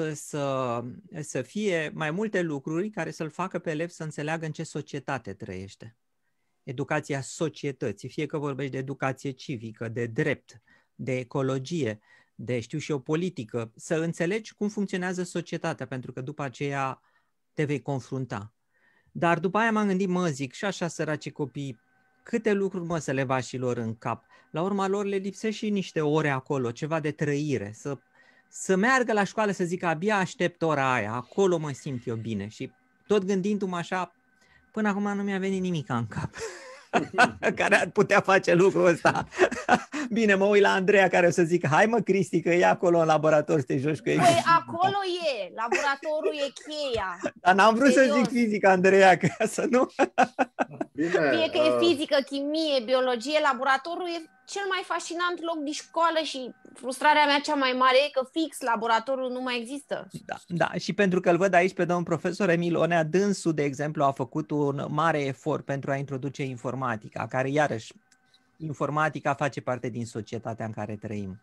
să fie mai multe lucruri care să-l facă pe elev să înțeleagă în ce societate trăiește. Educația societății, fie că vorbești de educație civică, de drept, de ecologie, de politică, să înțelegi cum funcționează societatea, pentru că după aceea te vei confrunta. Dar după aia m-am gândit, zic, și așa săraci copii, câte lucruri să le va și lor în cap. La urma lor le lipsește și niște ore acolo, ceva de trăire, să meargă la școală să zică abia aștept ora aia, acolo mă simt eu bine. Și tot gândindu-mă așa, până acum nu mi-a venit nimic în cap care ar putea face lucrul ăsta. Bine, mă uit la Andreea care o să zic, hai mă Cristi că e acolo în laborator să te joci cu ei. Păi acolo e, laboratorul e cheia. Dar n-am vrut să zic fizică, Andreea, că să nu... Bine, fie că e fizică, chimie, biologie, laboratorul e cel mai fascinant loc de școală și frustrarea mea cea mai mare e că fix laboratorul nu mai există. Da, și pentru că îl văd aici pe domnul profesor Emil Onea, dânsul, de exemplu, a făcut un mare efort pentru a introduce informatica, care iarăși, informatica face parte din societatea în care trăim.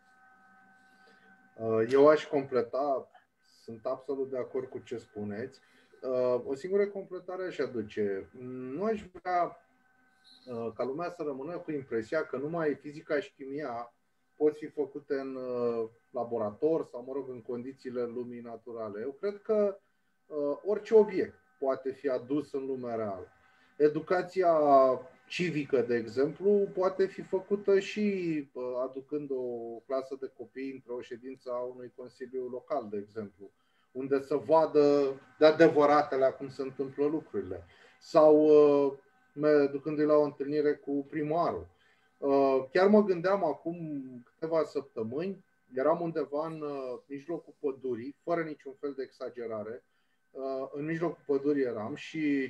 Eu aș completa, sunt absolut de acord cu ce spuneți. O singură completare aș aduce. Nu aș vrea ca lumea să rămână cu impresia că numai fizica și chimia pot fi făcute în laborator sau, în condițiile lumii naturale. Eu cred că orice obiect poate fi adus în lumea reală. Educația civică, de exemplu, poate fi făcută și aducând o clasă de copii într-o ședință a unui consiliu local, de exemplu, unde să vadă de adevăratele cum se întâmplă lucrurile. Sau ducându-i la o întâlnire cu primarul. Chiar mă gândeam acum câteva săptămâni, eram undeva în mijlocul pădurii, fără niciun fel de exagerare, în mijlocul pădurii eram și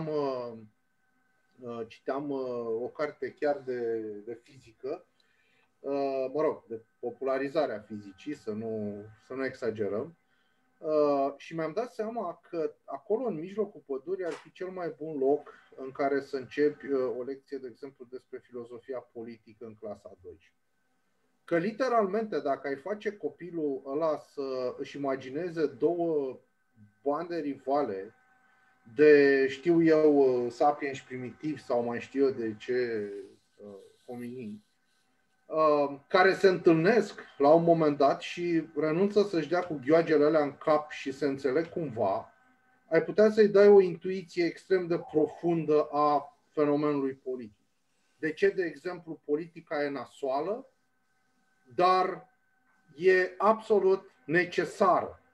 citeam o carte chiar de fizică, de popularizarea fizicii, să nu exagerăm. Și mi-am dat seama că acolo, în mijlocul pădurii, ar fi cel mai bun loc în care să începi o lecție, de exemplu, despre filozofia politică în clasa 12. Că, literalmente, dacă ai face copilul ăla să își imagineze două bande rivale de, știu eu, sapiens primitivi sau mai știu eu de ce hominii, care se întâlnesc la un moment dat și renunță să-și dea cu ghioagele alea în cap și se înțeleg cumva, ai putea să-i dai o intuiție extrem de profundă a fenomenului politic. De ce, de exemplu, politica e nasoală, dar e absolut necesară.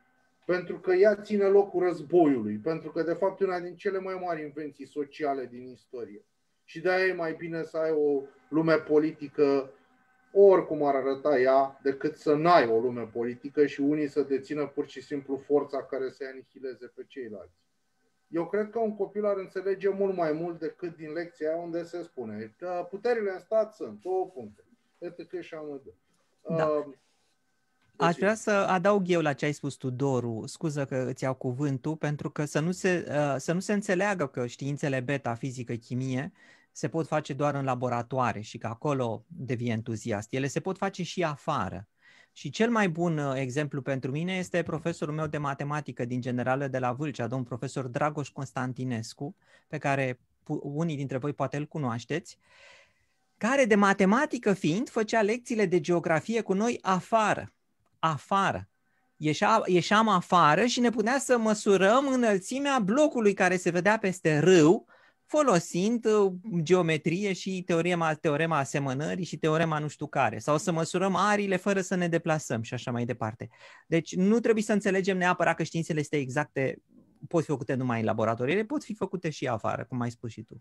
pentru că ea ține locul războiului, pentru că de fapt e una din cele mai mari invenții sociale din istorie. Și de-aia e mai bine să ai o lume politică, oricum ar arăta ea, decât să n-ai o lume politică și unii să dețină pur și simplu forța care să-i anihileze pe ceilalți. Eu cred că un copil ar înțelege mult mai mult decât din lecția aia unde se spune că puterile în stat sunt 2 puncte. Etc. și amândă. Da. Aș vrea să adaug eu la ce ai spus tu, Doru, scuză că îți iau cuvântul, pentru că să nu se înțeleagă că științele beta, fizică, chimie, se pot face doar în laboratoare și că acolo devii entuziast. Ele se pot face și afară. Și cel mai bun exemplu pentru mine este profesorul meu de matematică din Generală de la Vâlcea, domnul profesor Dragoș Constantinescu, pe care unii dintre voi poate îl cunoașteți, care de matematică fiind făcea lecțiile de geografie cu noi afară. Ieșeam afară și ne punea să măsurăm înălțimea blocului care se vedea peste râu, folosind geometrie și teorema asemănării și teorema nu știu care, sau să măsurăm ariile fără să ne deplasăm și așa mai departe. Deci nu trebuie să înțelegem neapărat că științele este exacte, pot fi făcute numai în laborator, ele pot fi făcute și afară, cum ai spus și tu.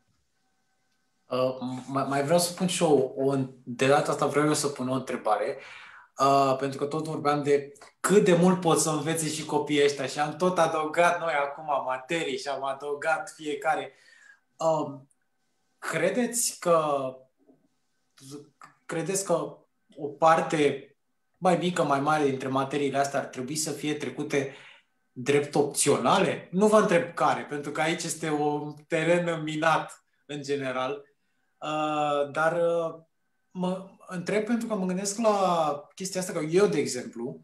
Mai vreau să pun și de data asta vreau eu să pun o întrebare, pentru că tot vorbeam de cât de mult pot să învețe și copiii ăștia și am tot adăugat noi acum materii și am adăugat fiecare. Credeți că o parte mai mică, mai mare dintre materiile astea ar trebui să fie trecute drept opționale? Nu vă întreb care, pentru că aici este un teren minat în general, dar mă întreb pentru că mă gândesc la chestia asta, că eu, de exemplu,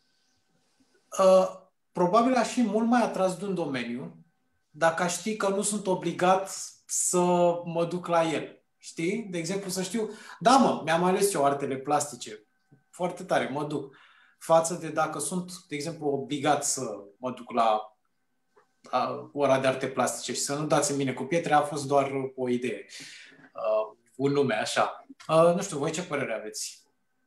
probabil aș fi mult mai atras de un domeniu dacă aș ști că nu sunt obligat să mă duc la el. Știi? De exemplu, să știu, da, mi-am ales eu artele plastice. Foarte tare, mă duc. Față de dacă sunt, de exemplu, obligat să mă duc la ora de arte plastice și să nu dați în mine cu pietre, a fost doar o idee. Un nume, așa. Nu știu, voi ce părere aveți?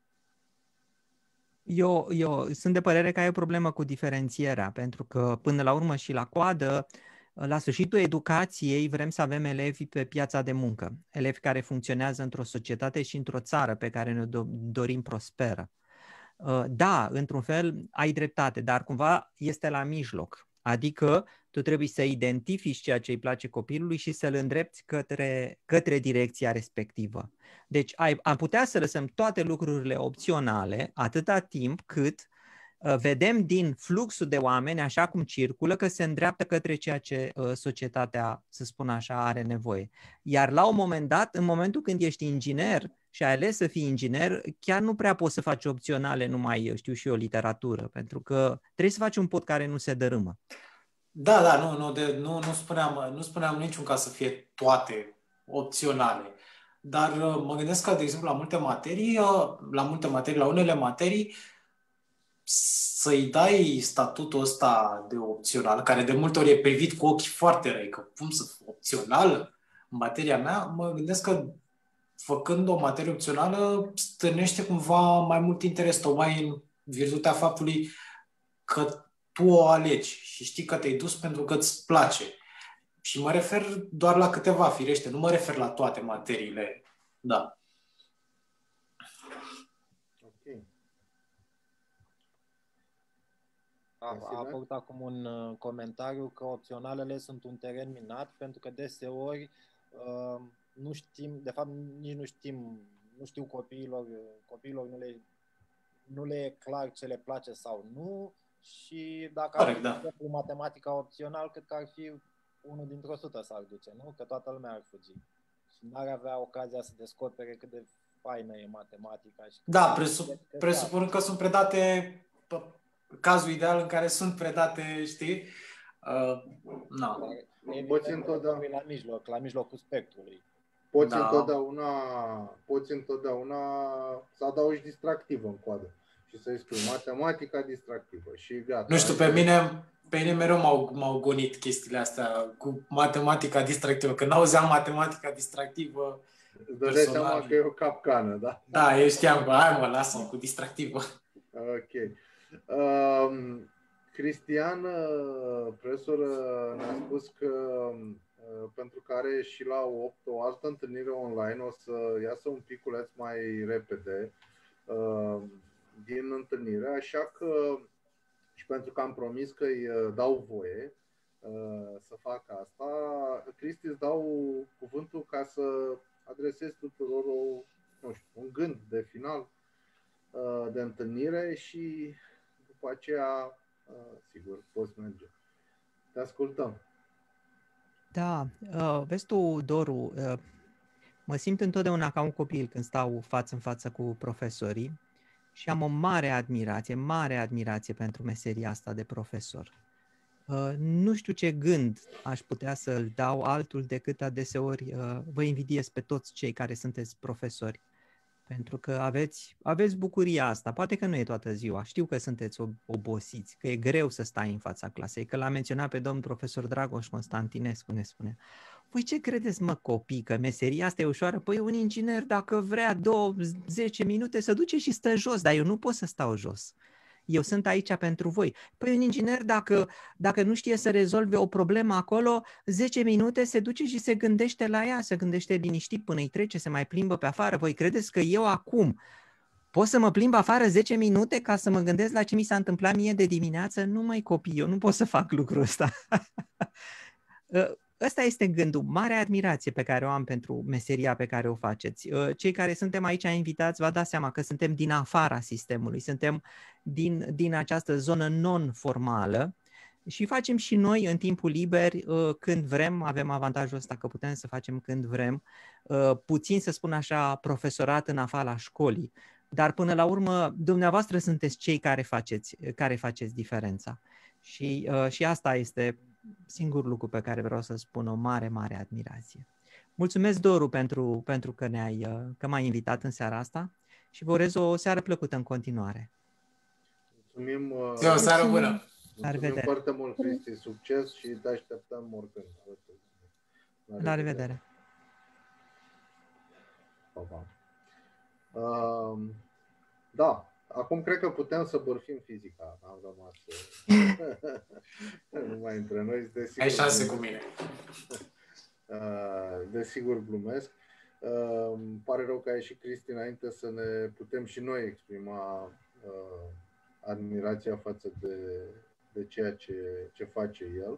Eu sunt de părere că ai o problemă cu diferențierea, pentru că până la urmă și la coadă, la sfârșitul educației vrem să avem elevi pe piața de muncă, elevi care funcționează într-o societate și într-o țară pe care ne dorim prosperă. Da, într-un fel ai dreptate, dar cumva este la mijloc. Adică tu trebuie să identifici ceea ce îi place copilului și să-l îndrepți către direcția respectivă. Deci am putea să lăsăm toate lucrurile opționale atâta timp cât vedem din fluxul de oameni, așa cum circulă, că se îndreaptă către ceea ce societatea, să spun așa, are nevoie. Iar la un moment dat, în momentul când ești inginer și ai ales să fii inginer, chiar nu prea poți să faci opționale numai, știu și eu, literatură, pentru că trebuie să faci un pod care nu se dărâmă. Da, nu spuneam niciun caz să fie toate opționale. Dar mă gândesc că, de exemplu, la unele materii, să-i dai statutul ăsta de opțional, care de multe ori e privit cu ochi foarte răi, că cum să fie opțional în materia mea, mă gândesc că făcând o materie opțională stârnește cumva mai mult interes, tocmai în virtutea faptului că tu o alegi și știi că te-ai dus pentru că îți place. Și mă refer doar la câteva, firește, nu mă refer la toate materiile. Da. A apărut acum un comentariu că opționalele sunt un teren minat pentru că deseori nu știm, de fapt nici nu știu copiilor nu le e clar ce le place sau nu și dacă ar fi matematica opțional, cred că ar fi unul dintr-o 100 s-ar duce, nu? Că toată lumea ar fugi și n-ar avea ocazia să descopere cât de faină e matematica. Și da, presupun că sunt predate cazul ideal în care sunt predate, știi? Poți întotdeauna la mijlocul spectrului. Poți întotdeauna să adaugi distractivă în coadă și să-i spui matematica distractivă și gata. Nu știu, pe mine mereu m-au gonit chestiile astea cu matematica distractivă. Când auzeam matematica distractivă, îți dădeai seama că e o capcană, da? Da, eu știam că hai mă, lasă-mă cu distractivă. Ok. Cristian, profesor, ne-a spus că pentru că are și la 8 o altă întâlnire online, o să iasă un piculeț mai repede din întâlnire, așa că și pentru că am promis că îi dau voie să fac asta, Cristi, îți dau cuvântul ca să adresezi tuturor un gând de final de întâlnire și după aceea, sigur, poți merge. Te ascultăm. Da, vezi tu, Doru, mă simt întotdeauna ca un copil când stau față în față cu profesorii și am o mare admirație pentru meseria asta de profesor. Nu știu ce gând aș putea să-l dau altul decât adeseori vă invidiez pe toți cei care sunteți profesori, pentru că aveți bucuria asta. Poate că nu e toată ziua, știu că sunteți obosiți, că e greu să stai în fața clasei, că l-a menționat pe domnul profesor Dragoș Constantinescu, ne spune. Voi ce credeți, mă, copii, că meseria asta e ușoară? Păi un inginer, dacă vrea 10 minute, se duce și stă jos, dar eu nu pot să stau jos. Eu sunt aici pentru voi. Păi un inginer, dacă nu știe să rezolve o problemă acolo, 10 minute se duce și se gândește la ea, se gândește liniștit până îi trece, se mai plimbă pe afară. Voi credeți că eu acum pot să mă plimb afară 10 minute ca să mă gândesc la ce mi s-a întâmplat mie de dimineață? Nu, măi, copii, eu nu pot să fac lucrul ăsta. Ăsta este gândul, mare admirație pe care o am pentru meseria pe care o faceți. Cei care suntem aici invitați, vă dați seama că suntem din afara sistemului, suntem din această zonă non-formală și facem și noi în timpul liber când vrem, avem avantajul ăsta că putem să facem când vrem, puțin, să spun așa, profesorat în afara școlii, dar până la urmă dumneavoastră sunteți cei care faceți diferența și asta este singurul lucru pe care vreau să spun, o mare admirație. Mulțumesc, Doru, pentru că m-ai invitat în seara asta și vă urez o seară plăcută în continuare. Mulțumim, o seară bună! Mulțumim foarte mult, Cristi, succes și te așteptăm oricând. La revedere! Pa, pa. Da, acum cred că putem să bârfim fizica. Am rămas. Nu mai între noi. Desigur, ai șanse cu mine. Desigur glumesc. Îmi pare rău că a ieșit Cristi înainte să ne putem și noi exprima admirația față de ceea ce face el.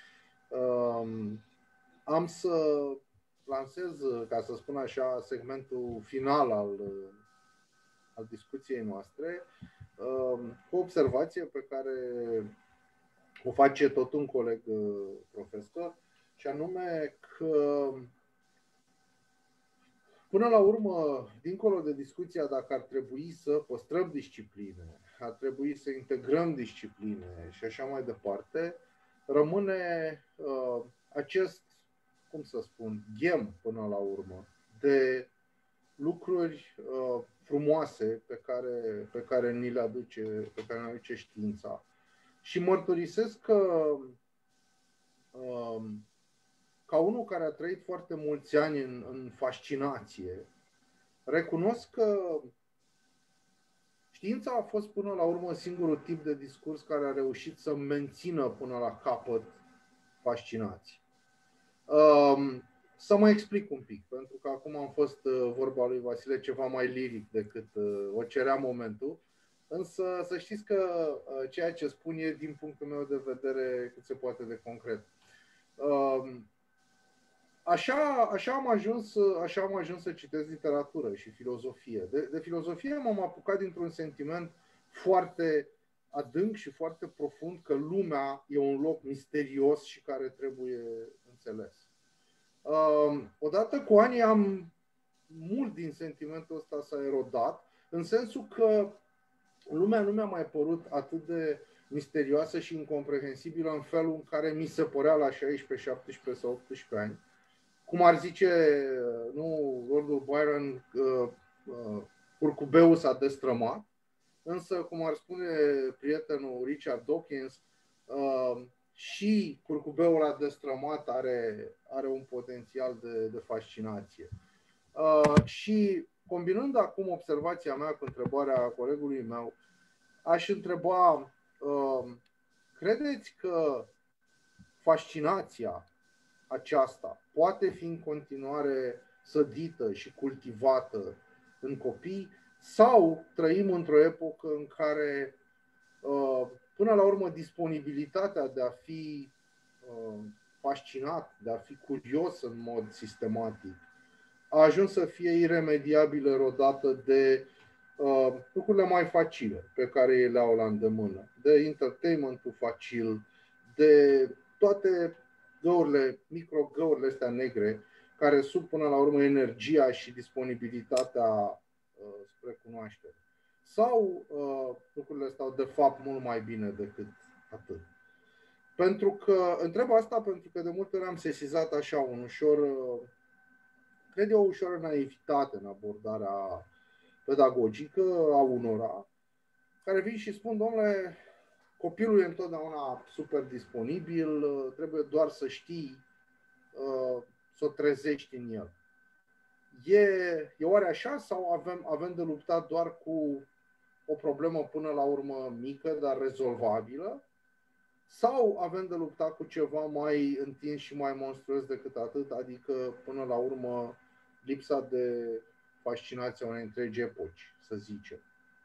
Am să lansez, ca să spun așa, segmentul final al discuției noastre, cu o observație pe care o face tot un coleg profesor, și anume că până la urmă, dincolo de discuția dacă ar trebui să păstrăm discipline, ar trebui să integrăm discipline și așa mai departe, rămâne acest, cum să spun, ghem până la urmă de lucruri frumoase pe care ni le aduce știința. Și mărturisesc că ca unul care a trăit foarte mulți ani în fascinație, recunosc că știința a fost până la urmă singurul tip de discurs care a reușit să mențină până la capăt fascinație. Să mă explic un pic, pentru că acum am fost, vorba lui Vasile, ceva mai liric decât o cerea momentul, însă să știți că ceea ce spun e, din punctul meu de vedere, cât se poate de concret. Așa am ajuns să citesc literatură și filozofie. De filozofie m-am apucat dintr-un sentiment foarte adânc și foarte profund că lumea e un loc misterios și care trebuie înțeles. Odată cu anii mult din sentimentul ăsta s-a erodat, în sensul că lumea nu mi-a mai părut atât de misterioasă și incomprehensibilă în felul în care mi se părea la 16, 17 sau 18 ani. Cum ar zice, Lordul Byron, curcubeul s-a destrămat, însă, cum ar spune prietenul Richard Dawkins, și curcubeul ăla destrămat are un potențial de fascinație. Și combinând acum observația mea cu întrebarea colegului meu, aș întreba credeți că fascinația aceasta poate fi în continuare sădită și cultivată în copii sau trăim într-o epocă în care până la urmă disponibilitatea de a fi fascinat, de a fi curios în mod sistematic a ajuns să fie iremediabil erodată de lucrurile mai facile pe care ei le au la îndemână, de entertainmentul facil, de toate găurile, microgăurile astea negre care sub până la urmă energia și disponibilitatea spre cunoaștere. Sau lucrurile stau de fapt mult mai bine decât atât. Pentru că, întreb asta pentru că de multe ori am sesizat așa un ușor, cred eu, o ușoară naivitate în abordarea pedagogică a unora, care vin și spun, domnule, copilul e întotdeauna super disponibil, trebuie doar să știi să o trezești în el. E oare așa sau avem de luptat doar cu o problemă până la urmă mică, dar rezolvabilă? Sau avem de luptat cu ceva mai întins și mai monstruos decât atât, adică până la urmă lipsa de fascinație a unei întregi epoci, să zicem?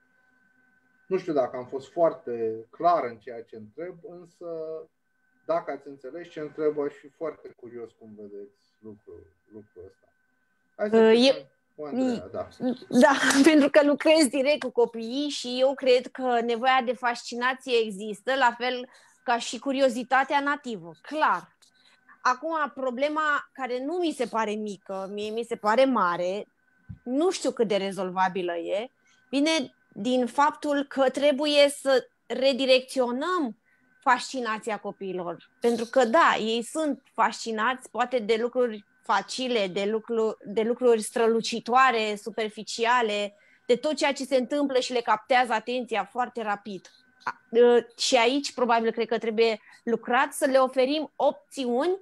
Nu știu dacă am fost foarte clar în ceea ce întreb, însă dacă ați înțeles ce întreb, aș fi foarte curios cum vedeți lucrul ăsta. Hai să începem cu Andreea, da. Da, pentru că lucrez direct cu copiii și eu cred că nevoia de fascinație există, la fel ca și curiozitatea nativă, clar. Acum, problema care nu mi se pare mică, mie mi se pare mare, nu știu cât de rezolvabilă e, vine din faptul că trebuie să redirecționăm fascinația copiilor. Pentru că, da, ei sunt fascinați poate de lucruri facile, de lucruri strălucitoare, superficiale, de tot ceea ce se întâmplă și le captează atenția foarte rapid. Și aici, probabil, cred că trebuie lucrat să le oferim opțiuni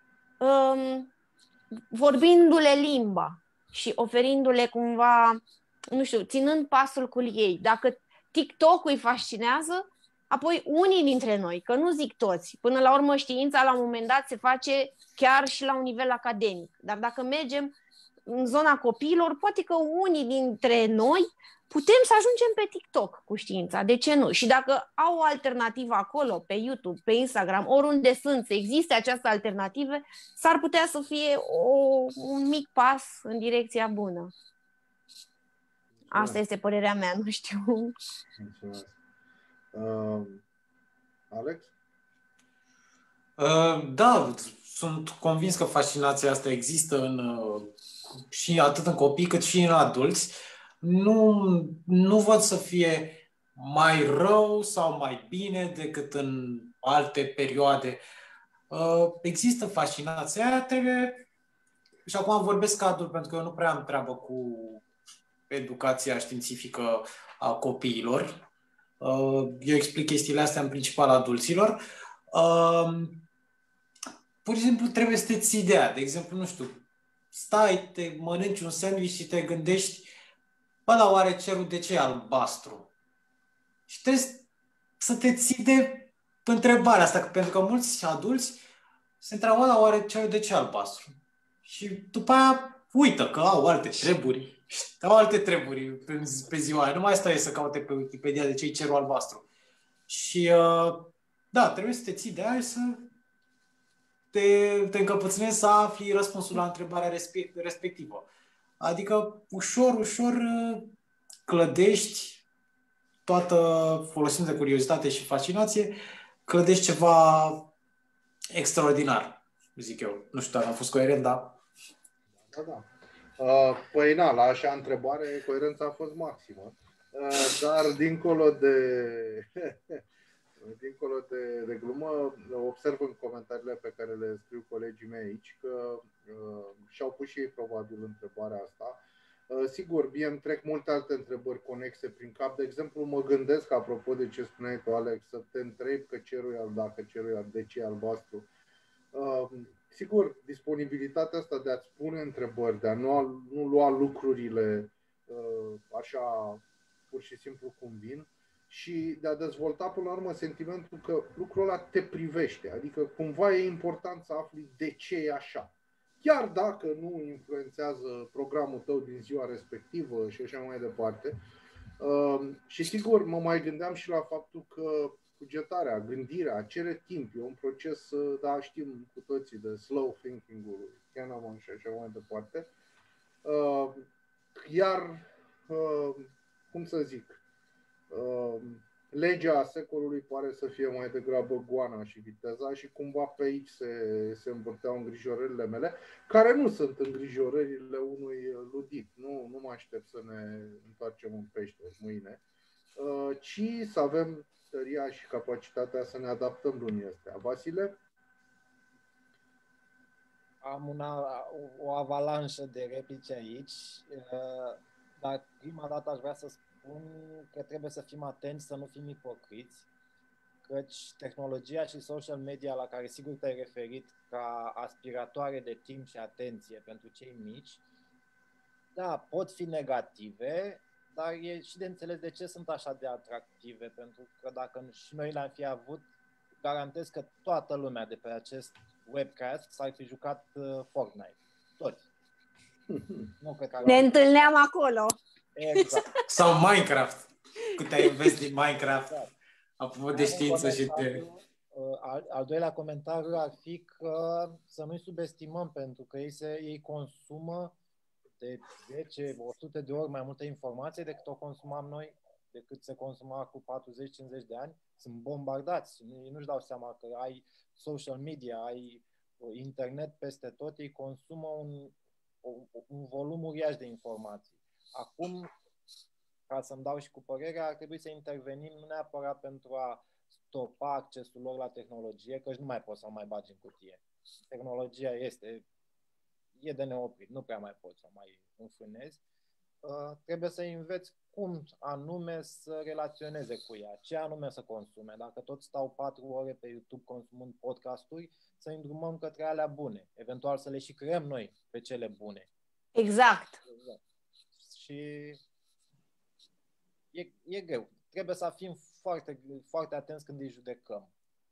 vorbindu-le limba și oferindu-le cumva, nu știu, ținând pasul cu ei. Dacă TikTok-ul îi fascinează, apoi unii dintre noi, că nu zic toți, până la urmă știința la un moment dat se face chiar și la un nivel academic. Dar dacă mergem în zona copiilor, poate că unii dintre noi putem să ajungem pe TikTok cu știința. De ce nu? Și dacă au o alternativă acolo, pe YouTube, pe Instagram, oriunde sunt, să existe această alternativă, s-ar putea să fie un mic pas în direcția bună. Asta este părerea mea, nu știu. Mulțumesc. Alex? Da, sunt convins că fascinația asta există și atât în copii cât și în adulți. Nu văd să fie mai rău sau mai bine decât în alte perioade. Există fascinația aia, trebuie... Și acum vorbesc ca adult, pentru că eu nu prea am treabă cu educația științifică a copiilor. Eu explic chestiile astea în principal adulților. Pur și simplu trebuie să te ții ideea. De exemplu, nu știu, stai, te mănânci un sandwich și te gândești, bă, dar oare cerul de ce e albastru? Și trebuie să te ții de întrebarea asta, pentru că mulți adulți se întreabă, dar oare cerul de ce e albastru? Și după aia uită că au alte treburi. Au alte treburi pe ziua aia. Nu mai stai să caute pe Wikipedia de ce e cerul albastru. Și da, trebuie să te ții de aia și să te încăpățânezi să afli răspunsul la întrebarea respectivă. Adică ușor clădești folosind de curiozitate și fascinație, clădești ceva extraordinar, zic eu. Nu știu dacă am fost coerent, dar... Da. Păi na, la așa întrebare, coerența a fost maximă. Dar dincolo de glumă, observ în comentariile pe care le scriu colegii mei aici că și-au pus și ei probabil întrebarea asta. Sigur, mie îmi trec multe alte întrebări conexe prin cap. De exemplu, mă gândesc, apropo de ce spuneai tu, Alex, să te întrebi că cerul e alb, dacă cerul e alb, de ce e albastru. Sigur, disponibilitatea asta de a-ți pune întrebări, de a nu lua lucrurile așa pur și simplu cum vin, și de a dezvolta până la urmă sentimentul că lucrul ăla te privește. Adică cumva e important să afli de ce e așa. Chiar dacă nu influențează programul tău din ziua respectivă și așa mai departe. Și sigur, mă mai gândeam și la faptul că cugetarea, gândirea, cere timp. E un proces, da, știm cu toții de slow thinking-ul, Kahneman și așa mai departe. Iar, cum să zic, legea secolului pare să fie mai degrabă goana și viteza și cumva pe aici se învârteau îngrijorările mele, care nu sunt îngrijorările unui ludit. Nu mă aștept să ne întoarcem în pește mâine, ci să avem tăria și capacitatea să ne adaptăm lumii astea. Vasile? Am o avalanșă de replici aici, dar prima dată aș vrea să spun că trebuie să fim atenți, să nu fim ipocriți, căci tehnologia și social media la care sigur te-ai referit ca aspiratoare de timp și atenție pentru cei mici, da, pot fi negative, dar e și de înțeles de ce sunt așa de atractive, pentru că dacă și noi le-am fi avut, garantez că toată lumea de pe acest webcast s-ar fi jucat Fortnite. Toți. Nu cred că ne întâlneam acolo. Exact. Sau Minecraft. Cât ai investit din Minecraft. Apropo de știință și de... Al doilea comentariu ar fi că să nu-i subestimăm, pentru că ei consumă de 10-100 de ori mai multă informație decât o consumam noi, decât se consuma cu 40-50 de ani. Sunt bombardați. Ei nu-și dau seama că ai social media, ai internet peste tot, ei consumă un volum uriaș de informații. Acum, ca să-mi dau și cu părerea, ar trebui să intervenim nu neapărat pentru a stopa accesul lor la tehnologie, că nu mai poți să o mai bagi în cutie. Tehnologia e de neoprit, nu prea mai poți să o mai înfrânezi. Trebuie să înveți cum anume să relaționeze cu ea, ce anume să consume. Dacă tot stau 4 ore pe YouTube consumând podcasturi, să îndrumăm către alea bune, eventual să le și creăm noi pe cele bune. Exact. Și e greu. Trebuie să fim foarte, foarte atenți când îi judecăm.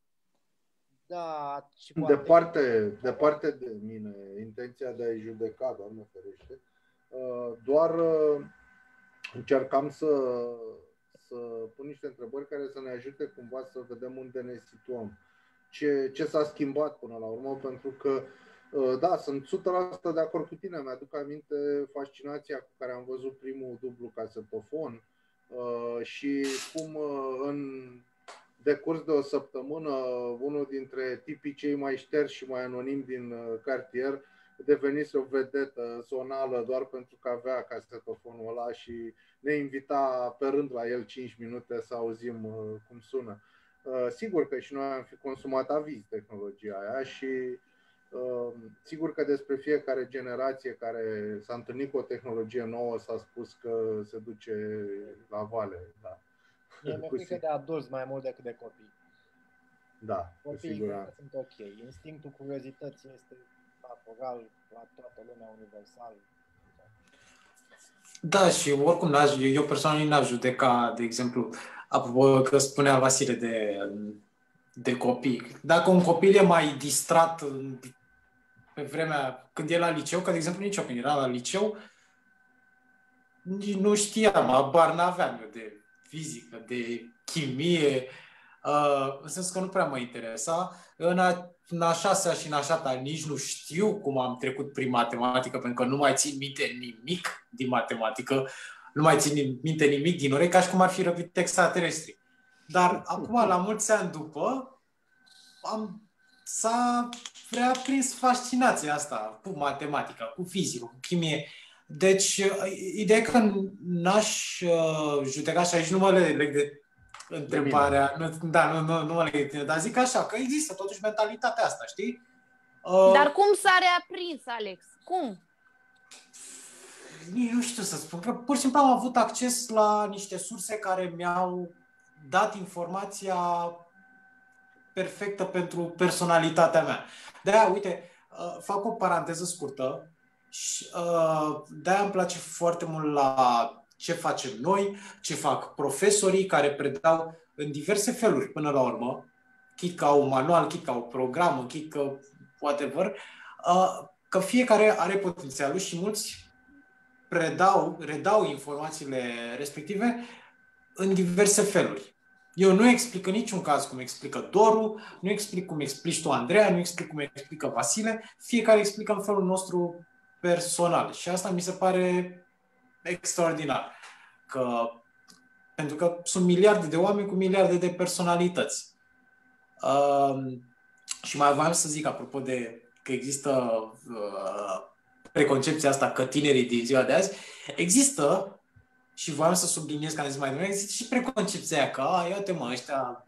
Da, și departe de mine intenția de a-i judeca, Doamne ferește. Doar încercam să pun niște întrebări care să ne ajute cumva să vedem unde ne situăm. Ce s-a schimbat până la urmă, pentru că da, sunt 100% de acord cu tine. Mi-aduc aminte fascinația cu care am văzut primul dublu casetofon și cum în decurs de o săptămână unul dintre tipii cei mai șterși și mai anonimi din cartier devenise o vedetă zonală doar pentru că avea casetofonul ăla și ne invita pe rând la el 5 minute să auzim cum sună. Sigur că și noi am fi consumat aviz tehnologia aia și sigur că despre fiecare generație care s-a întâlnit cu o tehnologie nouă s-a spus că se duce la vale. Da. Mi-e frică de adulți mai mult decât de copii. Da, copiii sunt ok. Instinctul curiozității este natural la toată lumea, universal. Da, și oricum eu personal n-aș judeca, de exemplu, apropo că spunea Vasile de copii. Dacă un copil e mai distrat pe vremea când e la liceu, că de exemplu nici eu când era la liceu, nu știam, habar n-aveam eu de fizică, de chimie, în sensul că nu prea mă interesa. În a 6-a și în a 7-a nici nu știu cum am trecut prin matematică, pentru că nu mai țin minte nimic din matematică, nu mai țin minte nimic din ore, ca și cum ar fi răvit extraterestri. Dar acum, la mulți ani după, s-a reaprins fascinația asta cu matematica, cu fizică, cu chimie. Deci, ideea e că n-aș judeca și aici nu mă leg de întrebarea, nu mă leg de tine, dar zic așa, că există totuși mentalitatea asta, știi? Dar cum s-a reaprins, Alex? Cum? Nu știu să spun, că pur și simplu am avut acces la niște surse care mi-au dat informația perfectă pentru personalitatea mea. De-aia, uite, fac o paranteză scurtă și de-aia îmi place foarte mult la ce facem noi, ce fac profesorii care predau în diverse feluri până la urmă, chit că au un manual, chit că au o programă, chit că whatever, că fiecare are potențialul și mulți redau informațiile respective în diverse feluri. Eu nu explic în niciun caz cum explică Doru, nu explic cum explici tu, Andreea, nu explic cum explică Vasile, fiecare explică în felul nostru personal și asta mi se pare extraordinar. Pentru că sunt miliarde de oameni cu miliarde de personalități. Și mai voiam să zic, apropo de că există preconcepția asta că tinerii din ziua de azi, există, și voiam să subliniez, că am zis mai devreme, există și preconcepția aia că, iată mă, ăștia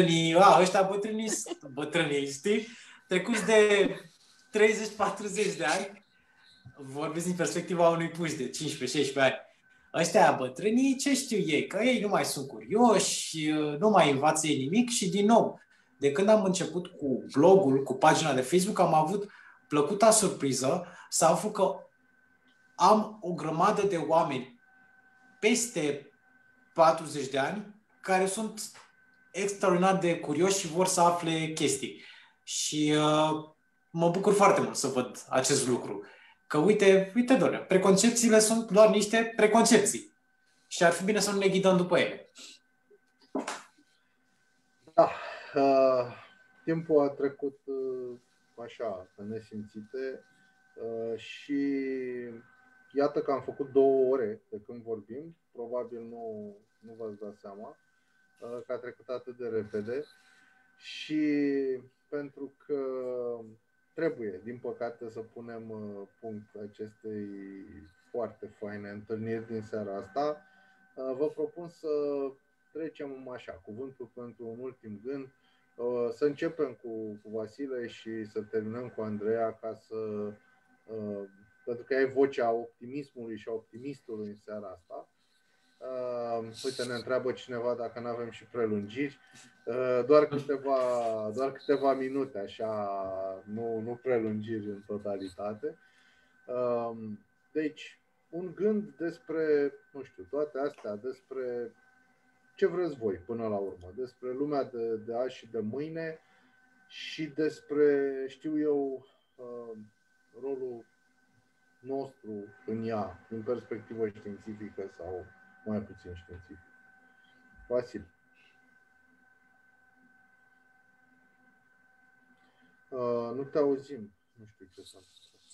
bătrânii, știi, trecuți de 30-40 de ani, vorbesc din perspectiva unui puș de 15-16 ani, ăștia bătrânii, ce știu ei? Că ei nu mai sunt curioși, nu mai învață ei nimic și din nou, de când am început cu blogul, cu pagina de Facebook, am avut plăcuta surpriză să aflu că am o grămadă de oameni peste 40 de ani care sunt extraordinar de curioși și vor să afle chestii. Și mă bucur foarte mult să văd acest lucru. Că uite, Dorea, preconcepțiile sunt doar niște preconcepții. Și ar fi bine să nu ne ghidăm după ele. Da. Timpul a trecut așa, pe nesimțite și iată că am făcut 2 ore de când vorbim. Probabil nu v-ați dat seama că a trecut atât de repede și pentru că trebuie, din păcate, să punem punct acestei foarte faine întâlniri din seara asta, vă propun să trecem așa, cuvântul pentru un ultim gând, să începem cu Vasile și să terminăm cu Andreea, pentru că ai vocea optimismului și a optimistului în seara asta. Uite, ne întreabă cineva dacă nu avem și prelungiri. Doar câteva minute, așa, nu prelungiri în totalitate. Deci, un gând despre, nu știu, toate astea, despre ce vreți voi până la urmă, despre lumea de azi și de mâine și despre, știu eu, rolul nostru în ea, din perspectivă științifică sau mai puțin științifică. Vasile. Nu te auzim. Nu știu ce s-a întâmplat.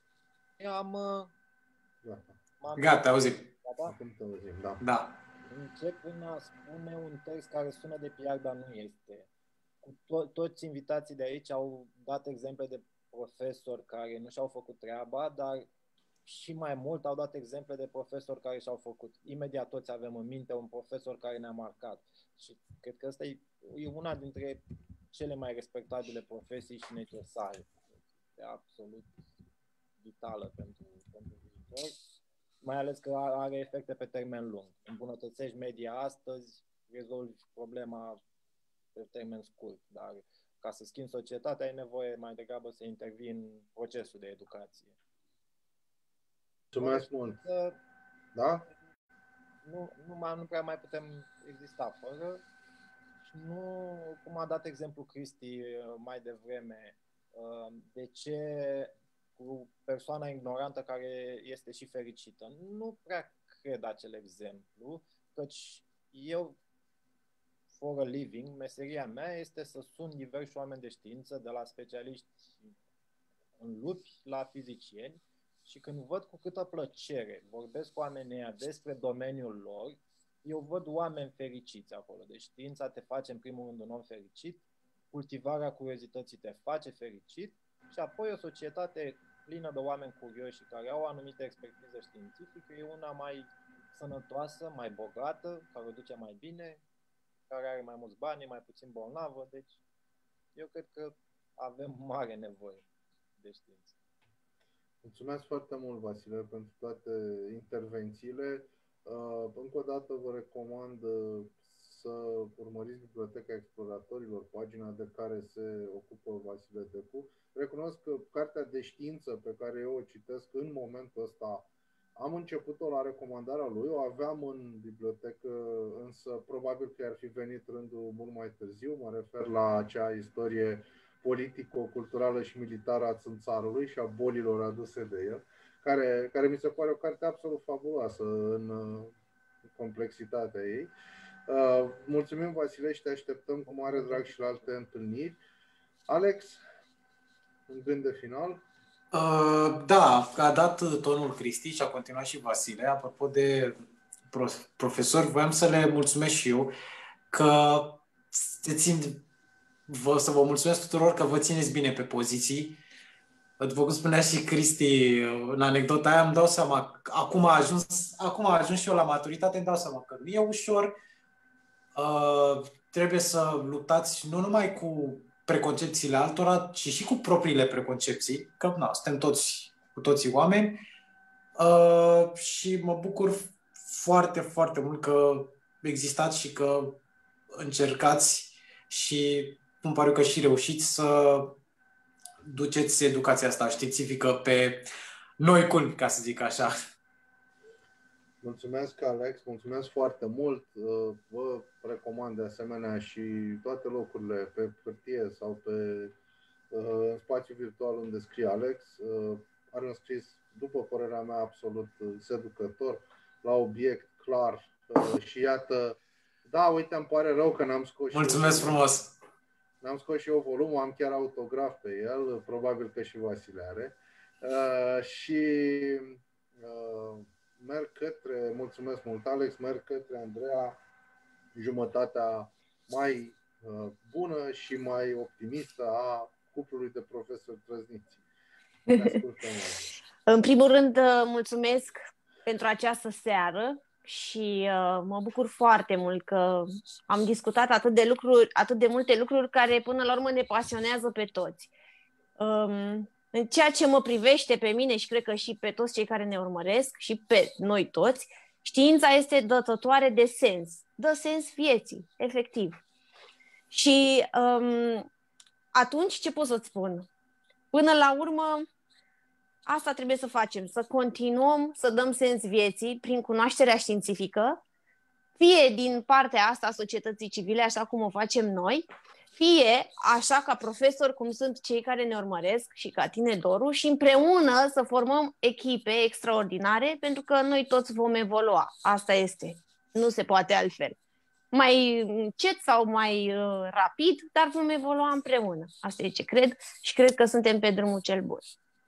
Eu Gata, auzim. Acum te auzim, da. Da. Încep prin a spune un text care sună de PR, dar nu este. Toți invitații de aici au dat exemple de profesori care nu și-au făcut treaba, dar și mai mult au dat exemple de profesori care și-au făcut. Imediat toți avem în minte un profesor care ne-a marcat. Și cred că asta e una dintre cele mai respectabile profesii și necesare. E absolut vitală pentru viitor. Mai ales că are efecte pe termen lung. Îmbunătățești media astăzi, rezolvi problema pe termen scurt. Dar ca să schimbi societatea, ai nevoie mai degrabă să intervii în procesul de educație. Mulțumesc mult. Da? Nu prea mai putem exista fără. Și nu, cum a dat exemplu Cristi mai devreme, de ce cu persoana ignorantă care este și fericită. Nu prea cred acel exemplu, căci eu, for a living, meseria mea este să sun diversi oameni de știință, de la specialiști în lupi la fizicieni, și când văd cu câtă plăcere vorbesc cu oamenii ăia despre domeniul lor, eu văd oameni fericiți acolo. Deci știința te face în primul rând un om fericit, cultivarea curiozității te face fericit și apoi o societate plină de oameni curioși și care au o anumită expertiză științifică e una mai sănătoasă, mai bogată, care o duce mai bine, care are mai mulți bani, mai puțin bolnavă. Deci eu cred că avem mare nevoie de știință. Mulțumesc foarte mult, Vasile, pentru toate intervențiile. Încă o dată vă recomand să urmăriți Biblioteca Exploratorilor, pagina de care se ocupă Vasile Decu. Recunosc că cartea de știință pe care eu o citesc în momentul ăsta am început-o la recomandarea lui, o aveam în bibliotecă, însă probabil că ar fi venit rândul mult mai târziu. Mă refer la acea istorie politico-culturală și militară a țânțarului și a bolilor aduse de el, care mi se pare o carte absolut fabuloasă în complexitatea ei. Mulțumim, Vasile, și te așteptăm cu mare drag și la alte întâlniri. Alex, un gând de final? Da, a dat tonul Cristi și a continuat și Vasile. Apropo de profesori, voiam să le mulțumesc și eu că să vă mulțumesc tuturor că vă țineți bine pe poziții. După cum spunea și Cristi în anecdota aia, îmi dau seama, acum a ajuns și eu la maturitate, îmi dau seama că nu e ușor. Trebuie să luptați nu numai cu preconcepțiile altora, ci și cu propriile preconcepții, că suntem cu toții oameni. Și mă bucur foarte, foarte mult că existați și că încercați și îmi pare că și reușiți să duceți educația asta științifică pe noi culmi, ca să zic așa. Mulțumesc, Alex, mulțumesc foarte mult. Vă recomand de asemenea și toate locurile pe hârtie sau pe spațiu virtual unde scrie Alex. Are un scris, după părerea mea, absolut seducător, la obiect, clar și iată, da, uite, îmi pare rău că n-am scos. Mulțumesc frumos! N-am scos și eu volumul, am chiar autograf pe el, probabil că și Vasile are. Merg către, mulțumesc mult, Alex, merg către Andreea, jumătatea mai bună și mai optimistă a cuplului de profesori trăzniți. În primul rând, mulțumesc pentru această seară și mă bucur foarte mult că am discutat atât de multe lucruri care până la urmă ne pasionează pe toți. În ceea ce mă privește pe mine și cred că și pe toți cei care ne urmăresc și pe noi toți, știința este dătătoare de sens. Dă sens vieții, efectiv. Și atunci ce pot să-ți spun? Până la urmă, asta trebuie să facem, să continuăm să dăm sens vieții prin cunoașterea științifică, fie din partea asta a societății civile, așa cum o facem noi, fie așa ca profesori, cum sunt cei care ne urmăresc și ca tine, Doru, și împreună să formăm echipe extraordinare, pentru că noi toți vom evolua. Asta este. Nu se poate altfel. Mai încet sau mai rapid, dar vom evolua împreună. Asta e ce cred și cred că suntem pe drumul cel bun.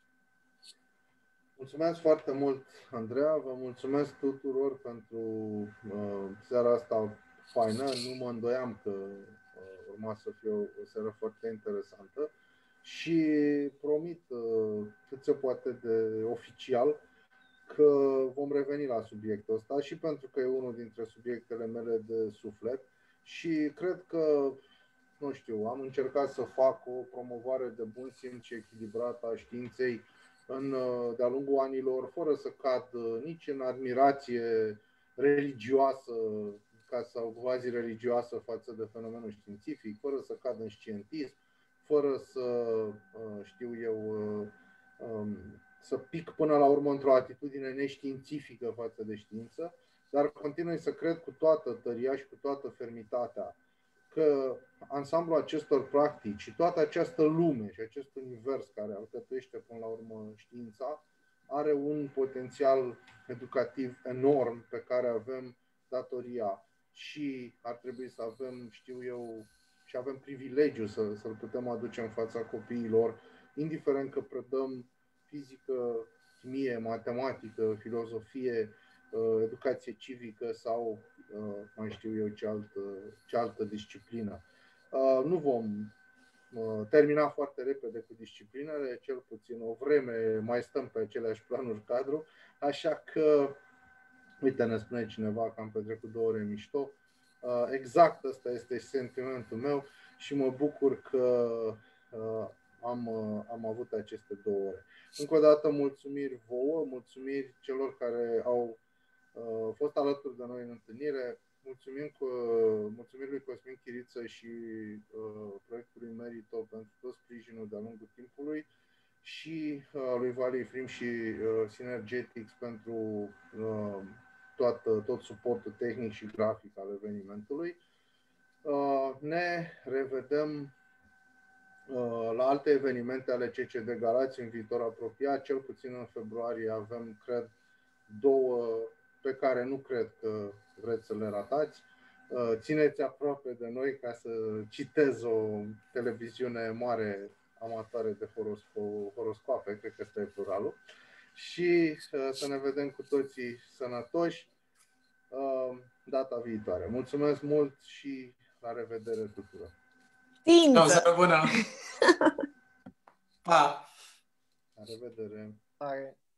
Mulțumesc foarte mult, Andreea. Vă mulțumesc tuturor pentru seara asta faină. Nu mă îndoiam că urma să fie o seară foarte interesantă și promit cât se poate de oficial că vom reveni la subiectul ăsta și pentru că e unul dintre subiectele mele de suflet și cred că, nu știu, am încercat să fac o promovare de bun simț și echilibrată a științei de-a lungul anilor, fără să cad nici în admirație religioasă sau quasi-religioasă față de fenomenul științific, fără să cad în scientism, fără să, știu eu, să pic până la urmă într-o atitudine neștiințifică față de știință, dar continui să cred cu toată tăria și cu toată fermitatea că ansamblul acestor practici și toată această lume și acest univers care alcătuiește până la urmă știința are un potențial educativ enorm pe care avem datoria și ar trebui să avem, știu eu, și avem privilegiu să-l putem aduce în fața copiilor, indiferent că predăm fizică, chimie, matematică, filozofie, educație civică sau mai știu eu ce altă disciplină. Nu vom termina foarte repede cu disciplinele, cel puțin o vreme mai stăm pe aceleași planuri cadru, așa că, uite, ne spune cineva că am petrecut 2 ore mișto. Exact ăsta este sentimentul meu și mă bucur că am avut aceste 2 ore. Încă o dată mulțumiri vouă, mulțumiri celor care au fost alături de noi în întâlnire. Mulțumim lui Cosmin Chiriță și proiectului Merito pentru tot sprijinul de-a lungul timpului și lui Valley Film și Synergetics pentru tot suportul tehnic și grafic al evenimentului. Ne revedem la alte evenimente ale CCD Galați în viitor apropiat, cel puțin în februarie avem, cred, 2 pe care nu cred că vreți să le ratați. Țineți aproape de noi ca să citez o televiziune mare amatoare de horoscoape, cred că ăsta e pluralul, și să ne vedem cu toții sănătoși data viitoare. Mulțumesc mult și la revedere tuturor! O seară bună! Pa! La revedere! Tare.